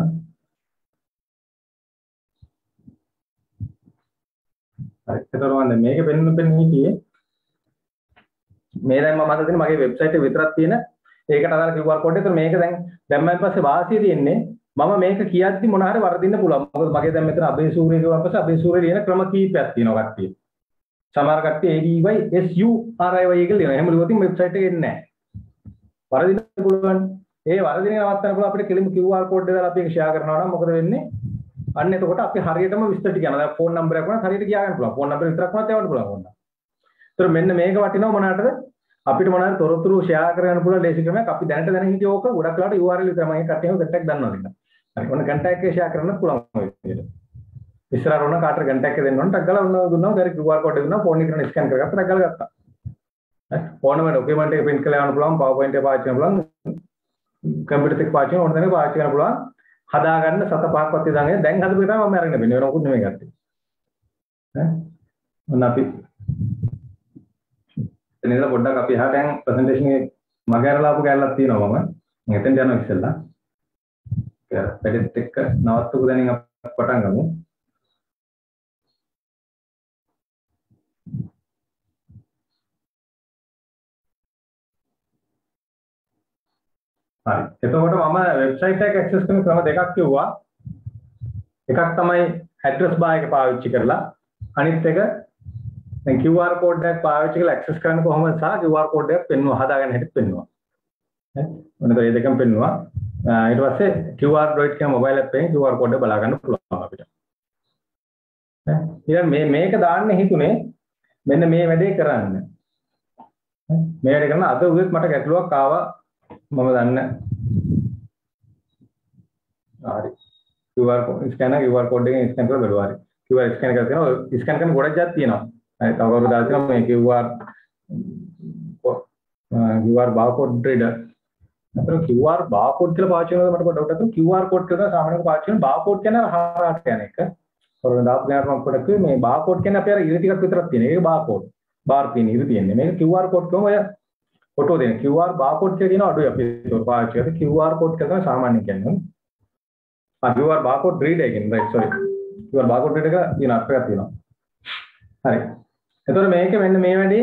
හරි. ඒතරම් වන්ද මේක පෙන්වන්න පෙන්න හිටියේ. මේ දැන් මම අද දෙන මගේ වෙබ්සයිට් එක විතරක් තියෙන ඒකට අදාළ Q R code එක. ඒතර මේක දැන් දැම්මන් පස්සේ වාසිය තියෙන්නේ මම මේක කියද්දි මොන හරි වරදින්න පුළුවන්. මොකද මගේ දැන් මෙතන අබේසූරිය කියුවාන් පස්සේ අබේසූරිය ලියන ක්‍රම කීපයක් තියෙනවා කට්ටිය. සමහර කට්ටිය A D Y S U R I Y කියලා ලියනවා. එහෙම ලියුවොත් වෙබ්සයිට් එකේ එන්නේ නැහැ. වරදින්න පුළුවන්. ඒ වරදින නවත්තන්න පුළුවන් අපිට කෙලින්ම Q R code එක දාලා අපි ඒක ෂෙයා කරනවා නම් මොකද වෙන්නේ? අන්න එතකොට අපි හරියටම විස්තර ටික යනවා. දැන් ෆෝන් නම්බරයක් වුණත් හරියට කියා ගන්න පුළුවන්. ෆෝන් නම්බර විතරක් වුණත් යවන්න පුළුවන් ඕන. ඒතර මෙන්න මේක වටිනවා මොනකටද? අපිට මොනවාරි තොරතුරු ෂෙයා කරගන්න පුළුවන් ලේසි ක්‍රමයක්. අපි දැනට දැන හිටිය ඕක ගොඩක් වෙලාවට U R L විතරයි මම කට්ටියම කන්ටැක්ට් දන්නවා නේද? හරි. ඔන්න කන්ටැක්ට් එක ෂෙයා කරන්න පුළුවන් ඔය විදිහට. ඉස්සරහට ඔන්න කාටර කන්ටැක්ට් එක දෙන්න ඕන. ටක් ගාලා ඔන්න දුන්නා. ඊට Q R code එක දුන්නා. ෆෝන් එකට ස්කෑන් කරගත්තා. ටක් ගාලා ගත්තා. හරි. ඕනම ડોකියුමන්ට් එක print කරලා යවන්න පුළුවන්. PowerPoint එක පාවිච්චි කරන්න පුළුවන්. කම්පියුටර් එක පාවිච්චි කරන ඕන තැනක පාවිච්චි කරන්න පුළුවන්. හදාගන්න සත පහක්වත් ඉඳන් දැන් හදපු එක තමයි මම අරගෙන ඉන්නේ. වෙන මොකුත් නෙමෙයි ගත්තේ. ඈ ඔන්න අපි එතනද පොඩ්ඩක් අපි එහා දැන් ප්‍රසන්ටේෂන් එකේ මගේ අරලාපු කැලලක් තියෙනවා මම. මම එතෙන් යනවා ඉස්සෙල්ලා. ඒක පැඩෙත් එක්ක නවත්තපු දැනින් අපි පටන් ගමු. හරි. එතකොට මම වෙබ්සයිට් එක ඇක්සස් කරන ක්‍රම දෙකක් කිව්වා. එකක් තමයි ඇඩ්‍රස් බාර් එක පාවිච්චි කරලා අනිත් එක දැන් Q R code එකක් පාවිච්චි කරලා ඇක්සස් කරන්න කොහොමද සහ Q R code එකක් පෙන්වුවා හදාගන්න හැටි පෙන්වුවා. හරි. මොනද මේ දෙකම පෙන්වුවා. ඊට පස්සේ Q R Droid කියන මොබයිල් ඇප් එකෙන් Q R code එක බලා ගන්න පුළුවන් අපිට. හරි. ඊළඟ මේ මේක දාන්න හිතුනේ මෙන්න මේ වැඩේ කරන්න. හරි. මේ වැඩේ කරන අද උදේත් මට ගැටලුවක් ආවා මම දන්න. හරි. Q R code scanner Q R code එකෙන් ස්කෑන් කරලා බලුවා. හරි. Q R ස්කෑන් කරලා තියෙනවා. ස්කෑන් කරන ගොඩක් જાත් තියෙනවා. හරි. තව කවුරුද දාලා තියෙනවා මේ Q R Q R barcode reader. අතන Q R barcode කියලා පාවිච්චි කරනකොට මට පොඩ්ඩක් ඩවුට් Q R code කියලා සාමාන්‍යයෙන් පාවිච්චි කරන barcode කියන හරහාට යන එක. කොරන දාපු ගානට මම පොඩ්ඩක් කිව්වේ මේ barcode කියන්නේ අපේ අර ඉරි ටිකක් විතරක් තියෙන. ඒක barcode. bar තියෙන ඉරි තියෙන්නේ. මේක Q R code කොහොම ඔය ෆොටෝ දෙන Q R barcode කියලා කියන අඩුයි අපි ඒක පාවිච්චි කරලා Q R code කියලා තමයි සාමාන්‍යයෙන් කියන්නේ. ආ Q R barcode reader එකෙන් right sorry. Q R barcode reader එක තියෙන අපේක තියෙනවා. හරි. එතකොට මේක මෙන්න මේ වැඩේ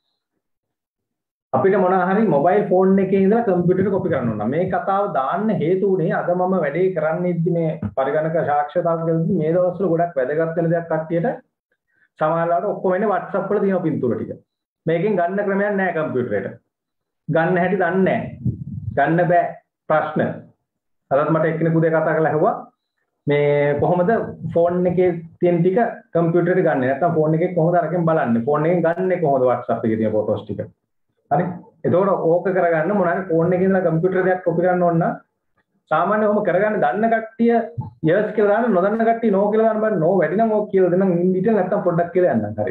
අපිට මොනවා හරි මොබයිල් ෆෝන් එකේ ඉඳලා කම්පියුටර් කොපි කරන්න ඕන. මේ කතාව දාන්න හේතු උනේ අද මම වැඩේ කරන්නේද්දි මේ පරිගණක සාක්ෂරතාව කියලාදී මේ දවස්වල ගොඩක් වැදගත් වෙන දෙයක් කට්ටියට සමහරවිට ඔක්කොම එන්නේ WhatsApp වල තියෙන පින්තූර ටික. මේකෙන් ගන්න ක්‍රමයක් නැහැ කම්පියුටරේට. ගන්න හැටි දන්නේ නැහැ. ගන්න බෑ ප්‍රශ්න. අදත් මට එක්කෙනෙකු දෙක කතා කරලා ඇහුවා මේ කොහොමද ෆෝන් එකේ තියෙන ටික කම්පියුටරේට ගන්නෙ නැත්නම් ෆෝන් එකේ කොහොමද අරගෙන බලන්නේ ෆෝන් එකෙන් ගන්නෙ කොහොමද WhatsApp එකේ තියෙන ෆොටෝස් ටික. හරි. එතකොට ඕක කරගන්න මොනවාරි ෆෝන් එකේ ඉඳලා කම්පියුටර් එකක් කොපි කරන්න ඕන නම් සාමාන්‍යයෙන් ඔහොම කරගන්න දන්න කට්ටිය yes කියලා දාන්න නොදන්න කට්ටිය no කියලා දාන්න බෑ. no වැඩි නම් ඕක කියලා දෙන්නම් ඉන්දිට නැත්තම් පොඩ්ඩක් කියලා යන්නම්. හරි.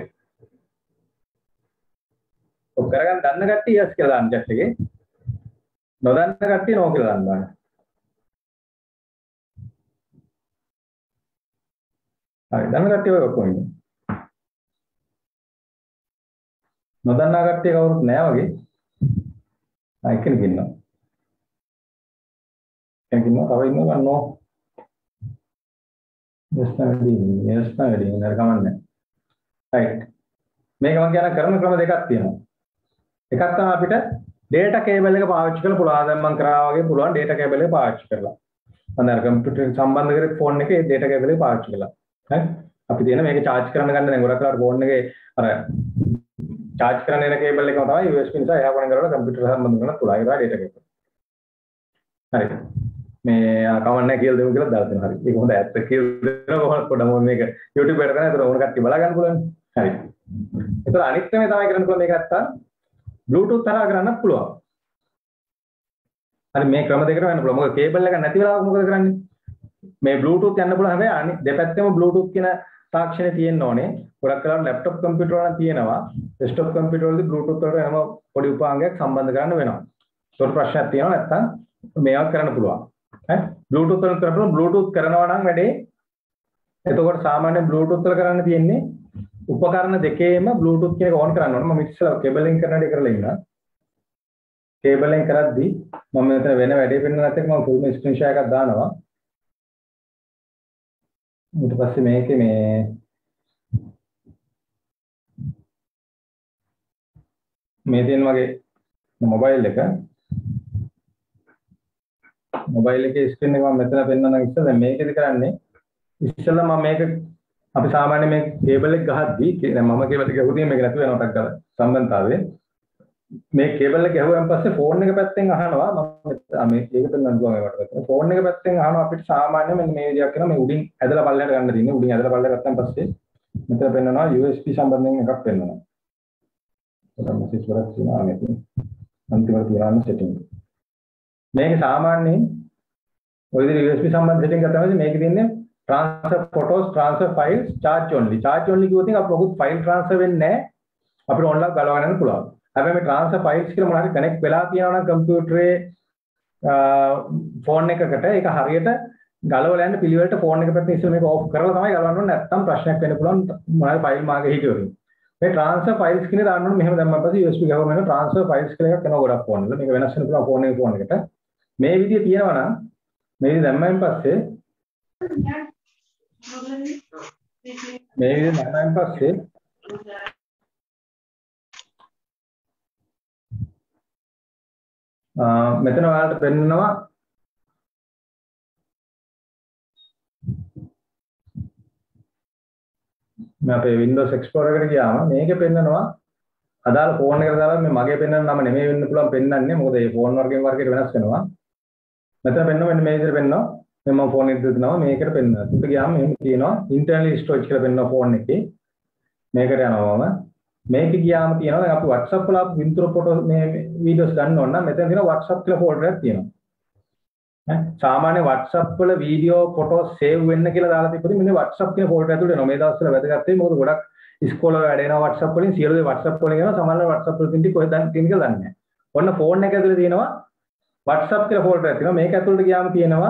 ඔක කරගන්න දන්න කට්ටිය yes කියලා දාන්න chat එකේ. නොදන්න කට්ටිය no කියලා දාන්න බෑ. හරි. දන්න කට්ටිය ඔය ඔක්කොම ඉන්නේ. නොදන්නා කට්ටිය කවුරුත් නැහැ වගේ. ආ එක්කෙනෙක් ඉන්නවා. කෙනෙක් ඉන්නවා තව ඉන්නවා නෝ. යස්නාවේදී යස්නාවේදී නේද කමන්නේ. රයිට්. මේක මම කියන කරන ක්‍රම දෙකක් තියෙනවා. එකක් තමයි අපිට data cable එක පාවිච්චි කරලා පුළුවන්. දැන් මම කරා වගේ පුළුවන් data cable එක පාවිච්චි කරලා. මම අර කම්පියුටර් සම්බන්ධ කරේ ෆෝන් එකේ data cable එක පාවිච්චි කළා. හරි. අපි තියෙන මේක charge කරන්න ගන්න දැන් ගොඩක් වෙලාවට ෆෝන් එකේ අර charge කරන්න එන කේබල් එකම තමයි U S B නිසා එහා කොනෙන් කරලා කම්පියුටර් සම්බන්ධ කරන තුලයි ඒවා data cable. හරි. මේ කමන්නේ කියලා දෙමු කියලා දාලා තියෙනවා. හරි. ඒක හොඳ ඇත්ත කියලා දෙනවා කොහොමද පොඩ්ඩක් මේක YouTube එකට කරලා ඒතර ඕන කට්ටිය බලා ගන්න පුළුවන්. හරි. ඒතර අනිත් ක්‍රමය තමයි කරන්න පුළුවන් මේක නැත්තම් Bluetooth හරහා කරන්නත් පුළුවන්. හරි මේ ක්‍රම දෙකකට වෙන්න පුළුවන්. මොකද කේබල් එක නැති වෙලාවක මොකද කරන්නේ? මේ Bluetooth යන්න පුළුවන්. හැබැයි අනිත් දෙපැත්තෙම Bluetooth කියන තාක්ෂණය තියෙන්න ඕනේ. ගොඩක් වෙලාවට ලැප්ටොප් කම්පියුටර් වල තියෙනවා. ඩෙස්ක්ටොප් කම්පියුටර් වලදී Bluetooth වලට හැම පොඩි උපාංගයක් සම්බන්ධ කරන්න වෙනවා. ඒකට ප්‍රශ්නයක් තියෙනවා නැත්තම් මේවා කරන්න පුළුවන්. හරි. Bluetooth වල කරපුවා Bluetooth කරනවා නම් වැඩේ එතකොට සාමාන්‍යයෙන් Bluetooth වල කරන්න තියෙන්නේ උපකරණ දෙකේම Bluetooth කියන එක ඕන් කරන්න ඕනේ. මම ඉස්සෙල්ලා කේබලින් කරන දේ කරලා ඉන්නවා. කේබලින් කරද්දී මම මෙතන වෙන වැඩේ පෙන්නන නැත්නම් මම ෆුල් ස්ක්‍රීන් ෂොට් එකක් දානවා. ඊට පස්සේ මේකේ මේ මේ තියෙන වගේ මොබයිල් එක මොබයිල් එකේ ස්ක්‍රීන් එක මම මෙතන පෙන්නන ඉස්සෙල්ලා දැන් මේකද කරන්නේ ඉස්සෙල්ලා මම මේක අපි සාමාන්‍ය මේ කේබල් එක ගහද්දී දැන් මම කේබල් එක ගහුවොත් මේක නැති වෙනවා ටක් ගාලා සම්බන්ධතාවය මේ කේබල් එක ගැහුවාන් පස්සේ ෆෝන් එක පැත්තෙන් අහනවා මම මේ ඒක පෙන්වන්න පුළුවන් ඒකට. ෆෝන් එක පැත්තෙන් අහනවා අපිට සාමාන්‍ය මෙන්න මේ විදිහක් කරනවා මේ උඩින් ඇදලා පල්ලෙහාට ගන්න තියෙන්නේ. උඩින් ඇදලා පල්ලෙහාට ගත්තන් පස්සේ මෙතන පෙන්වනවා U S B සම්බන්ධයෙන් එකක් පෙන්වනවා. ඒක මෙසේජ් වලක් තියෙනවා මේක. අන්තිමට තියන සෙටින්ග්. මේක සාමාන්‍යයෙන් ඔය විදිහට U S B සම්බන්ධ සෙටින්ග් එක තමයි මේකේ තියෙන්නේ transfer photos, transfer files, charge only. charge only කිව්වොත් අපිට මොකුත් file transfer වෙන්නේ නැහැ. අපිට online ගලව ගන්න පුළුවන්. හැබැයි මේ transfer files කියලා මොනවා හරි කනෙක්ට් වෙලා තියෙනවා නම් කම්පියුටරේ ෆෝන් එකකට ඒක හරියට ගලවලා යන්න පිළිවෙලට ෆෝන් එක පැත්තේ ඉස්සෙල්ලා මේක ඕෆ් කරලා තමයි ගලවන්න ඕනේ. නැත්නම් ප්‍රශ්නයක් වෙන්න පුළුවන් මොනවා හරි ෆයිල් මාගේ හිටියොත්. මේ transfer files කියන දාන්න ඕනේ මෙහෙම දැම්මම පස්සේ U S B ගහුවම එන transfer files කියලා එකක් එනවා ගොඩක් ෆෝන් වල. මේක වෙනස් වෙන්න පුළුවන් ෆෝන් එකේ ෆෝන් එකට. මේ විදිය තියෙනවා නම් මේ විදිය දැම්මයින් පස්සේ මේ විදිය දැම්මයින් පස්සේ මෙතන ඔයාලට පෙන්නනවා මම අපේ Windows Explorer එකට ගියාම මේකේ පෙන්නනවා අදාළ ෆෝන් එකට දාලා මේ මගේ පෙන්නන නම නෙමෙයි වෙන්න පුළුවන් පෙන්නන්නේ මොකද මේ ෆෝන් වර්ගයෙන් වර්ගයට වෙනස් වෙනවා මෙතන පෙන්නනවා මෙන්න මේ විදිහට පෙන්නනවා මම මම ෆෝන් එක දෙනවා මේකට පෙන්නනවා උඩ ගියාම මෙහෙම තියෙනවා internally storage කියලා පෙන්නනවා ෆෝන් එකේ මේකට යනවා මම මේක ගියාම තියෙනවා දැන් අපි WhatsApp වල වින්තර ෆොටෝ මේ වීඩියෝස් ගන්න ඕන නම් මෙතන තියෙනවා WhatsApp කියලා ෆෝල්ඩර් එකක් තියෙනවා ඈ සාමාන්‍ය WhatsApp වල වීඩියෝ ෆොටෝස් සේව් වෙන්න කියලා දාලා තිබුණේ මෙන්න WhatsApp කියන ෆෝල්ඩර් ඇතුළේ එනවා මේ දවස්වල වැදගත් වෙයි මොකද ගොඩක් ඉස්කෝල වල වැඩ වෙනවා WhatsApp වලින් සියලු දේ WhatsApp වලින් යනවා සමහරවල් WhatsApp වල තියෙන කොහෙද තියෙන කියලා දන්නේ නැහැ ඔන්න ෆෝන් එක ඇතුළේ තියෙනවා WhatsApp කියලා ෆෝල්ඩර් එකක් තියෙනවා මේක ඇතුළට ගියාම තියෙනවා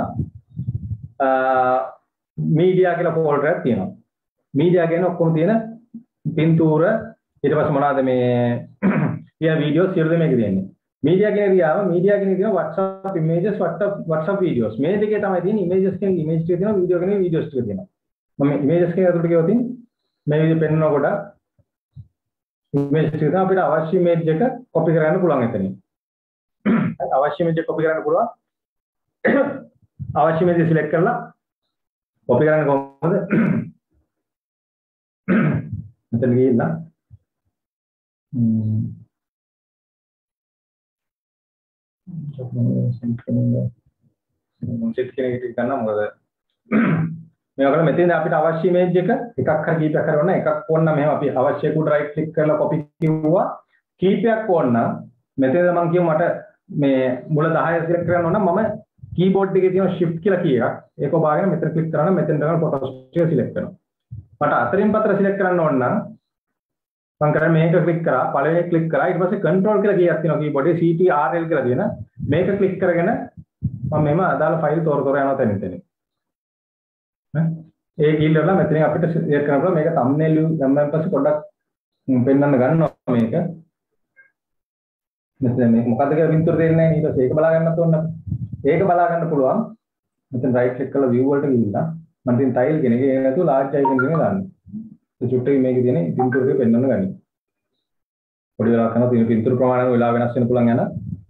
මීඩියා කියලා ෆෝල්ඩර් එකක් තියෙනවා මීඩියා කියන්නේ ඔක්කොම තියෙන පින්තූර ඊට පස්සේ මොනවාද මේ කියන වීඩියෝ සියලු දෙ මේක තියෙන්නේ මීඩියා කියන ගියාම මීඩියා කියන තියෙනවා WhatsApp images WhatsApp WhatsApp videos මේ දෙකේ තමයි තියෙන්නේ images කියන image ටික තියෙනවා වීඩියෝ කියන videos ටික තියෙනවා මම images කියන අතට ගියොත් මේ විදිහ පෙන්වනකොට image ටික තමයි අපිට අවශ්‍ය image එක copy කරගන්න පුළුවන් එතනින් අවශ්‍ය image එක copy කරගන්න පුළුවන් අවශ්‍ය image select කරලා copy කරන්න කොහොමද මෙතන ගිහිල්ලා Hmm. මොන්සෙට් කෙනෙක් ගන්න මොකද මේ වගේ මෙතෙන් අපිට අවශ්‍ය ඉමේජ් එක එකක් හරි කීපයක් හරි වුණා එකක් ඕන නම් මෙහෙම අපි අවශ්‍ය කුඩ රයිට් ක්ලික් කරලා කොපි කිව්වා කීපයක් ඕන නම් මෙතන මම කියමු මට මේ මුල දහය සිලෙක්ට් කරන්න ඕන නම් මම කීබෝඩ් එකේ තියෙන shift කියලා කී එකක් ඒක ඔබාගෙන මෙතන ක්ලික් කරා නම් මෙතෙන් ගන්න ෆොටෝස් ටික සිලෙක්ට් කරනවා මට අතරින් පතර සිලෙක්ට් කරන්න ඕන නම් මම කරන්නේ මේක ක්ලික් කරා පළවෙනි ක්ලික් කරා ඊට පස්සේ control කියලා කීයක් තියෙනවා කීබෝඩ් එකේ C T R L කියලා තියෙන මේක ක්ලික් කරගෙන මම මෙහෙම අදාළ ෆයිල් තෝර තෝර යනවා තැනින් තැනින් ඈ ඒ ගිහිල්ලා මෙතනින් අපිට ෂෙයාර් කරන්න පුළුවන් මේක thumbnail දැම්මන් පස්සේ පොඩ්ඩක් පෙන්වන්න ගන්නවා මේක මෙතන මේක මොකද්ද කියලා විතර දෙන්නේ නැහැ ඊට පස්සේ ඒක බලා ගන්නත් ඕන අපි ඒක බලා ගන්න පුළුවන් මෙතන right click කරලා view වලට ගිහිල්ලා මම තියෙන tile කියන එක ඒ නැතුව large icon එකේ දාන්න චුට්ටක් මේකේ තියෙන පින්තූර එක පෙන්වන්න ගනි. පොඩි වෙලාවක් කරනවා තියෙන පින්තූර ප්‍රමාණය වෙලා වෙනස් වෙන්න පුළුවන් යන.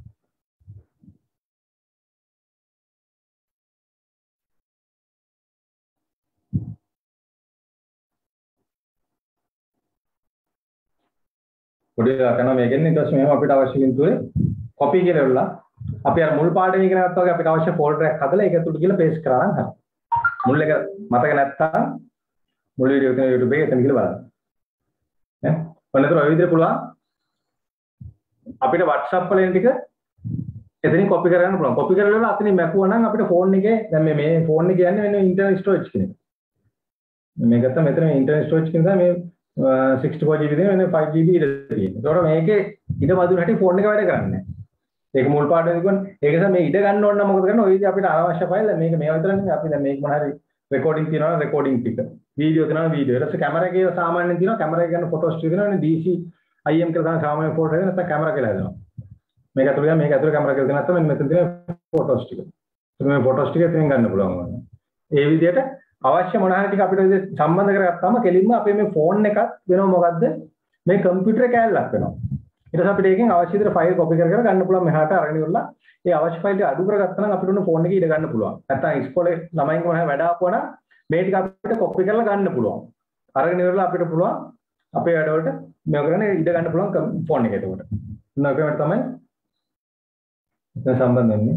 පොඩි වෙලාවක් කරනවා මේකෙන් ඊට පස්සේ මෙහෙම අපිට අවශ්‍ය පින්තූරේ copy කියලා වෙලා අපි අර මුල් පාඩම ඉගෙන ගත්තා වගේ අපිට අවශ්‍ය ෆෝල්ඩර් එකක් හදලා ඒක ඇතුළට ගිහලා paste කරා නම් හරි. මුල් එක මතක නැත්තම් මුල් වීඩියෝ එක YouTube එකේ එතන ගිහලා බලන්න. ඈ ඔන්නතර ඔය විදිහට පුළුවන් අපිට WhatsApp වලින් ටික එතනින් copy කරගන්න පුළුවන්. copy කරලා අතනින් මැකුවා නම් අපිට phone එකේ දැන් මේ මේ phone එක කියන්නේ මෙන්න internal storage කියන එක. මේ ගත්තා මෙතන මේ internal storage කියන දා මේ sixty-four G B දෙන මෙන්න five G B ඉඳ තියෙනවා. ඒතකොට මේකේ ඉඳ වදුන හැටි phone එක වැඩ කරන්නේ නැහැ. ඒක මුල් පාඩම දිගුවනේ. ඒක නිසා මේ ඉඳ ගන්න ඕන නම් මොකද කරන්නේ? ඔය විදිහ අපිට අනවශ්‍ය ෆයිල් මේක මේවා විතර නෙමෙයි අපි දැන් මේක මොන හරි recording තියනවා recording ටික. වීඩියෝ කරනවා වීඩියෝ. ඊට පස්සේ කැමරා එකේ සාමාන්‍යයෙන් තියෙනවා කැමරා එක ගන්න ෆොටෝස් ටික දෙනවනේ D C I M කියලා තමයි සාමාන්‍ය ෆොටෝ එක නැත්නම් කැමරා කියලා හදනවා. මේක ඇතුළේ ගියා මේක ඇතුළේ කැමරා කියලා නැත්නම් මෙන්න මෙතන තියෙන ෆොටෝස් ටික. ඒක මේ ෆොටෝස් ටික එතනින් ගන්න පුළුවන් වුණා. ඒ විදිහට අවශ්‍ය මොන හරි ටික අපිට සම්බන්ධ කරගත්තාම කෙලින්ම අපේ මේ ෆෝන් එකත් වෙනව මොකද්ද? මේ කම්පියුටර් කෑල්ලක් වෙනවා. ඊට පස්සේ අපිට ඒකෙන් අවශ්‍ය විදිහට ෆයිල් කොපි කර කර ගන්න පුළුවන් මෙහාට අරගෙන ඉවරලා ඒ අවශ්‍ය ෆයිල් ටික අඩු කරගත්තා නම් අපිට උන ෆෝන් එකේ ඉඳ ගන්න පුළුවන්. නැත්නම් ඉස්කෝලේ ළමයින්ගේ මොන හරි වැඩ ආපුවා නම් මේ ටික අපිට කොපි කරලා ගන්න පුළුවන්. අරගෙන ඉවරලා අපිට පුළුවන් අපේ වැඩවලට මේක කරන්නේ ඉඳ ගන්න පුළුවන් ෆෝන් එක එතකොට. නෝකෙමට තමයි දැන් සම්බන්ධ වෙන්නේ.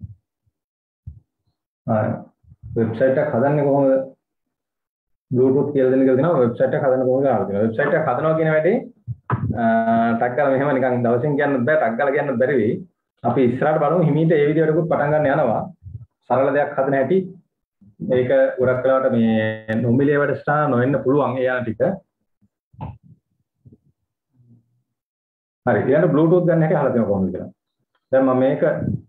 ආ වෙබ්සයිට් එකක් හදන්නේ කොහොමද? Bluetooth කියලා දෙන්න කියලා දෙනවා වෙබ්සයිට් එකක් හදන්න කොහොමද කියලා දෙනවා. වෙබ්සයිට් එකක් හදනවා කියන වැඩේ ටක් ගාලා මෙහෙම නිකන් දවසින් කියන්නත් බෑ ටක් ගාලා කියන්නත් බැරි වෙයි. අපි ඉස්සරහට බලමු හිමීට ඒ විදිහටකුත් පටන් ගන්න යනවා. සරල දෙයක් හදන හැටි මේක ගොඩක් වෙලාවට මේ නොමිලේ වැඩසටහන නොවෙන්න පුළුවන් ඒ යන ටික. හරි ඊළඟ Bluetooth ගන්න හැටි අහලා තියෙනවා කොහොමද කියලා. දැන් මම මේක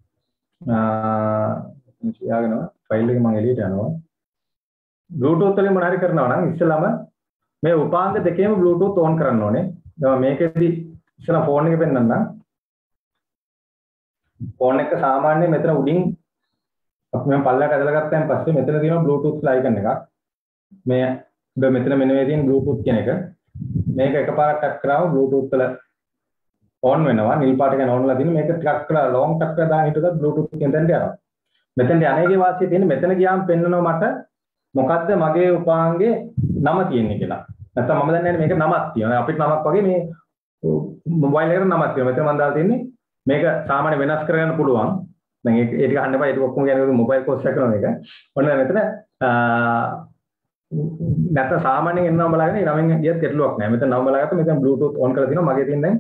තියාගෙන ෆයිල් එක මම එළියට යනවා. Bluetooth වලින් මොන හරි කරනවා නම් ඉස්සෙල්ලාම මේ උපාංග දෙකේම Bluetooth on කරන්න ඕනේ. දැන් මේකෙදි ඉස්සෙල්ලා ෆෝන් එක පෙන්නන්නම්. ෆෝන් එක සාමාන්‍යයෙන් මෙතන උඩින් අපි මම පල්ලයට ඇදලා ගත්තාන් පස්සේ මෙතන තියෙනවා Bluetooth icon එකක්. මේ මෙතන මෙන්න මේ තියෙන Bluetooth කියන එක. මේක එකපාරට ටක් කරාම Bluetooth වල on වෙනවා. නිල් පාට එකෙන් on වෙලා තියෙන මේක ටක් කරලා long ටක් කරලා දාන හිටුවත් Bluetooth එකෙන් දැන් යනවා. මෙතෙන්ට අනේගේ වාසිය තියෙන මෙතන ගියාම පෙන්නනවා මට මොකද්ද මගේ උපාංගේ නම තියෙන්නේ කියලා. නැත්නම් මම දන්නේ නැහැ මේක නමක් තියෙනවා. අපිට නමක් වගේ මේ මොබයිල් එකට නමක් තියෙනවා. මෙතන මම දාලා තියෙන්නේ මේක සාමාන්‍ය වෙනස් කරගන්න පුළුවන්. දැන් ඒක ඒ ටික අහන්න එපා. ඒක ඔක්කොම කියන්නේ මොබයිල් කෝස් එක කරන එක. ඔන්න මෙතන නැත්නම් සාමාන්‍යයෙන් එන්නම් බලාගෙන නමෙන් ගියත් ගැටලුවක් නැහැ. මෙතන නම බලාගත්තා මෙතන Bluetooth on කරලා තියෙනවා. මගේ තියෙන දැන්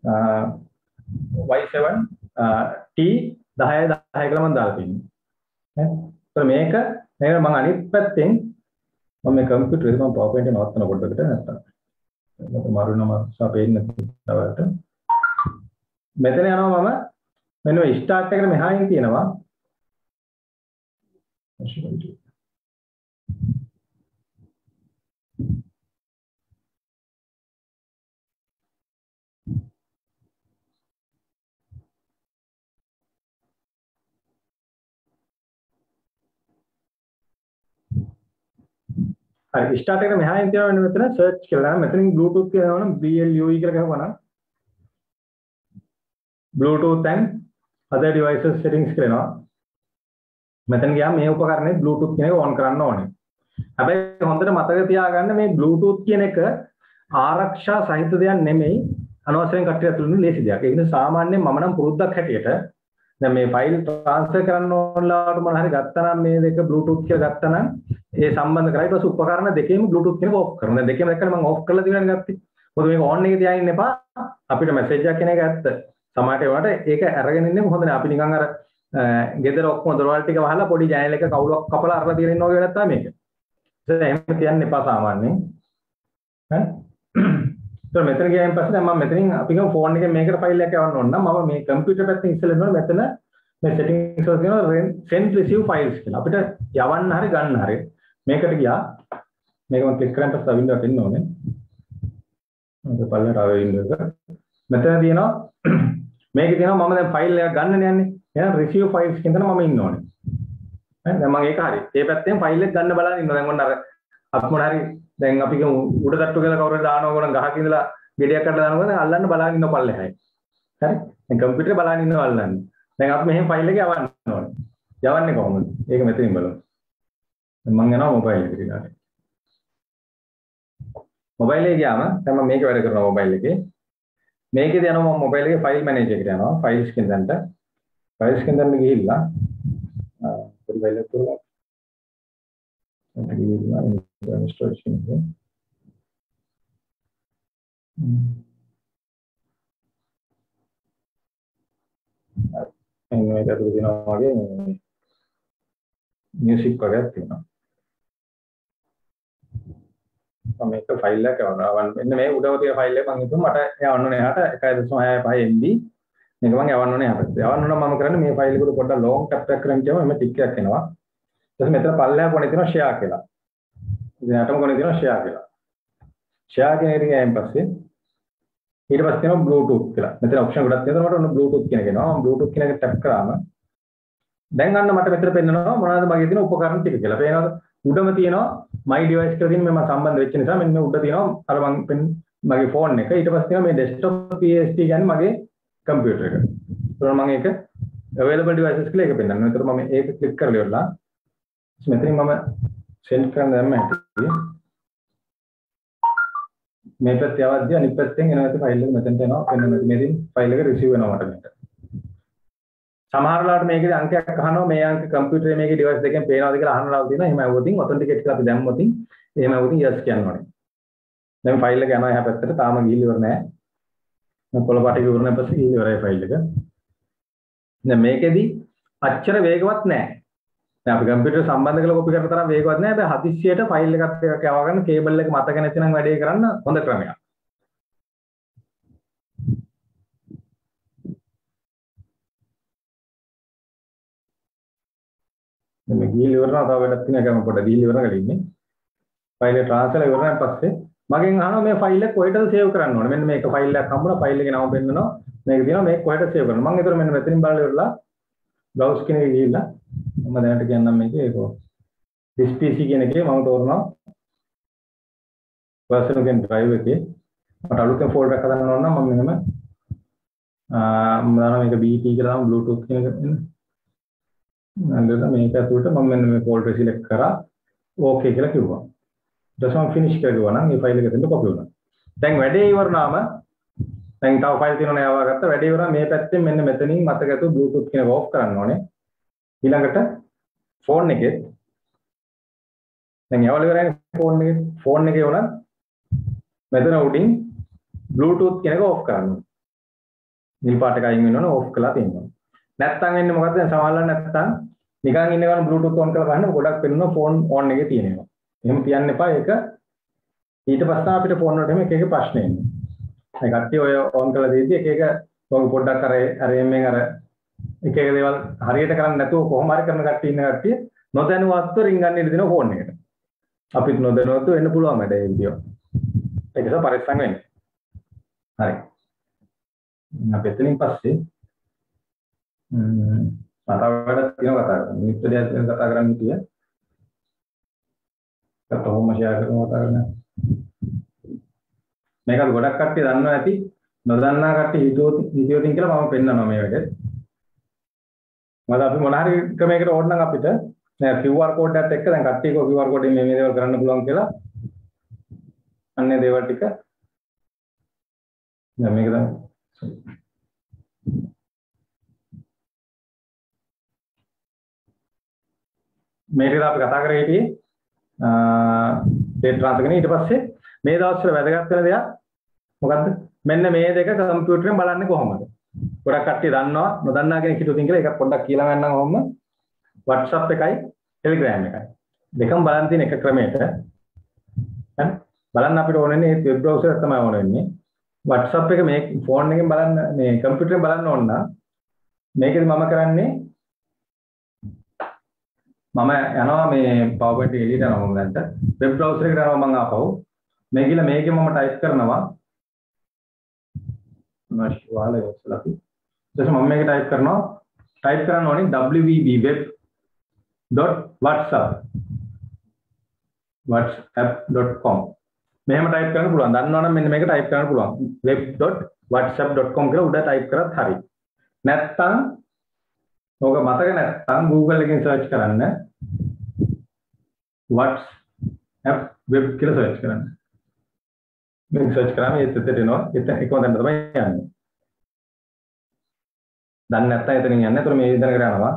Y seven T දහය දහය කියලා මම දාලා තියෙනවා. ඈ මේක මේක මම අනිත් පැත්තෙන් මම මේ කම්පියුටර් එකේ මම PowerPoint එක නවත්තන පොඩ්ඩකට නැත්තම් මට මාරු නම සපේන්නේ නැතිවට මෙතන යනවා මම මෙන්න මේ ස්ටාර්ට් එකට මෙහායින් තියෙනවා හරි ස්ටාර්ට් එකට මෙහායින් තියෙනවා මෙතන සර්ච් කරලා මෙතනින් Bluetooth කියලා ගහනවා B L U E කියලා ගහනවා Bluetooth and other devices settings කරනවා මෙතන ගියාම මේ උපකරණේ Bluetooth කියන එක on කරන්න ඕනේ. හැබැයි හොඳට මතක තියාගන්න මේ Bluetooth කියන එක ආරක්ෂා සහිත දෙයක් නෙමෙයි අනවසරයෙන් කට්ටිය ඇතුළේ ලේසි දෙයක්. ඒ නිසා සාමාන්‍යයෙන් මම නම් පුරුද්දක් හැටියට දැන් මේ ෆයිල් ට්‍රාන්ස්ෆර් කරන්න ඕනලාට මොන හරි ගත්තා නම් මේ දෙක Bluetooth කියලා ගත්තා නම් ඒ සම්බන්ධ කරලා ඊට පස්සේ උපකරණ දෙකේම Bluetooth කෙනෙක් ඔෆ් කරනවා. දැන් දෙකේම දැක්කම මම ඔෆ් කරලා දිනන ගත්තේ. මොකද මේක on එකේ තියාගෙන ඉන්න එපා. අපිට මැසේජ් එකක් එන එක ඇත්ත. සමහරට ඒවට ඒක අරගෙන ඉන්නේ හොඳ නෑ. අපි නිකන් අර ගෙදර ඔක්කොම දොරවල් ටික වහලා පොඩි ජනේල එක කවුලක් කපලා අරලා තියලා ඉන්නවා වගේ වැඩක් තමයි මේක. ඒක එහෙම කියන්න එපා සාමාන්‍යයෙන්. ඈ. ඒත් මෙතන ගියාන් පස්සේ දැන් මම මෙතනින් අපි ගමු ෆෝන් එකෙන් මේකට ෆයිල් එකක් යවන්න ඕන නම් මම මේ කම්පියුටර් පැත්තෙන් ඉස්සෙල්ලා ඉන්නවා මෙතන මේ settings වල තියෙනවා send receive files කියලා. අපිට යවන්න හරි ගන්න හරි මේකට ගියා මේක මම ක්ලික් කරන් පස්සේ වින්ඩෝ එක එන්න ඕනේ. මම පල්ලට ආවේ වින්ඩෝ එක. මෙතන තියෙනවා මේකේ තියෙනවා මම දැන් ෆයිල් එකක් ගන්න යන්නේ. එහෙනම් receive files කියන තැන මම ඉන්න ඕනේ. හරි දැන් මම ඒක හරි. මේ පැත්තෙන් ෆයිල් එක ගන්න බලන්න ඉන්නවා. දැන් ඔන්න අර අපි මොන හරි දැන් අපි ගමු උඩ තට්ටු කියලා කවුරුහරි දානවා නම් ගහක ඉඳලා ගෙඩියක් අරලා දානවා නම් අල්ලන්න බලන් ඉන්න පල්ලෙහායි. හරි. දැන් කම්පියුටරේ බලන් ඉන්නවා අල්ලන්නේ. දැන් අපි මෙහෙම ෆයිල් එක යවන්න ඕනේ. යවන්නේ කොහොමද? ඒක මෙතනින් බලමු. මම යනවා මොබයිල් එකට ඊළඟට. මොබයිල් එකේ ගියාම දැන් මම මේක වැඩ කරනවා මොබයිල් එකේ. මේකේද යනවා මම මොබයිල් එකේ ෆයිල් මැනේජර් එකට යනවා. ෆයිල්ස් කියන තැනට. ෆයිල්ස් කියන තැනට ගිහිල්ලා පොඩි ෆයිල් එකක් කරලා එතන ගිහිල්ලා ඉන්ස්ටෝලේෂන් එක. එන්න මේක අතට දෙනවා වගේ මියුසික් වගේක් තියෙනවා. මම මේක ෆයිල් එකක් යවනවා. මෙන්න මේ උඩව තියෙන ෆයිල් එක මම හිතුවා මට යවන්න ඕනේ එහාට එකයි දශම හය පහ M B. මේක මම යවන්න ඕනේ එහාට. යවන්න ඕන මම කරන්නේ මේ ෆයිල් එකට පොඩ්ඩක් ලොං ටැප් එකක් කරන් කියවම එමෙ ටික් එකක් එනවා. ඊට පස්සේ මෙතන පල්ලෙහා කොනේ තියෙනවා share කියලා. ඉතින් අටම කොනේ තියෙනවා share කියලා. share කියන එක ගියාන් පස්සේ ඊට පස්සේ තියෙනවා Bluetooth කියලා. මෙතන ඔප්ෂන් ගොඩක් තියෙනවා. මට ඔන්න Bluetooth කියන එක එනවා. මම Bluetooth කියන එක ටැප් කරාම දැන් අන්න මට මෙතන පෙන්නනවා මොනවද මගේ තියෙන උපකරණ ටික කියලා. පේනවද? උඩම තියෙනවා my device කියලා තියෙන මම සම්බන්ධ වෙච්ච නිසා මෙන්න මේ උඩ තියෙනවා අර මම මගේ ෆෝන් එක. ඊට පස්සේ තියෙනවා මේ desktop P S T කියන්නේ මගේ කම්පියුටර් එක. ඒතකොට මම ඒක available devices කියලා ඒක පෙන්නනවා. ඒතකොට මම ඒක ක්ලික් කරලා ඉවරලා මෙතනින් මම send කරන්න දැම්ම හැටි මේ පැත්තේ අවද්‍ය අනිත් පැත්තෙන් එනවා ඇති ෆයිල් එක මෙතනට එනවා වෙන මෙතනින් ෆයිල් එක රිසීව් වෙනවා මට මේක. සමහර වෙලාවට මේකේ අංකයක් අහනවා මේ අංක කම්පියුටරේ මේකේ ඩිවයිස් දෙකෙන් පේනවාද කියලා අහන ලාව තියෙනවා. එහෙම આવුවොතින් ඔතෙන්ටිකේට් කියලා අපි දැම්මොතින් එහෙම આવුවොතින් යස් කියන්න ඕනේ. දැන් ෆයිල් එක යනවා එහා පැත්තට තාම ගිහින් ඉවර නැහැ. මම පොළ පාටික ඉවර නැහැ පස්සේ ගිහින් ඉවරයි ෆයිල් එක. දැන් මේකෙදි අච්චර වේගවත් නැහැ. දැන් අපි කම්පියුටර් සම්බන්ධ කරලා කොපි කරන තරම් වේගවත් නැහැ. හැබැයි හදිස්සියට ෆයිල් එකත් එකක් යවා ගන්න කේබල් එක මතක නැතිනම් වැඩේ කරන්න හොඳ ක්‍රමයක්. මේ ගිහින් ඉවරනවා තව වැඩක් තියෙනවා ගම පොඩ ගිහින් ඉවරන ගලින් ඉන්නේ. ෆයිල් එක ට්‍රාන්ස්ෆර් ඉවරනාන් පස්සේ මගෙන් අහනවා මේ ෆයිල් එක කොහෙටද සේව් කරන්න ඕනේ. මෙන්න මේක ෆයිල් එකක් හම්බුණා ෆයිල් එකේ නම පෙන්නනවා. මේක තියෙනවා මේක කොහෙටද සේව් කරන්න. මම ඒතර මෙන්න මෙතනින් බලලා ඉවරලා බ්‍රවුස් කෙනෙක් ගිහිල්ලා මම දැනට කියන්නම් මේකේ ඒක this pc කියන එකේ මම තෝරනවා personal gen drive එකේ මට අලුතෙන් ෆෝල්ඩර් එකක් හදන්න ඕන නම් මම මෙහෙම ආ මම දානවා මේක bt කියලා දාමු bluetooth කියන එක එන්න. නේද මේක ඇතුළට මම මෙන්න මේ ෆෝල්ඩර් සිලෙක්ට් කරා okay කියලා කිව්වා. ඊට පස්සේ මම finish කරුවා නම් මේ ෆයිල් එක දෙන්න කොපි වුණා. දැන් වැඩේ ඉවරනාම දැන් තව ෆයිල් තියෙනවා නේ ආවා ගත්තා. වැඩේ ඉවරනා මේ පැත්තෙන් මෙන්න මෙතනින් මතක ඇතුව bluetooth කියන එක off කරන්න ඕනේ. ඊළඟට ෆෝන් එකේ දැන් යවල ඉවරයි ෆෝන් එකේ ෆෝන් එකේ උනත් මෙතන උඩින් bluetooth කියන එක off කරන්න ඕනේ. නිල් පාට එක අයින් වෙනවනේ off කරලා තියෙනවා. නැත්තම් වෙන්නේ මොකද්ද? දැන් සමහරවල් නැත්තම් නිකන් ඉන්න ගමන් bluetooth on කරලා ගන්න ගොඩක් වෙනවා ෆෝන් on එකේ තියෙනවා. එහෙම තියන්න එපා. ඒක ඊට පස්සේ අපිට ෆෝන් වලට එහෙම එක එක ප්‍රශ්න එන්නේ. ඒ කට්ටිය ඔය on කරලා දෙද්දි එක එක ඔය පොඩ්ඩක් අර අර එම්ෙන් අර එක එක දේවල් හරියට කරන්නේ නැතුව කොහොම හරි කරන කට්ටිය ඉන්න කට්ටිය නොදැනුවත්ව රින් ගන්න ඉඩ දෙනවා ෆෝන් එකට. අපිට නොදැනුවත්ව වෙන්න පුළුවන් වැඩ ඒ විදිය. ඒක නිසා පරිස්සම් වෙන්න. හරි. අපි එතනින් පස්සේ ම්ම් මට වැඩක් තියෙනවා කතා කරන්න. මිනිත්තු දෙකක් ගැන කතා කරන්න කිය. ඒක කොහොම ෂෙයා කරනවා කතා කරන්න. මේක ගොඩක් කට්ටිය දන්නවා ඇති. නොදන්නා කට්ටිය හිතුවොත් හිතුවොතින් කියලා මම පෙන්නනවා මේ වැඩේ. මොකද අපි මොන හරි ක්‍රමයකට ඕන නම් අපිට නෑ Q R code එකත් එක්ක දැන් කට්ටියක Q R code එකෙන් මේ මේ දේවල් කරන්න පුළුවන් කියලා අන්නේ දේවල් ටික දැන් මේක දැන් මේකද අපි කතා කරේ හිටියේ ඩේටා ට්‍රාන්ස්ෆර් කරන ඊට පස්සේ මේ දවස්වල වැදගත් වෙන දෙයක් මොකද්ද මෙන්න මේ දෙක කම්පියුටරෙන් බලන්නේ කොහොමද ගොඩක් කට්ටිය දන්නවා නොදන්නා කෙනෙක් හිතුවකින් කියලා එකක් පොඩ්ඩක් කියලා ගන්නම් ඔහොම WhatsApp එකයි Telegram එකයි දෙකම බලන් තියෙන එක ක්‍රමයකට හරි බලන්න අපිට ඕනේ මේ වෙබ් බ්‍රවුසර් එක තමයි ඕන වෙන්නේ WhatsApp එක මේ ෆෝන් එකෙන් බලන්න මේ කම්පියුටරෙන් බලන්න ඕන නම් මේකෙදි මම කරන්නේ මම යනවා මේ PowerPoint එළියට යනවා මම දැන්ට වෙබ් බ්‍රවුසර් එකට යනවා මම ආපහු මේ ගිහලා මේකෙන් මම ටයිප් කරනවා මාෂ්වාල වෙස්ලාපි දැන් මම මේක ටයිප් කරනවා ටයිප් කරන්න ඕනේ w w w web dot whatsapp whatsapp dot com මෙහෙම ටයිප් කරන්න පුළුවන් දන්නවනම් මෙන්න මේක ටයිප් කරන්න පුළුවන් web dot whatsapp dot com කියලා උඩ ටයිප් කරත් හරි නැත්තම් ඕක මතක නැත්තම් Google එකෙන් සර්ච් කරන්න WhatsApp web කියලා සර්ච් කරන්න මේක සර්ච් කරාම ඒත් එතට එනවා එතන එකම තැන තමයි යන්නේ දන්නේ නැත්තම් එතනින් යන්නේ ඒතර මේ විදිහට යනවා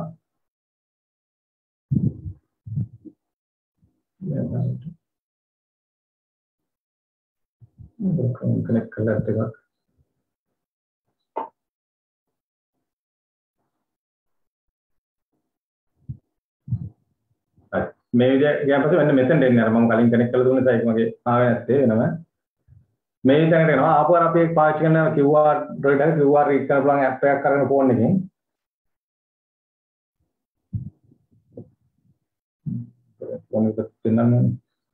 කනෙක්ට් කරලා එකක් මේ විදිහ ගියාන් පස්සේ මෙන්න මෙතෙන්ට එන්නේ අර මම කලින් කනෙක්ට් කරලා දුන්න නිසා ඒක මගේ ආවේ නැත්තේ වෙනම මේ විදිහට එනවා ආපුවා අපි ඒක පාවිච්චි කරන Q R වලට Q R රීඩ් කරන්න පුළුවන් ඇප් එකක් කරගෙන ෆෝන් එකෙන් ෆෝන් එක දෙන්නන්නේ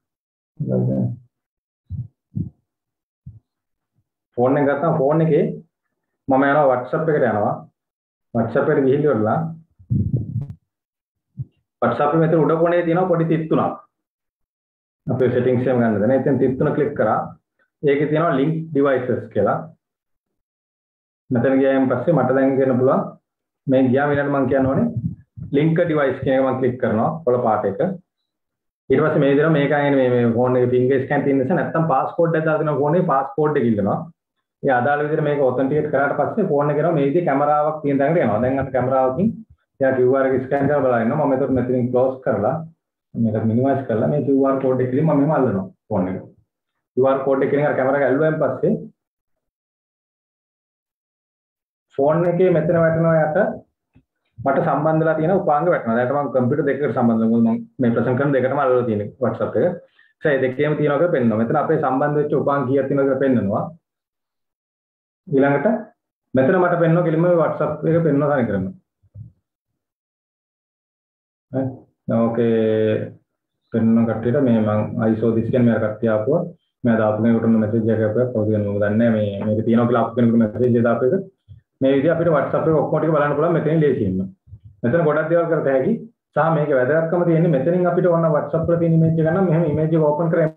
ෆෝන් එක ගත්තා ෆෝන් එකේ මම යනවා WhatsApp එකට යනවා WhatsApp එකට ගිහින් ඉවරලා WhatsApp එකේ මෙතන උඩ කොනේ තියෙනවා පොඩි තිත් තුනක්. අපේ settings එක ගන්න දැන් එතෙන් තිත් තුන ක්ලික් කරා. ඒකේ තියෙනවා link devices කියලා. මෙතන ගියාන් පස්සේ මට දැන් කියන්න පුළුවන් මේ ගියා විනාඩි මම කියන්න ඕනේ link device කියන එක මම ක්ලික් කරනවා පොළ පාට එක. ඊට පස්සේ මේ විදිහට මේකෙන් මේ මේ ෆෝන් එකේ ෆින්ගර් ස්කෑන් තියෙන නිසා නැත්තම් පාස්කෝඩ් එක දාලා දෙනවා ෆෝන් එකේ පාස්කෝඩ් එක ඉල්ලනවා. ඒ අදාළ විදිහට මේක ඔතෙන්ටිකේට් කරාට පස්සේ ෆෝන් එකේ මේ විදිහේ කැමරාවක් තියෙන තැනකට යනවා. දැන් අර කැමරාවකින් එයා Q R එක ස්කෑන් කරලා බලලා ඉන්නවා. මම එතකොට මෙතනින් ක්ලෝස් කරලා මේක මිනිමයිස් කරලා මේ Q R කෝඩ් එක ඉලින් මම මෙහෙම අල්ලනවා ෆෝන් එක. Q R කෝඩ් එකකින් අර කැමරා එක ඇල්ලුවෙන් පස්සේ ෆෝන් එකේ මෙතන වැටෙනවා යට මට සම්බන්ධ වෙලා තියෙන උපාංග වැටෙනවා. දැන් මම කම්පියුටර් දෙකකට සම්බන්ධ වෙනවා. මම මේ ප්‍රසන් කරන දෙකටම අල්ලලා තියෙන WhatsApp එක. ඒ දෙකේම තියෙනවා කියලා පෙන්නනවා. මෙතන අපේ සම්බන්ධ වෙච්ච උපාංග කීයක් තියෙනවද කියලා පෙන්නනවා. ඊළඟට මෙතන මට පෙන්නනවා කෙලින්ම WhatsApp එක පෙන්නනවා තනි කරන්න. හරි. ඕකේ පෙන්නන කට්ටියට මේ මම I S O this කියන මේකට කට්ටිය ආපුවා. මම දාපු කෙනෙකුට මෙසේජ් එකක් ආපුවා. කවුද කියන්නේ මම දන්නේ නැහැ. මේ මේක තියෙනවා කියලා ආපු කෙනෙකුට මෙසේජ් එක දාපු එක. මේ විදිහ අපිට WhatsApp එක ඔක්කොම ටික බලන්න පුළුවන් මෙතනින් ලේසියෙන්ම. මෙතන ගොඩක් දේවල් කරත හැකි. සහ මේකේ වැදගත්කම තියෙන්නේ මෙතනින් අපිට ඕන WhatsApp වල තියෙන ඉමේජ් එක ගන්න මෙහෙම ඉමේජ් එක ඕපන් කරලා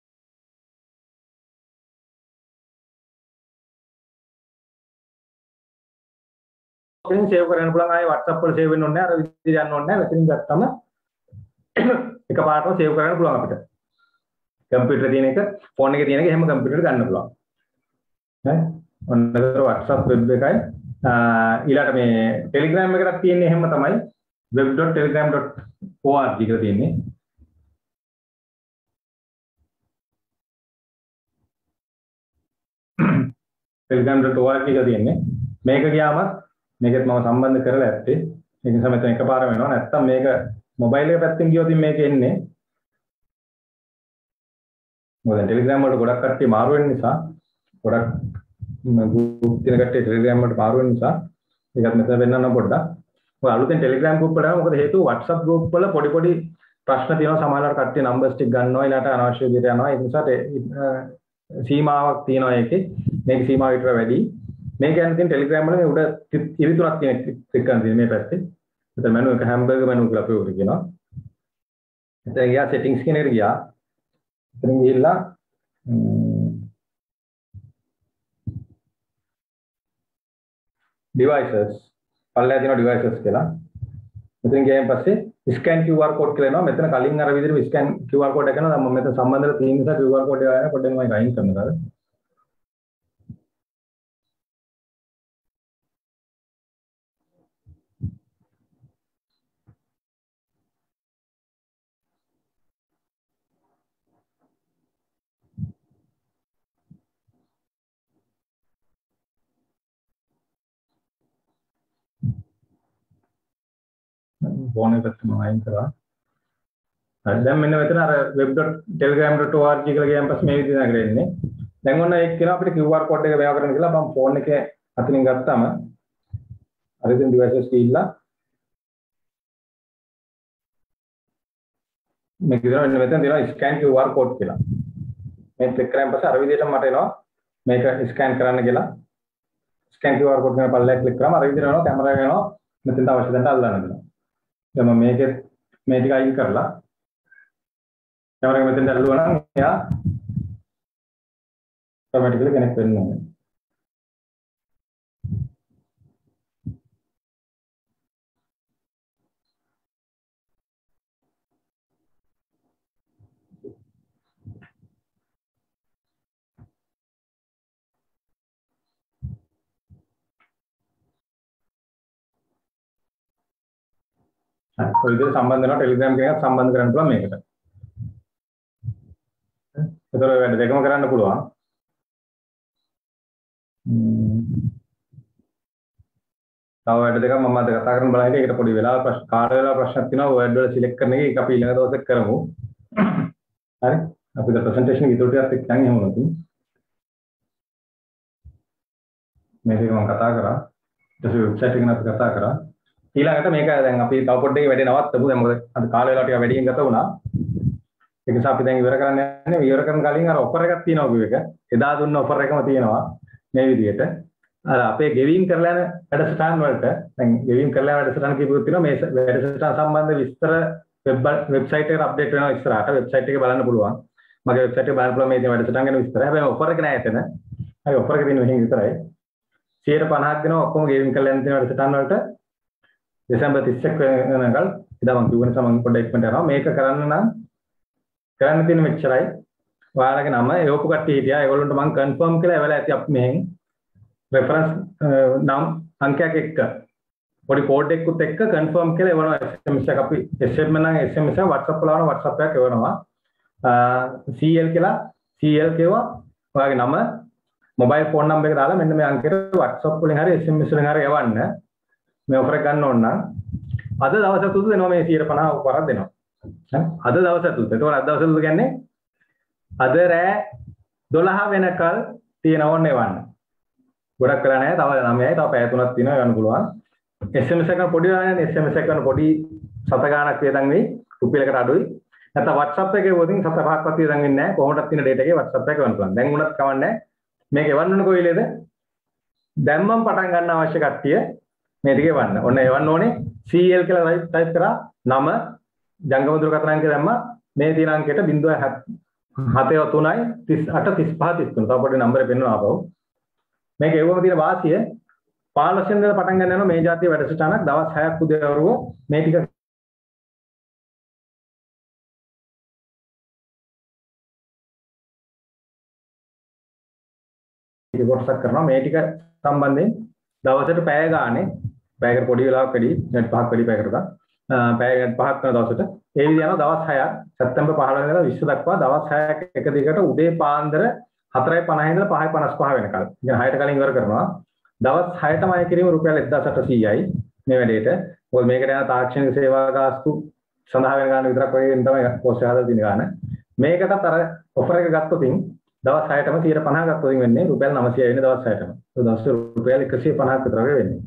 මෙතනින් සේව් කරන්න පුළුවන්. ආයේ WhatsApp වල සේව් වෙන්න ඕනේ නැහැ. අර විදිහට යන්න ඕනේ නැහැ. මෙතනින් ගත්තම එකපාරටම සේව් කරන්න පුළුවන් අපිට. කම්පියුටරේ තියෙන එක ෆෝන් එකේ තියෙන එක එහෙම කම්පියුටරේට ගන්න පුළුවන්. හරි. ඔන්න ඒතර WhatsApp වෙබ් එකයි ඊළාට මේ Telegram එකකට තියෙන්නේ එහෙම තමයි web dot telegram dot org කියලා තියෙන්නේ. telegram dot org කියලා තියෙන්නේ. මේක ගියාම මේකත් මම සම්බන්ධ කරලා ඇත්තේ. ඒක නිසා මෙතන එකපාර වෙනවා. නැත්තම් මේක මොබයිල් එක පැත්තෙන් ගියොත් මේක එන්නේ. මොකද Telegram වලට ගොඩක් කට්ටිය මාරු වෙන නිසා ගොඩක් ගෲප් තියෙන කට්ටිය Telegram වලට මාරු වෙන නිසා ඒකත් මෙතන වෙන්නන්න පොඩ්ඩක්. ඔය අලුතෙන් Telegram group වලට යනවා. මොකද හේතුව WhatsApp group වල පොඩි පොඩි ප්‍රශ්න තියෙනවා. සමහරවල් කට්ටිය numbers ටික ගන්නවා. ඊළාට අනවශ්‍ය විදිහට යනවා. ඒ නිසා සීමාවක් තියෙනවා ඒකේ. මේක සීමාව විතර වැඩි. මේ කියන්නේ තියෙන Telegram වල මේ උඩ ඉරිතුරක් තියෙන ක්ලික් කරන තියෙන මේ පැත්තේ. එතන menu එක hamburger menu කියලා අපි උඩ කියනවා. එතන ගියා settings කියන එකට ගියා. එතන ගිහිල්ලා devices පල්ලෙහා තියෙන devices කියලා. මෙතන ගියාන් පස්සේ scan Q R code කියලා එනවා. මෙතන කලින් අර විදිහට scan Q R code එක කරනවා. මම මෙතන සම්බන්ධලා තියෙන නිසා Q R code එක ආයෙ පොඩ්ඩක් මම අයින් කරනවා. ෆෝන් එකට මම අයින් කරා. හරි දැන් මෙන්න මෙතන අර web dot telegram dot org කියලා ගියන් පස්සේ මේ විදිහට නගර එන්නේ. දැන් ඔන්න ඒක කියනවා අපිට Q R code එක මේවා කරන්න කියලා මම ෆෝන් එකේ අතනින් ගත්තාම අර ඉතින් devices කියලා මේක විතර මෙතන තියෙනවා scan Q R code කියලා. මේ ක්ලික් කරාන් පස්සේ අර විදිහට මට එනවා මේක scan කරන්න කියලා. scan Q R code එක පල්ලෙහා ක්ලික් කරාම අර විදිහට එනවා කැමරා එක එනවා මෙතනට අවශ්‍ය දැනට අල්ලන්න දෙනවා. දැන් මම මේකේ මේ ටික අයින් කරලා කැමරා එක මෙතෙන්ට ඇල්ලුවා නම් එයා ඔටෝමැටිකලි කනෙක්ට් වෙන්න ඕනේ. හරි ඔය විදිහට සම්බන්ධ වෙනවා Telegram එකකට සම්බන්ධ කරන්න පුළුවන් මේකට. ඒතර ඔය වැඩ දෙකම කරන්න පුළුවන්. තව වැඩ දෙකක් මම අද කතා කරන්න බලහිටියේ. ඒකට පොඩි වෙලාවක් ප්‍රශ්න කාඩ වෙලාව ප්‍රශ්නක් තියෙනවා. ඔය වැඩ වල සිලෙක්ට් කරන එක ඒක අපි ඊළඟ දවසේ කරමු. හරි. අපි ද ප්‍රසන්ටේෂන් එක ඉදිරියට ටිකක් එක්කන් එහෙම වුණොත්. මේක මම කතා කරා. ඊට පස්සේ වෙබ්සයිට් එක ගැන අපි කතා කරා. ඊළඟට මේක දැන් අපි තව පොඩ්ඩක් වැඩේ නවත්තමු. දැන් මොකද අද කාල වේලාව ටික වැඩියෙන් ගත වුණා. ඒක නිසා අපි දැන් ඉවර කරන්න යන්නේ. ඉවර කරන කලින් අර ඔෆර් එකක් තියෙනවා කිව්ව එක. එදා දුන්න ඔෆර් එකම තියෙනවා මේ විදිහට. අර අපේ ගෙවීම් කරලා යන වැඩසටහන් වලට දැන් ගෙවීම් කරලා යන වැඩසටහන් කියපුවොත් තියෙනවා මේ වැඩසටහන් සම්බන්ධ විස්තර වෙබ් වෙබ්සයිට් එකට අප්ඩේට් වෙනවා ඉස්සරහට. වෙබ්සයිට් එකේ බලන්න පුළුවන්. මගේ වෙබ්සයිට් එකේ බලන්න පුළුවන් මේ වැඩසටහන් ගැන විස්තර. හැබැයි ඔෆර් එක නෑ එතන. හරි ඔෆර් එක තියෙන මෙහෙම විතරයි. සියයට පනහක් දෙනවා ඔක්කොම ගෙවීම් කරලා යන තියෙන වැඩසටහන් වලට. දෙසැම්බර් තිස් එක වෙනකල් ඉතින් මම කිව්ව නිසා මම පොඩ්ඩක් ඉක්මනට යනවා. මේක කරන්න නම් කරන්න තියෙන මෙච්චරයි. ඔයාලගේ නම එවපු කට්ටිය හිටියා. ඒගොල්ලන්ට මම කන්ෆර්ම් කියලා එවලා ඇති අපි මෙහෙන් රෙෆරන්ස් නම් අංකයක් එක්ක පොඩි කෝඩ් එකකුත් එක්ක කන්ෆර්ම් කියලා එවනවා S M S එක. අපි S M S නම් S M S එක WhatsApp වල වන WhatsApp එකක් එවනවා. C L කියලා C L කියවා ඔයාගේ නම මොබයිල් ෆෝන් නම්බර් එක දාලා මෙන්න මේ අංකයට WhatsApp වලින් හරි S M S වලින් හරි යවන්න. මේ ඔෆර් එක ගන්න ඕන නම් අද දවස් තුනට දෙනවා මේ one hundred fifty වරක් දෙනවා. අද දවස් තුනට. ඒතකොට අද දවස් තුනට කියන්නේ අද රෑ twelve වෙනකල් තියෙන ඕනේ වන්න. ගොඩක් කරලා නැහැ. තව නවයයි තව පැය තුනක් තියෙනවා යන්න පුළුවන්. S M S එක පොඩි ගානක් S M S එක පොඩි සත ගානක් වේදන් වෙයි. රුපියලකට අඩුයි. නැත්නම් WhatsApp එකේ වොදින් සත පහක්වත් වේදන් වෙන්නේ නැහැ. කොහොමදත් තියෙන data එකේ WhatsApp එක ගන්න පුළුවන්. දැන් උනත් කවන්නේ මේක එවන්න ඕන කොයිලේද? දැන් මම පටන් ගන්න අවශ්‍ය කට්ටිය මේ ටික එවන්න. ඔන්න එවන්න ඕනේ C L කියලා ටයිප් කරා නම ජංගම දුරකථන අංකය දැම්මා. මේ තියෙන අංකයට zero point seven three thirty-eight thirty-five thirty-three තව පොඩි නම්බරේ පෙන්වනවා ආපහු. මේක එවුවම තියෙන වාසිය fifteen වෙනිදා පටන් ගන්න යනවා මේ જાතිය වැඩසටහනක් දවස් six ක් උදේවරුව මේ ටික WhatsApp කරනවා මේ ටික සම්බන්ධයෙන් දවසට පැය ගානේ පැයකට පොඩි වෙලාවක් වැඩි මිනිත් පහක් වැඩි පැයකට ගන්න පැය පහක් කරන දවසට ඒ විදිහ යනවා දවස් six සැප්තැම්බර් පහළොව ඉඳලා විස්ස දක්වා දවස් six එක දිගට උදේ පාන්දර four fifty ඉඳලා five fifty-five වෙනකල්. ඉතින් six ට කලින් ඉවර කරනවා. දවස් six ටම අය කිරීම රුපියල් one thousand eight hundredයි මේ වැඩේට. මොකද මේකට යන තාක්ෂණික සේවා ගාස්තු සඳහා වෙන ගාන විතරක් වගේ තමයි පොස්ට් එක හදලා තියෙන ගාන. මේකටත් අර ඔෆර් එක ගත්තොත් දවස් six ටම one fifty ගත්තොත් වෙන්නේ රුපියල් nine hundred වෙන්නේ දවස් six ටම. ඒ දවස් රුපියල් one hundred fifty විතර වගේ වෙන්නේ.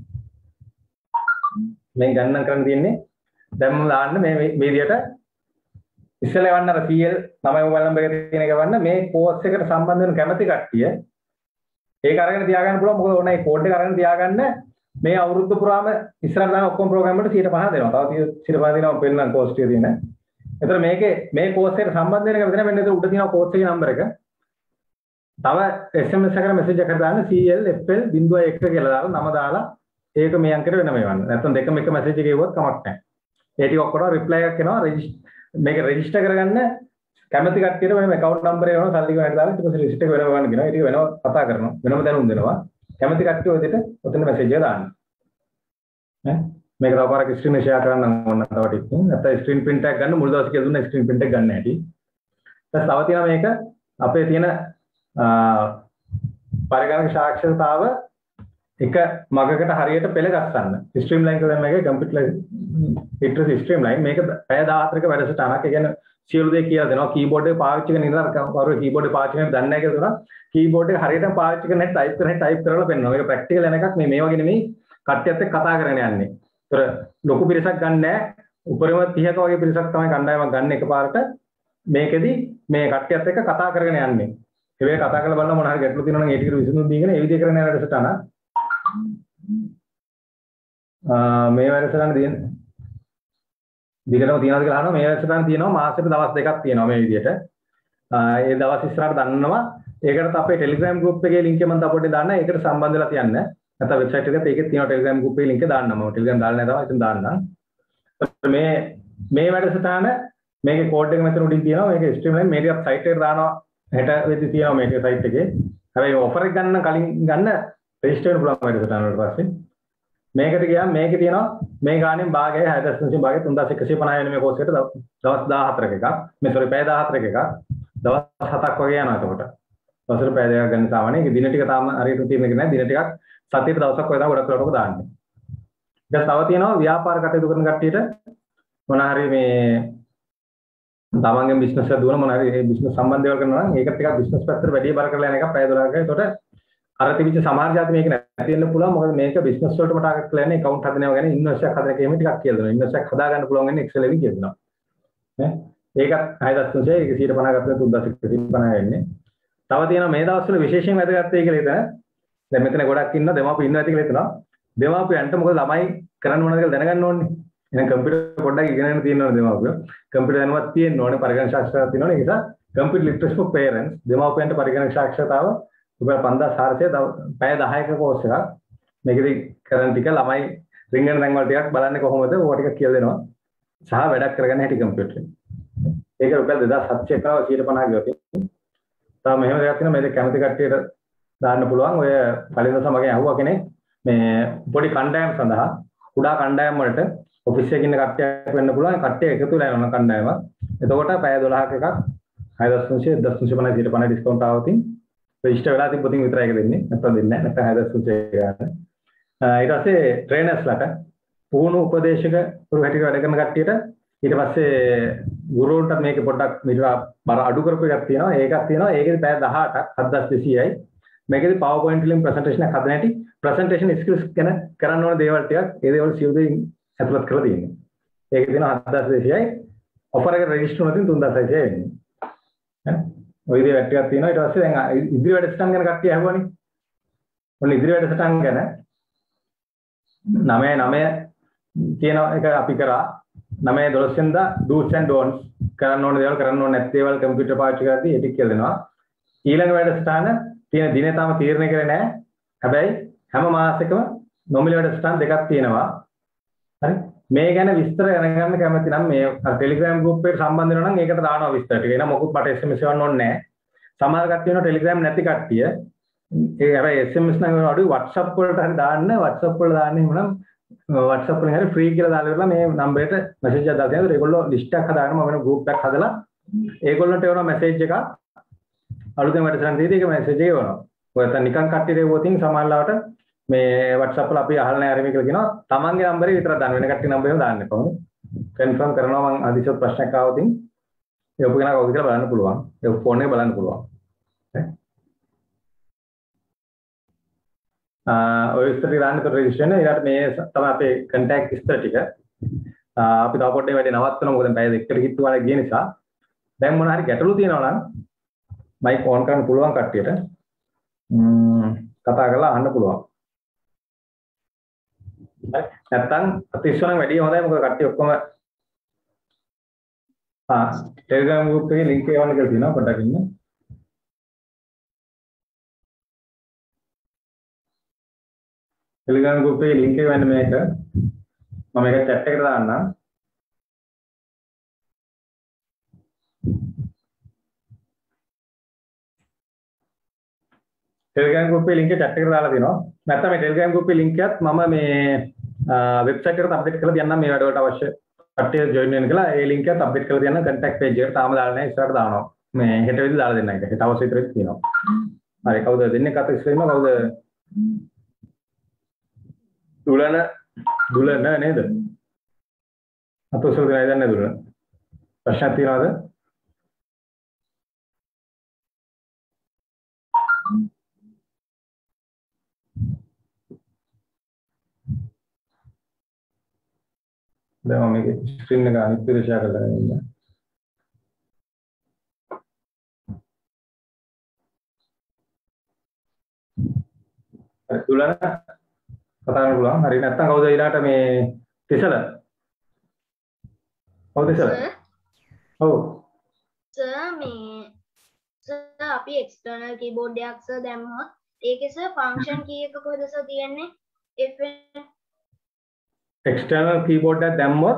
මේ ගණන් කරන්න තියෙන්නේ දැන් මම දාන්න මේ මේ විදියට ඉස්සෙල්ලා වන්න අර C L තමයි මොබයිල් නම්බර් එක තියෙන එක වන්න මේ කෝස් එකට සම්බන්ධ වෙන කැමති කට්ටිය ඒක අරගෙන තියාගන්න පුළුවන්. මොකද ඕනේ මේ කෝඩ් එක අරගෙන තියාගන්න මේ අවුරුද්ද පුරාම ඉස්සරහට දාන ඔක්කොම ප්‍රෝග්‍රෑම් වලට one hundred fifty දෙනවා. තව one hundred fifty දෙනවා පෙන්නන කෝස් ටික තියෙන. ඒතර මේකේ මේ කෝස් එකට සම්බන්ධ වෙන එක මෙතන මෙන්න උඩ තියෙනවා කෝස් එකේ නම්බර එක. තව S M S එකකට මෙසේජ් එකක් දාන්න C L F L zero one කියලා දාලා නම දාලා ඒක මේ අංකයට වෙනම එවන්න. නැත්නම් දෙකම එක මෙසේජ් එකේ එවුවොත් කමක් නැහැ. ඒ ටික ඔක්කොම රිප්ලයි එකක් එනවා. මේක රෙජිස්ටර් කරගන්න කැමති කට්ටියට මේ account number එක වෙනවා සල්ලි ගන්න දාලා ඊට පස්සේ රෙජිස්ටර් එක වෙනම ගන්න කියනවා. ඒ ටික වෙනම කතා කරනවා. වෙනම දැනුම් දෙනවා. කැමති කට්ටිය ඔය දෙට ඔතන මෙසේජ් එක දාන්න. ඈ මේක තව පාරක් ස්ක්‍රීන් එක ෂෙයා කරන්න ඕන තව ටිකක්. නැත්නම් ස්ක්‍රීන් print එකක් ගන්න මුල් දවසේ කියලා දුන්නා ස්ක්‍රීන් print එක ගන්න හැටි. ඊට තව තියෙනවා මේක අපේ තියෙන පරිගණක සාක්ෂරතාව එක මගකට හරියට පෙළ ගස්සන්න. ස්ට්‍රීම්ලයින් එක දැන් මේකේ කම්පියුටර් ලිටරසි ස්ට්‍රීම්ලයින් මේක පැය fourteen ක වැඩසටහනක්. ඒ කියන්නේ සියලු දේ කියලා දෙනවා. කීබෝඩ් එක පාවිච්චි කරන ඉඳලා කවුරු කීබෝඩ් එක පාවිච්චි කරන්න දන්නේ නැහැ කියලා දුනා. කීබෝඩ් එක හරියටම පාවිච්චි කරන හැටි ටයිප් කරන හැටි ටයිප් කරලා පෙන්නනවා. මේක ප්‍රැක්ටිකල් යන එකක් මේ මේ වගේ නෙමෙයි කට්ටියත් එක්ක කතා කරගෙන යන්නේ. ඒතර ලොකු පිරිසක් ගන්න නැහැ. උපරිම thirty ක වගේ පිරිසක් තමයි කණ්ඩායමක් ගන්න එකපාරට. මේකෙදි මේ කට්ටියත් එක්ක කතා කරගෙන යන්නේ. ඒ වෙලේ කතා කරලා බලන්න මොන හරි ගැටලු තියෙනවා නම් ඒ ටික විසඳුම් දීගෙන ඒ විදිහ කරගෙන යන වැඩසටහන. මේ වැඩසටහන තියෙන දිගටම තියනවාද කියලා අහනවා. මේ වැඩසටහන තියෙනවා මාසෙට දවස් දෙකක් තියෙනවා මේ විදිහට. ඒ දවස් ඉස්සරහට දන්නවා. ඒකටත් අපේ Telegram group එකේ link එක මම තපොටේ දාන්න. ඒකට සම්බන්ධ වෙලා තියන්න. නැත්නම් වෙබ්සයිට් එකත් ඒකේ තියෙනවා Telegram group එකේ link එක දාන්න. මම Telegram දාලා නැහැ තමයි. එතන දාන්න. මේ මේ වැඩසටහන මේකේ කෝඩ් එක මෙතන උඩින් තියෙනවා. මේකේ ස්ට්‍රීම්ලයින් මේ ටිකක් සයිට් එකට දානවා. හෙට වෙද්දි තියෙනවා මේකේ සයිට් එකේ. හැබැයි ඔෆර් එක ගන්න කලින් ගන්න රෙජිස්ටර් වෙන්න පුළුවන් වැඩසටහන වලට පස්සේ. මේකට ගියාම මේකේ තියෙනවා මේ ගානෙන් භාගය six thousand භාගය three thousand one hundred fifty වෙන මේ කෝස් එකට දවස් fourteen ක එකක්. මේ සෝරි පැය fourteen ක එකක්. දවස් seven ක් වගේ යනවා එතකොට. දවසට පැය දෙකක් ගන්න සාමාන්‍ය. ඒක දින ටික තාම හරියට තියෙන එක නෑ. දින ටිකක් සතියට දවසක් වගේ තමයි ගොඩක් වෙලාවට දාන්නේ. ඊට තව තියෙනවා ව්‍යාපාර කටයුතු කරන කට්ටියට මොන හරි මේ තමන්ගේ බිස්නස් එක දුවන මොන හරි ඒ බිස්නස් සම්බන්ධ දේවල් කරනවා නම් ඒකට ටිකක් බිස්නස් පැත්තට වැඩි බර කරලා යන එක පැය twelve ක. ඒතකොට අර තිබිච්ච සමහර જાති මේක නැති වෙන්න පුළුවන්. මොකද මේක බිස්නස් වලටම ටාගට් කරලා යන්නේ account හදනවා ගැන ඉන්වෙස්ට් එකක් හදන එක එහෙම ටිකක් කියලා දෙනවා. ඉන්වෙස්ට් එකක් හදා ගන්න පුළුවන් වෙන්නේ Excel එකෙන් කියලා දෙනවා. නේ? ඒකත් six thousand ඒක one hundred fifty ගත්තොත් three thousand one hundred fifty වෙන්නේ. තව තියෙනවා මේ දවස්වල විශේෂයෙන් වැදගත් වෙයි කියලා හිතන. දැන් මෙතන ගොඩක් ඉන්නවා දෙමාපියෝ ඉන්නවා ඇති කියලා හිතනවා. දෙමාපියන්ට මොකද ළමයි කරන්න මොනවද කියලා දැනගන්න ඕනේ. එහෙනම් කම්පියුටර් පොඩ්ඩක් ඉගෙන ගන්න තියෙනවා දෙමාපියෝ. කම්පියුටර් දැනුවත් තියෙන්න ඕනේ. පරිගණක ශාස්ත්‍රයක් තියෙනවා. ඒ නිසා කම්පියුටර් ලිටරසි for parents දෙමාපියන්ට පරිගණක ශාස්ත්‍රතාව රුපියල් fifteen thousand පැය ten ක කෝස් එකක්. මේකෙදි කරන ටික ළමයි රින්ගන තැන් වල ටිකක් බලන්නේ කොහොමද ඕවා ටික කියලා දෙනවා. සහ වැඩක් කරගන්න හැටි කම්පියුටරේ. ඒක රුපියල් දෙදාස් හත්සිය එකව සියයට පනහ ගියොත්. තව මෙහෙම දෙයක් තියෙනවා මේක කැමති කට්ටියට දාන්න පුළුවන්. ඔය කලින් සමගින් අහුවා කෙනෙක් මේ පොඩි කණ්ඩායම් සඳහා කුඩා කණ්ඩායම් වලට ඔෆිස් එකේ ඉන්න කට්ටියක් වෙන්න පුළුවන්. කට්ටිය එකතු වෙලා යන කණ්ඩායමක්. එතකොට පැය දොළහක එකක් හය දහස් තුන්සිය දහස් තුන්සිය පනහ සියයට පනහ ඩිස්කවුන්ට් ආවතින් රෙජිස්ටර් වෙලා තිබ්බොතින් විතරයි ඒක දෙන්නේ. නැත්නම් දෙන්නේ නැහැ. නැත්නම් හය දහස් තුන්සිය ගන්න. ඊට පස්සේ ට්‍රේනර්ස්ලාට පුහුණු උපදේශක වරු හැටියට වැඩ කරන කට්ටියට ඊට පස්සේ ගුරුවරුන්ට මේක පොඩ්ඩක් මිලා බර අඩු කරපු එකක් තියෙනවා. ඒකක් තියෙනවා. ඒකෙදි පැය දහඅටක් හත්දාස් දෙසීයයි. මේකෙදි PowerPoint වලින් ප්‍රසන්ටේෂන් එකක් හදන හැටි ප්‍රසන්ටේෂන් ස්කිල්ස් ගැන කරන්න ඕන දේවල් ටිකක් ඒ දේවල් සියලු දේ ඇතුළත් කරලා තියෙනවා. ඒකේ තියෙනවා හත්දාස් දෙසීයයි. ඔෆර් එක රෙජිස්ටර් වුණා තියෙන තුන්දාස් හයසියයි වෙන්නේ. ඈ ඔය දේ වැට්ටියක් තියෙනවා. ඊට පස්සේ දැන් ඉදිරි වැඩසටහන් ගැන කට්ටිය අහුවනේ. ඔන්න ඉදිරි වැඩසටහන් ගැන නවය නවය කියන එක අපි කරා. නවය දොළොස් වෙනිදා do's and don'ts කරන්න ඕන දේවල් කරන්න ඕන නැති දේවල් කම්පියුටර් පාවිච්චි කරද්දී ඒ ටික කියලා දෙනවා. ඊළඟ වැඩසටහන තියෙන දිනේ තාම තීරණය කරේ නැහැ. හැබැයි හැම මාසෙකම නොමිලේ වැඩසටහන් දෙකක් තියෙනවා. හරි. මේ ගැන විස්තර දැනගන්න කැමති නම් මේ Telegram group එකට සම්බන්ධ වෙනවා නම් ඒකට දානවා විස්තර ටික. එන මොකුත් මට S M S එවන්න ඕනේ නැහැ. සමහර කට්ටිය වෙනවා Telegram නැති කට්ටිය. ඒ හැබැයි S M S නම් අඩුයි WhatsApp වලට හරි දාන්න. WhatsApp වල දාන්නේ මොනම් WhatsApp වලින් හරි ෆ්‍රී කියලා දාලා ඉවරලා මේ නම්බරයට මැසේජ් එකක් දාලා තියෙනවා. ඒගොල්ලෝ ලිස්ට් එකක් හදාගෙන මම වෙන group එකක් හදලා ඒගොල්ලන්ට එවනවා මැසේජ් එකක්. අලුතෙන් වැඩසටහන් දෙදී ඒක මැසේජ් එක එවනවා. ඔය නැත්නම් නිකන් කට්ටියට එවුවොතින් සමහරවිට මේ WhatsApp වල අපි අහලා නැහැ ආරෙමි කියලා කියනවා. තමන්ගේ නම්බරේ විතරක් දාන්න වෙන කට්ටිය නම්බරේ දාන්න එපා. කන්ෆර්ම් කරනවා මම අදිශොත් ප්‍රශ්නයක් ආවොතින් ඒ ඔප කෙනා කවුද කියලා බලන්න පුළුවන්. ඒ ෆෝන් එකේ බලන්න පුළුවන්. ඔය විස්තර දාන්න තොර රෙජිස්ට්‍රේෂන් ඊට මේ තමයි අපේ contact විස්තර ටික. අපි තව පොඩ්ඩක් වැඩි නවත්තනවා මොකද පැය දෙකකට කිට්ටු වල ගිය නිසා. දැන් මොන හරි ගැටලු තියෙනවා නම් මයික් ඔන් කරන්න පුළුවන් කට්ටියට. ම්ම් කතා කරලා අහන්න පුළුවන්. හරි. නැත්තම් අතිශයින් වැඩි හොඳයි මොකද කට්ටිය ඔක්කොම ආ Telegram group එකේ link එක එවන්න කියලා තියෙනවා පොඩ්ඩක් ඉන්න. Telegram group එකේ link එක වෙන්න මේක මම මේක chat එකට දාන්නම්. Telegram group එකේ link එක chat එකට දාලා දෙනවා. නැත්නම් මේ Telegram group එකේ link එකත් මම මේ website එකට update කරලා තියන්නම් මේ වැඩ වලට අවශ්‍ය කට්ටිය join වෙන්න කියලා. ඒ link එකත් update කරලා තියන්න contact page එකට තාම දාලා නැහැ. ඉස්සරහට දානවා. මේ හෙට වෙලි දාලා දෙන්න එක. හෙට අවශ්‍ය විතරක් තියෙනවා. හරි කවුද දෙන්නේ කතා ඉස්සෙල්ලා කවුද? දුලන දුලන නේද? අතොසල් ගනයි දන්නේ දුලන. ප්‍රශ්න තියනවද? දැන් මම මේක ස්ක්‍රීන් එක අනිත් පැත්තට ෂෙයා කරලා ඉන්නවා. හරි දුලන කතා කරන්න පුළුවන්. හරි නැත්තම් කවුද ඊළාට මේ තිසල? කවුද තිසල? ඔව්. සර් මේ සර් අපි එක්ස්ටර්නල් කීබෝඩ් එකක් සර් දැම්මොත් ඒකේ සර් ෆන්ක්ෂන් කී එක කොහෙද සර් තියෙන්නේ? Fn external keyboard එක දැම්මොත්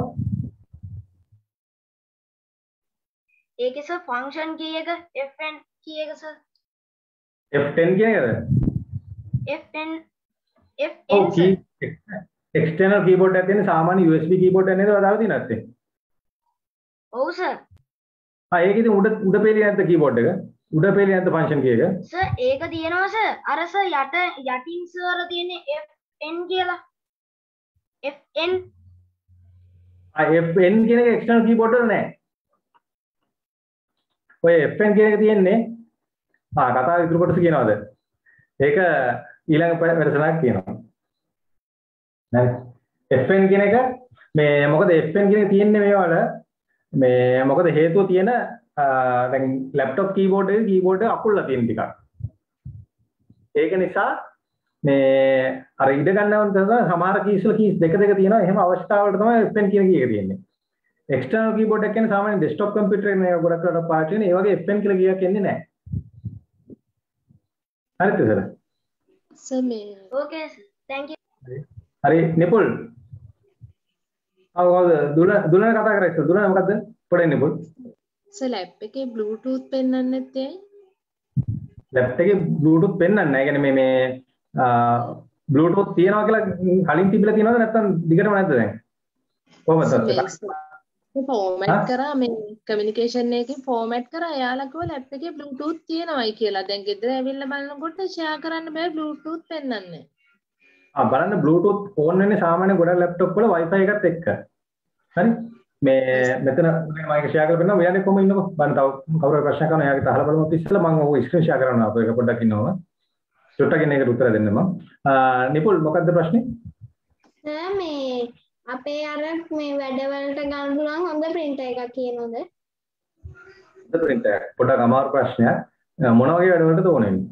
ඒකේ සර් ෆන්ක්ෂන් කී එක Fn කී එක සර්? F ten කියන එකද? Fn ඔව් key external keyboard එකක් තියෙන සාමාන්‍ය U S B keyboard එක නේද වදාලා තියෙන්නේ නැත්තේ? ඔව් සර්. ආ ඒක ඉතින් උඩ උඩ පෙළිය නැද්ද keyboard එක? උඩ පෙළිය නැද්ද function key එක? සර් ඒක තියෙනවා සර්. අර සර් යට යටින් සර් තියෙන්නේ Fn කියලා. Fn ආ Fn කියන එක external keyboard වල නැහැ. ඔය Fn කියන එක තියෙන්නේ ආ කතාව ඉදිරි කොටස කියනවාද? ඒක ඊළඟ වැඩසටහනක් කියනවා. නේද? Fn කියන එක මේ මොකද Fn කියන එක තියෙන්නේ මේවල මේ මොකද හේතුව තියෙන දැන් ලැප්ටොප් කීබෝඩ් එකේ කීබෝඩ් එක අකුල්ලා තියෙන ටිකක්. ඒක නිසා මේ අර ඉඩ ගන්නවන් තමයි සමහර කීස් වල කීස් දෙක දෙක තියෙනවා. එහෙම අවස්ථාවලට තමයි Fn කියන කී එක තියෙන්නේ. එක්ස්ටර්නල් කීබෝඩ් එක කියන්නේ සාමාන්‍ය ඩෙස්ක්ටොප් කම්පියුටර් එකේ මේ ගොඩක් වෙලාවට පාවිච්චි කරන ඒ වගේ Fn කියලා කීයක් එන්නේ නැහැ. හරිද සර්? සර් මේ ඕකේ සර්. thank you. හරි නිපුල්. ආව දුල දුලන කතා කරා ඉතින් දුලන මොකද්ද? පොඩ්ඩක් නිපුල්. සර් ලැප් එකේ බ්ලූටූත් පෙන්වන්නේ නැත්තේ ලැප් එකේ බ්ලූටූත් පෙන්වන්නේ නැහැ. يعني මේ මේ බ්ලූටූත් තියනවා කියලා කලින් තිබිලා තියෙනවද නැත්නම් දිගටම නැද්ද දැන්? කොහොමද? ෆෝමැට් කරා මේ කමියුනිකේෂන් එකේ ෆෝමැට් කරා එයාලා කිව්වා ලැප් එකේ බ්ලූටූත් තියෙනවායි කියලා. දැන් ගෙදර ඇවිල්ලා බලනකොට ෂෙයා කරන්න බෑ බ්ලූටූත් පෙන්වන්නේ. ආ බලන්න බ්ලූටූත් ඕන් වෙන්නේ සාමාන්‍ය ගොඩක් ලැප්ටොප් වල Wi-Fi එකත් එක්ක. හරි? මේ මෙතන මම ඒක ෂෙයා කරලා බලනවා. ඔයාලේ කොහොම ඉන්නකො? බලන්න තව කවුරු හරි ප්‍රශ්න කරනවා. එයාගේ අහලා බලමු ඉස්සෙල්ලා මම ඔය ස්ක්‍රීන් ෂෙයා කරනවා. අපේ එක පොඩ්ඩක් ඉන්නවම. චොට්ටකින් ඒකට උත්තර දෙන්න මම. නිපුල් මොකක්ද ප්‍රශ්නේ? සර් මේ අපේ අර මේ වැඩවලට ගන්න පුළුවන් හොඳ printer එකක් කියනොද? හොඳ printer එකක්. පොඩ්ඩක් අමාරු ප්‍රශ්නයක්. මොන වගේ වැඩවලටද ඕන වෙන්නේ?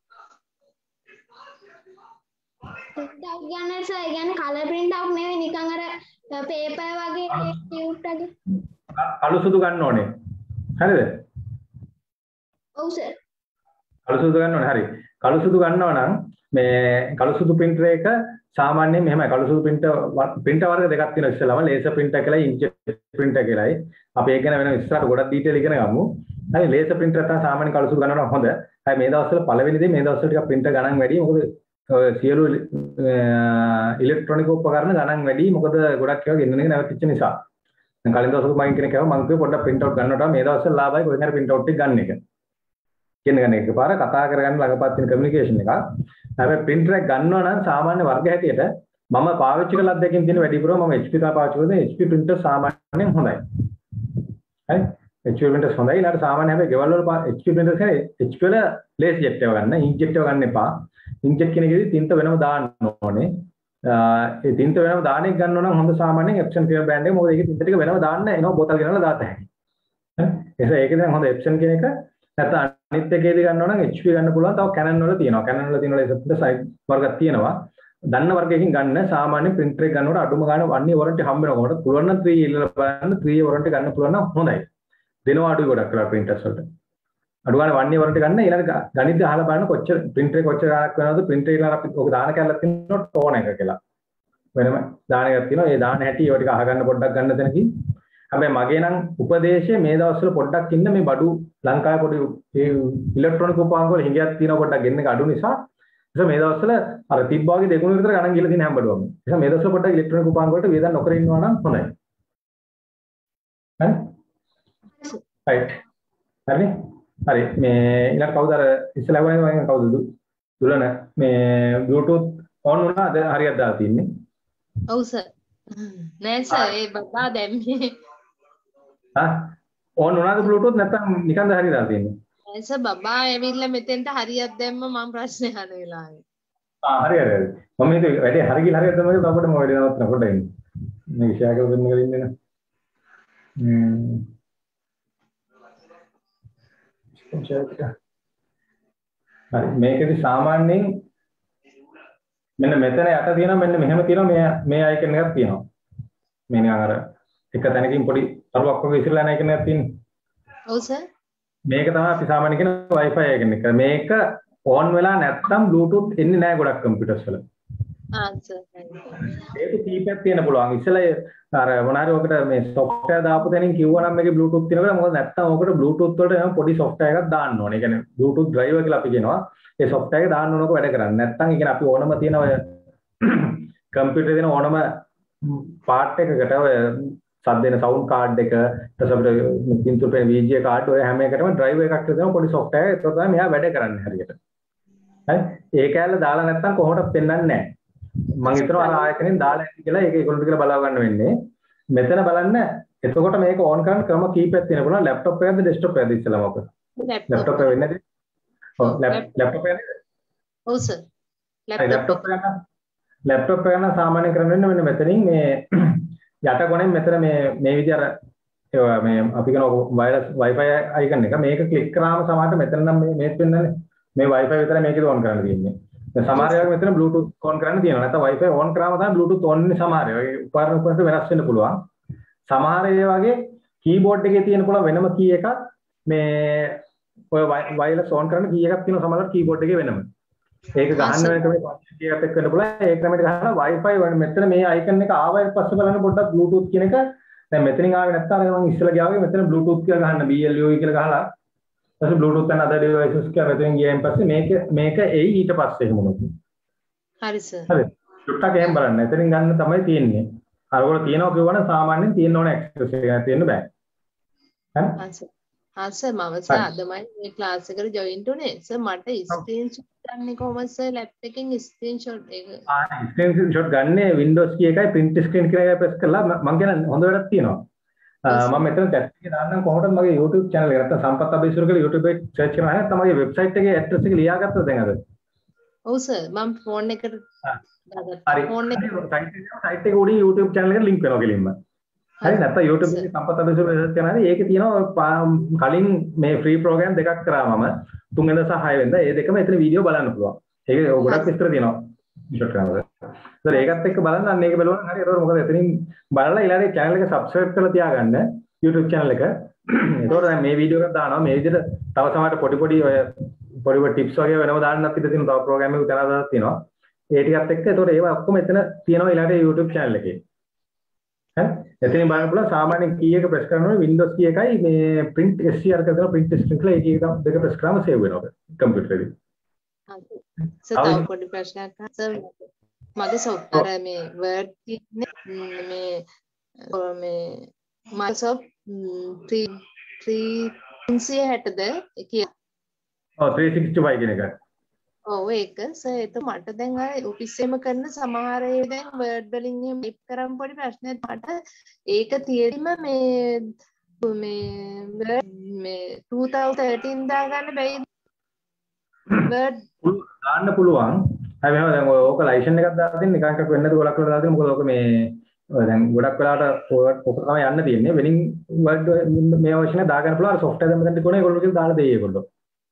print out ගන්න සර්. ඒ කියන්නේ color print out නෙවෙයි නිකන් අර paper වගේ cute වගේ. කළු සුදු ගන්න ඕනේ. හරිද? ඔව් සර්. කළු සුදු ගන්න ඕනේ. හරි. කළු සුදු ගන්නවා නම් මේ කළු සුදු printer එක සාමාන්‍යයෙන් මෙහෙමයි. කළු සුදු printer printer වර්ග දෙකක් තියෙනවා. ඉස්සෙල්ලාම laser printer කියලායි inkjet printer කියලායි. අපි ඒක ගැන වෙන ඉස්සරහට ගොඩක් detail ඉගෙන ගමු. හරි laser printer තමයි සාමාන්‍ය කළු සුදු ගන්නවා හොඳ. හරි මේ දවස්වල පළවෙනි දේ මේ දවස්වල ටිකක් printer ගණන් වැඩි. මොකද සියලු ඉලෙක්ට්‍රොනික උපකරණ ගණන් වැඩි. මොකද ගොඩක් ඒවා ගෙන්නගෙන නැවතිච්ච නිසා. දැන් කලින් දවසක මම කෙනෙක් ආවා මම කිව්වා පොඩ්ඩක් print out ගන්නවට මේ දවස්වල ලාභයි කොහෙන් හරි print out එක ගන්න එක. කියන ගන්න එක පාර කතා කරගන්න ළඟපත් වෙන කමියුනිකේෂන් එකක්. හැබැයි printer එක ගන්නවා නම් සාමාන්‍ය වර්ග හැටියට මම පාවිච්චි කළ අත්දැකීම් තියෙන වැඩිපුරම මම H P තමයි පාවිච්චි කරන්නේ. H P printer සාමාන්‍යයෙන් හොඳයි. හරි? H P printers හොඳයි. ඊළඟට සාමාන්‍ය හැබැයි ගෙවල් වල H P printers කියන්නේ H P වල laser jet ඒවා ගන්න. inkjet ඒවා ගන්න එපා. inkjet කියන එකේදී tinta වෙනම දාන්න ඕනේ. ඒ tinta වෙනම දාන එක ගන්නවා නම් හොඳ සාමාන්‍යයෙන් Epson කියන brand එක. මොකද ඒකේ tinta ටික වෙනම දාන්න එනවා බෝතල් ගෙනලා දාත හැකියි. හරි? එහෙනම් ඒකේ දැන් හොඳ Epson කියන එක නැත්නම් අනිත් එකේදී ගන්නවා නම් H P ගන්න පුළුවන්. තව Canon වල තියෙනවා. Canon වල තියෙනවා laser printer side වර්ගයක් තියෙනවා. දන්න වර්ගයකින් ගන්න සාමාන්‍ය printer එක ගන්නකොට අඩුම ගානේ one year warranty හම්බ වෙනවා. කොහොමද? පුළුවන් නම් three year බලන්න three year warranty ගන්න පුළුවන් නම් හොඳයි. දෙනවා අඩුයි ගොඩක් කරලා printers වලට. අඩු ගානේ one year warranty ගන්න ඊළඟ ගණිත අහලා බලන්න කොච්චර printer එක කොච්චර ගාණක් වෙනවද printer එක ඊළඟ අපි ඔක දාන කැල්ලක් තියෙනවා tone එක කියලා. වෙනම දාන එකක් තියෙනවා. ඒ දාන හැටි ඒවා ටික අහගන්න පොඩ්ඩක් ගන්න තැනකින්. හැබැයි මගේ නම් උපදේශය මේ දවස්වල පොඩ්ඩක් ඉන්න මේ බඩු ලංකාවේ පොඩි මේ ඉලෙක්ට්‍රොනික උපකරණ වල හිඟයක් තියෙනවා පොඩ්ඩක් ගෙන්න එක අඩු නිසා නිසා මේ දවස්වල අර තිබ්බා වගේ දෙගුණ විතර ගණන් ගිහලා තියෙන හැම බඩුවම. නිසා මේ දවස්වල පොඩ්ඩක් ඉලෙක්ට්‍රොනික උපකරණ වලට වේදන් නොකර ඉන්නවා නම් හොඳයි. හරි? right. හරි? හරි මේ ඊළඟ කවුද අර ඉස්සලා වගේ මම කවුද දුලන මේ Bluetooth on වුණාද හරියට දාලා තින්නේ? ඔව් සර්. නෑ සර් ඒ බබා දැම්මේ. හා on වුණාද Bluetooth නැත්නම් නිකන්ද හරියට දාලා තින්නේ? නෑ සර් බබා ඇවිල්ලා මෙතෙන්ට හරියට දැම්ම මම ප්‍රශ්නේ අහන වෙලාවේ. ආ හරි හරි හරි. මම හිතුවේ වැඩේ හරි කියලා හරියට තමයි අපිට මොකද නවත්තන පොඩ්ඩක් ඉන්න. මේක ෂෙයා කරලා දෙන්න කියලා ඉන්නේ නේ. හ්ම්. හරි මේකෙදි සාමාන්‍යයෙන් මෙන්න මෙතන යට තියෙනවා මෙන්න මෙහෙම තියෙනවා මේ මේ අයිකන් එකක් තියෙනවා. මේ නිකන් අර එක තැනකින් පොඩි අරුවක් වගේ ඉස්සරලා යන අයිකන් එකක් තියෙන්නේ. ඔව් සර්. මේක තමයි අපි සාමාන්‍ය කියන Wi-Fi අයිකන් එක. මේක on වෙලා නැත්නම් Bluetooth එන්නේ නැහැ ගොඩක් කම්පියුටර්ස් වල. ආ සර්. ඒක කීපයක් තියෙන පුළුවන්. ඉස්සෙල්ලා අර මොනාරි ඔකට මේ software දාපු තැනින් කිව්වනම් මේකේ Bluetooth තියෙනවා. මොකද නැත්නම් ඔකට Bluetooth වලට එන පොඩි software එකක් දාන්න ඕනේ. ඒ කියන්නේ Bluetooth driver කියලා අපි කියනවා. ඒ software එක දාන්න ඕනක වැඩ කරන්නේ. නැත්නම් ඒ කියන්නේ අපි ඕනම තියෙන ඔය කම්පියුටරේ තියෙන ඕනම part එකකට ඔය සද්ද දෙන sound card එක ඊට පස්සේ අපිට පින්තූරේ V G A card ඔය හැම එකටම driver එකක් තියෙනවා පොඩි software එක. ඒක තමයි මෙයා වැඩ කරන්නේ හරියට. හරි? ඒ කැලේ දාලා නැත්නම් කොහොමද පෙන්වන්නේ නැහැ. මම හිතනවා අර ආයතනෙන් දාලා ඇති කියලා ඒක ඒගොල්ලන්ට කියලා බලාව ගන්න වෙන්නේ. මෙතන බලන්න එතකොට මේක ඕන් කරන ක්‍රම කීපයක් තියෙනවා. බලන්න ලැප්ටොප් එකක්ද ඩෙස්ක්ටොප් එකක්ද ඉස්සෙල්ලාම ඔක? ලැප්ටොප් එක වෙන්නේ නැද්ද? ඔව් ලැප්ටොප් එකද? ඔව් සර්. ලැප්ටොප් එක ගන්න. ලැප්ටොප් එක ගන්න සාමාන්‍ය කරන්න වෙන්නේ මෙන්න මෙතනින් මේ යට කොනෙන් මෙතන මේ මේ විදිහ අර ඒවා මේ අපි කියන වයර්ලස් Wi-Fi අයිකන් එක මේක ක්ලික් කරාම සමහරට මෙතන නම් මේ මේත් වෙන්නේ මේ Wi-Fi විතරයි මේකේ ඕන් කරන්න තියෙන්නේ. දැන් සමහර ඒවා මෙතන Bluetooth on කරන්න තියෙනවා. නැත්නම් Wi-Fi on කරාම තමයි Bluetooth on වෙන්නේ සමහර ඒවා. ඒ උපකරණ උපකරණ වෙනස් වෙන්න පුළුවන්. සමහර ඒ වගේ keyboard එකේ තියෙන පුළුවන් වෙනම key එකක් මේ ඔය wireless on කරන්න key එකක් තියෙනවා සමහරවිට keyboard එකේ වෙනම. ඒක ගහන්න වෙන ක්‍රමයක් key එකක් වෙන්න පුළුවන්. ඒ ක්‍රමයට ගහලා Wi-Fi මෙතන මේ icon එක ආවයින් පස්සේ බලන්න පොඩ්ඩක් Bluetooth කියන එක දැන් මෙතනින් ආවේ නැත්නම් අර මම ඉස්සෙල්ලා ගියා වගේ මෙතන Bluetooth කියලා ගහන්න B L U E කියලා ගහලා ඊට Bluetooth and other devices කියලා මෙතනින් ගියන් පස්සේ මේක මේක එයි ඊට පස්සේ එහෙම මොනවද? හරි සර්. හරි. චුට්ටක් එහෙම බලන්න. එතනින් ගන්න තමයි තියෙන්නේ. අරගොල්ලෝ තියනවා කියවනම් සාමාන්‍යයෙන් තියෙන්න ඕන ඇක්සස් එක තියෙන්න බෑ. හරි? හා සර්. හා සර් මම සර් අදමයි මේ ක්ලාස් එකට ජොයින් උනේ. සර් මට ස්ක්‍රීන්ෂොට් ගන්න කොහොමද සර් ලැප් එකෙන් ස්ක්‍රීන්ෂොට් එක? ආ ස්ක්‍රීන්ෂොට් ගන්නේ Windows key එකයි print screen කියලා එකයි press කරලා මම කියන හොඳ වැඩක් තියෙනවා. මම මෙතන chat එකේ දාන්නම් කොහොමද මගේ YouTube channel එක නැත්නම් සම්පත් අබේසුර කියලා YouTube එකේ search කරනවා නැත්නම් මගේ website එකේ address එක ලියාගත්තද දැන් අද? ඔව් සර් මම ෆෝන් එකට හරි ෆෝන් එක site එකේ උඩින් YouTube channel එකට link වෙනවා කෙලින්ම. හරි නැත්නම් YouTube එකේ සම්පත් අබේසුර search කරනවා හරි ඒකේ තියෙනවා කලින් මේ free program දෙකක් කරා මම තුන් වෙනිදා සහ හය වෙනිදා ඒ දෙකම එතන වීඩියෝ බලන්න පුළුවන්. ඒක ගොඩක් විස්තර තියෙනවා. ෂොට් කරනවා. ඒතර ඒකත් එක්ක බලන්න අන්න ඒක බලුවනම් හරි. ඒතකොට මොකද එතනින් බලලා ඊළඟට channel එක subscribe කරලා තියාගන්න YouTube channel එක. ඒතකොට දැන් මේ වීඩියෝ එකක් දානවා මේ විදිහට තව සමහරට පොඩි පොඩි ඔය පොඩි පොඩි tips වගේ වෙනම දාන්නත් ඉතින් තියෙනවා. තව program එකක් දාලා තියෙනවා. ඒ ටිකත් එක්ක ඒතකොට ඒවා ඔක්කොම එතන තියෙනවා ඊළඟට YouTube channel එකේ. හරි. එතනින් බලන්න පුළුවන් සාමාන්‍ය key එක press කරනකොට Windows key එකයි මේ print scr එක කරලා print screen කියලා ඒක දෙක press කරාම save වෙනවා computer එකේ. සර් තව පොඩි ප්‍රශ්නයක් සර් මගේ software මේ Word තියෙන්නේ මේ මේ Microsoft three sixty-ද කිය ඔව් three sixty-five කියන එක. ඔව් ඒක සර් ඒක මට දැන් අර ඔෆිස් එකේම කරන සමහර ඒවා දැන් Word වලින් එහෙම ටයිප් කරන් පොඩි ප්‍රශ්නයක් මට ඒක තියෙදිම මේ මේ Word මේ twenty thirteen දාගන්න බැයිද? Word දාන්න පුළුවන්. හැබැයි දැන් ඕක ලයිසන් එකක් දාලා තියෙන නිකන් එකක් වෙන්නද ගොඩක් වෙලා දාලා තියෙන මොකද ඕක මේ දැන් ගොඩක් වෙලාවට ඕක තමයි යන්න තියෙන්නේ. වෙනින් Word මේ version එක දාගන්න පුළුවන්. අර software දැන් මෙතන කොනේ ඒගොල්ලෝ කියලා දාලා දෙයි ඒගොල්ලෝ.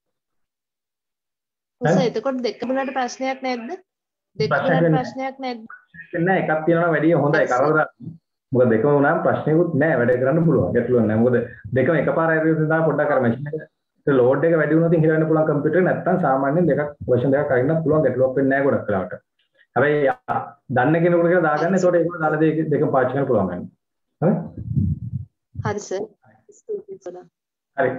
ඔව් ඒකකොට දෙක වලට ප්‍රශ්නයක් නැද්ද? දෙක වලට ප්‍රශ්නයක් නැද්ද? නෑ එකක් තියෙනවා වැඩි හොඳයි කරදර. මොකද දෙකම වුණාම ප්‍රශ්නෙකුත් නෑ වැඩ කරන්න පුළුවන්. ගැටලුවක් නෑ. මොකද දෙකම එකපාර හරි දාලා පොඩ්ඩක් අර මැෂින් එක ඒ ලෝඩ් එක වැඩි වුණොත් හිරවෙන්න පුළුවන් කම්පියුටර් එක නැත්තම් සාමාන්‍යයෙන් දෙකක් version දෙකක් අරින්නත් පුළුවන් ගැටලුවක් වෙන්නේ නෑ ගොඩක් වෙලාවට. හැබැයි දන්න කෙනෙකුට කියලා දාගන්න ඒකට ඒක දාලා දෙක දෙකම පාවිච්චි කරන්න පුළුවන් වෙනවා. හරි? හරි සර්. ස්තුතියි සර්. හරි.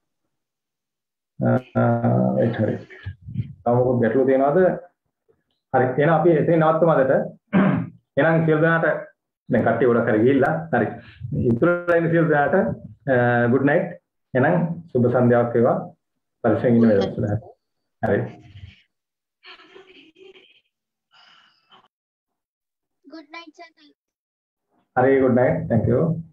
අ ඒක හරි. තව මොකද ගැටලු තියෙනවද? හරි. එහෙනම් අපි එතන නවත්තමු අදට. එහෙනම් සියලු දෙනාට දැන් කට්ටිය ගොඩක් හරි ගිහිල්ලා. හරි. ඉතුරුලා ඉන්න සියලු දෙනාට good night. එහෙනම් සුබ සන්ධ්‍යාවක් වේවා. පරිස්සමෙන් ඉන්න වේවා. හරි. good night sir හරි good night. Thank you.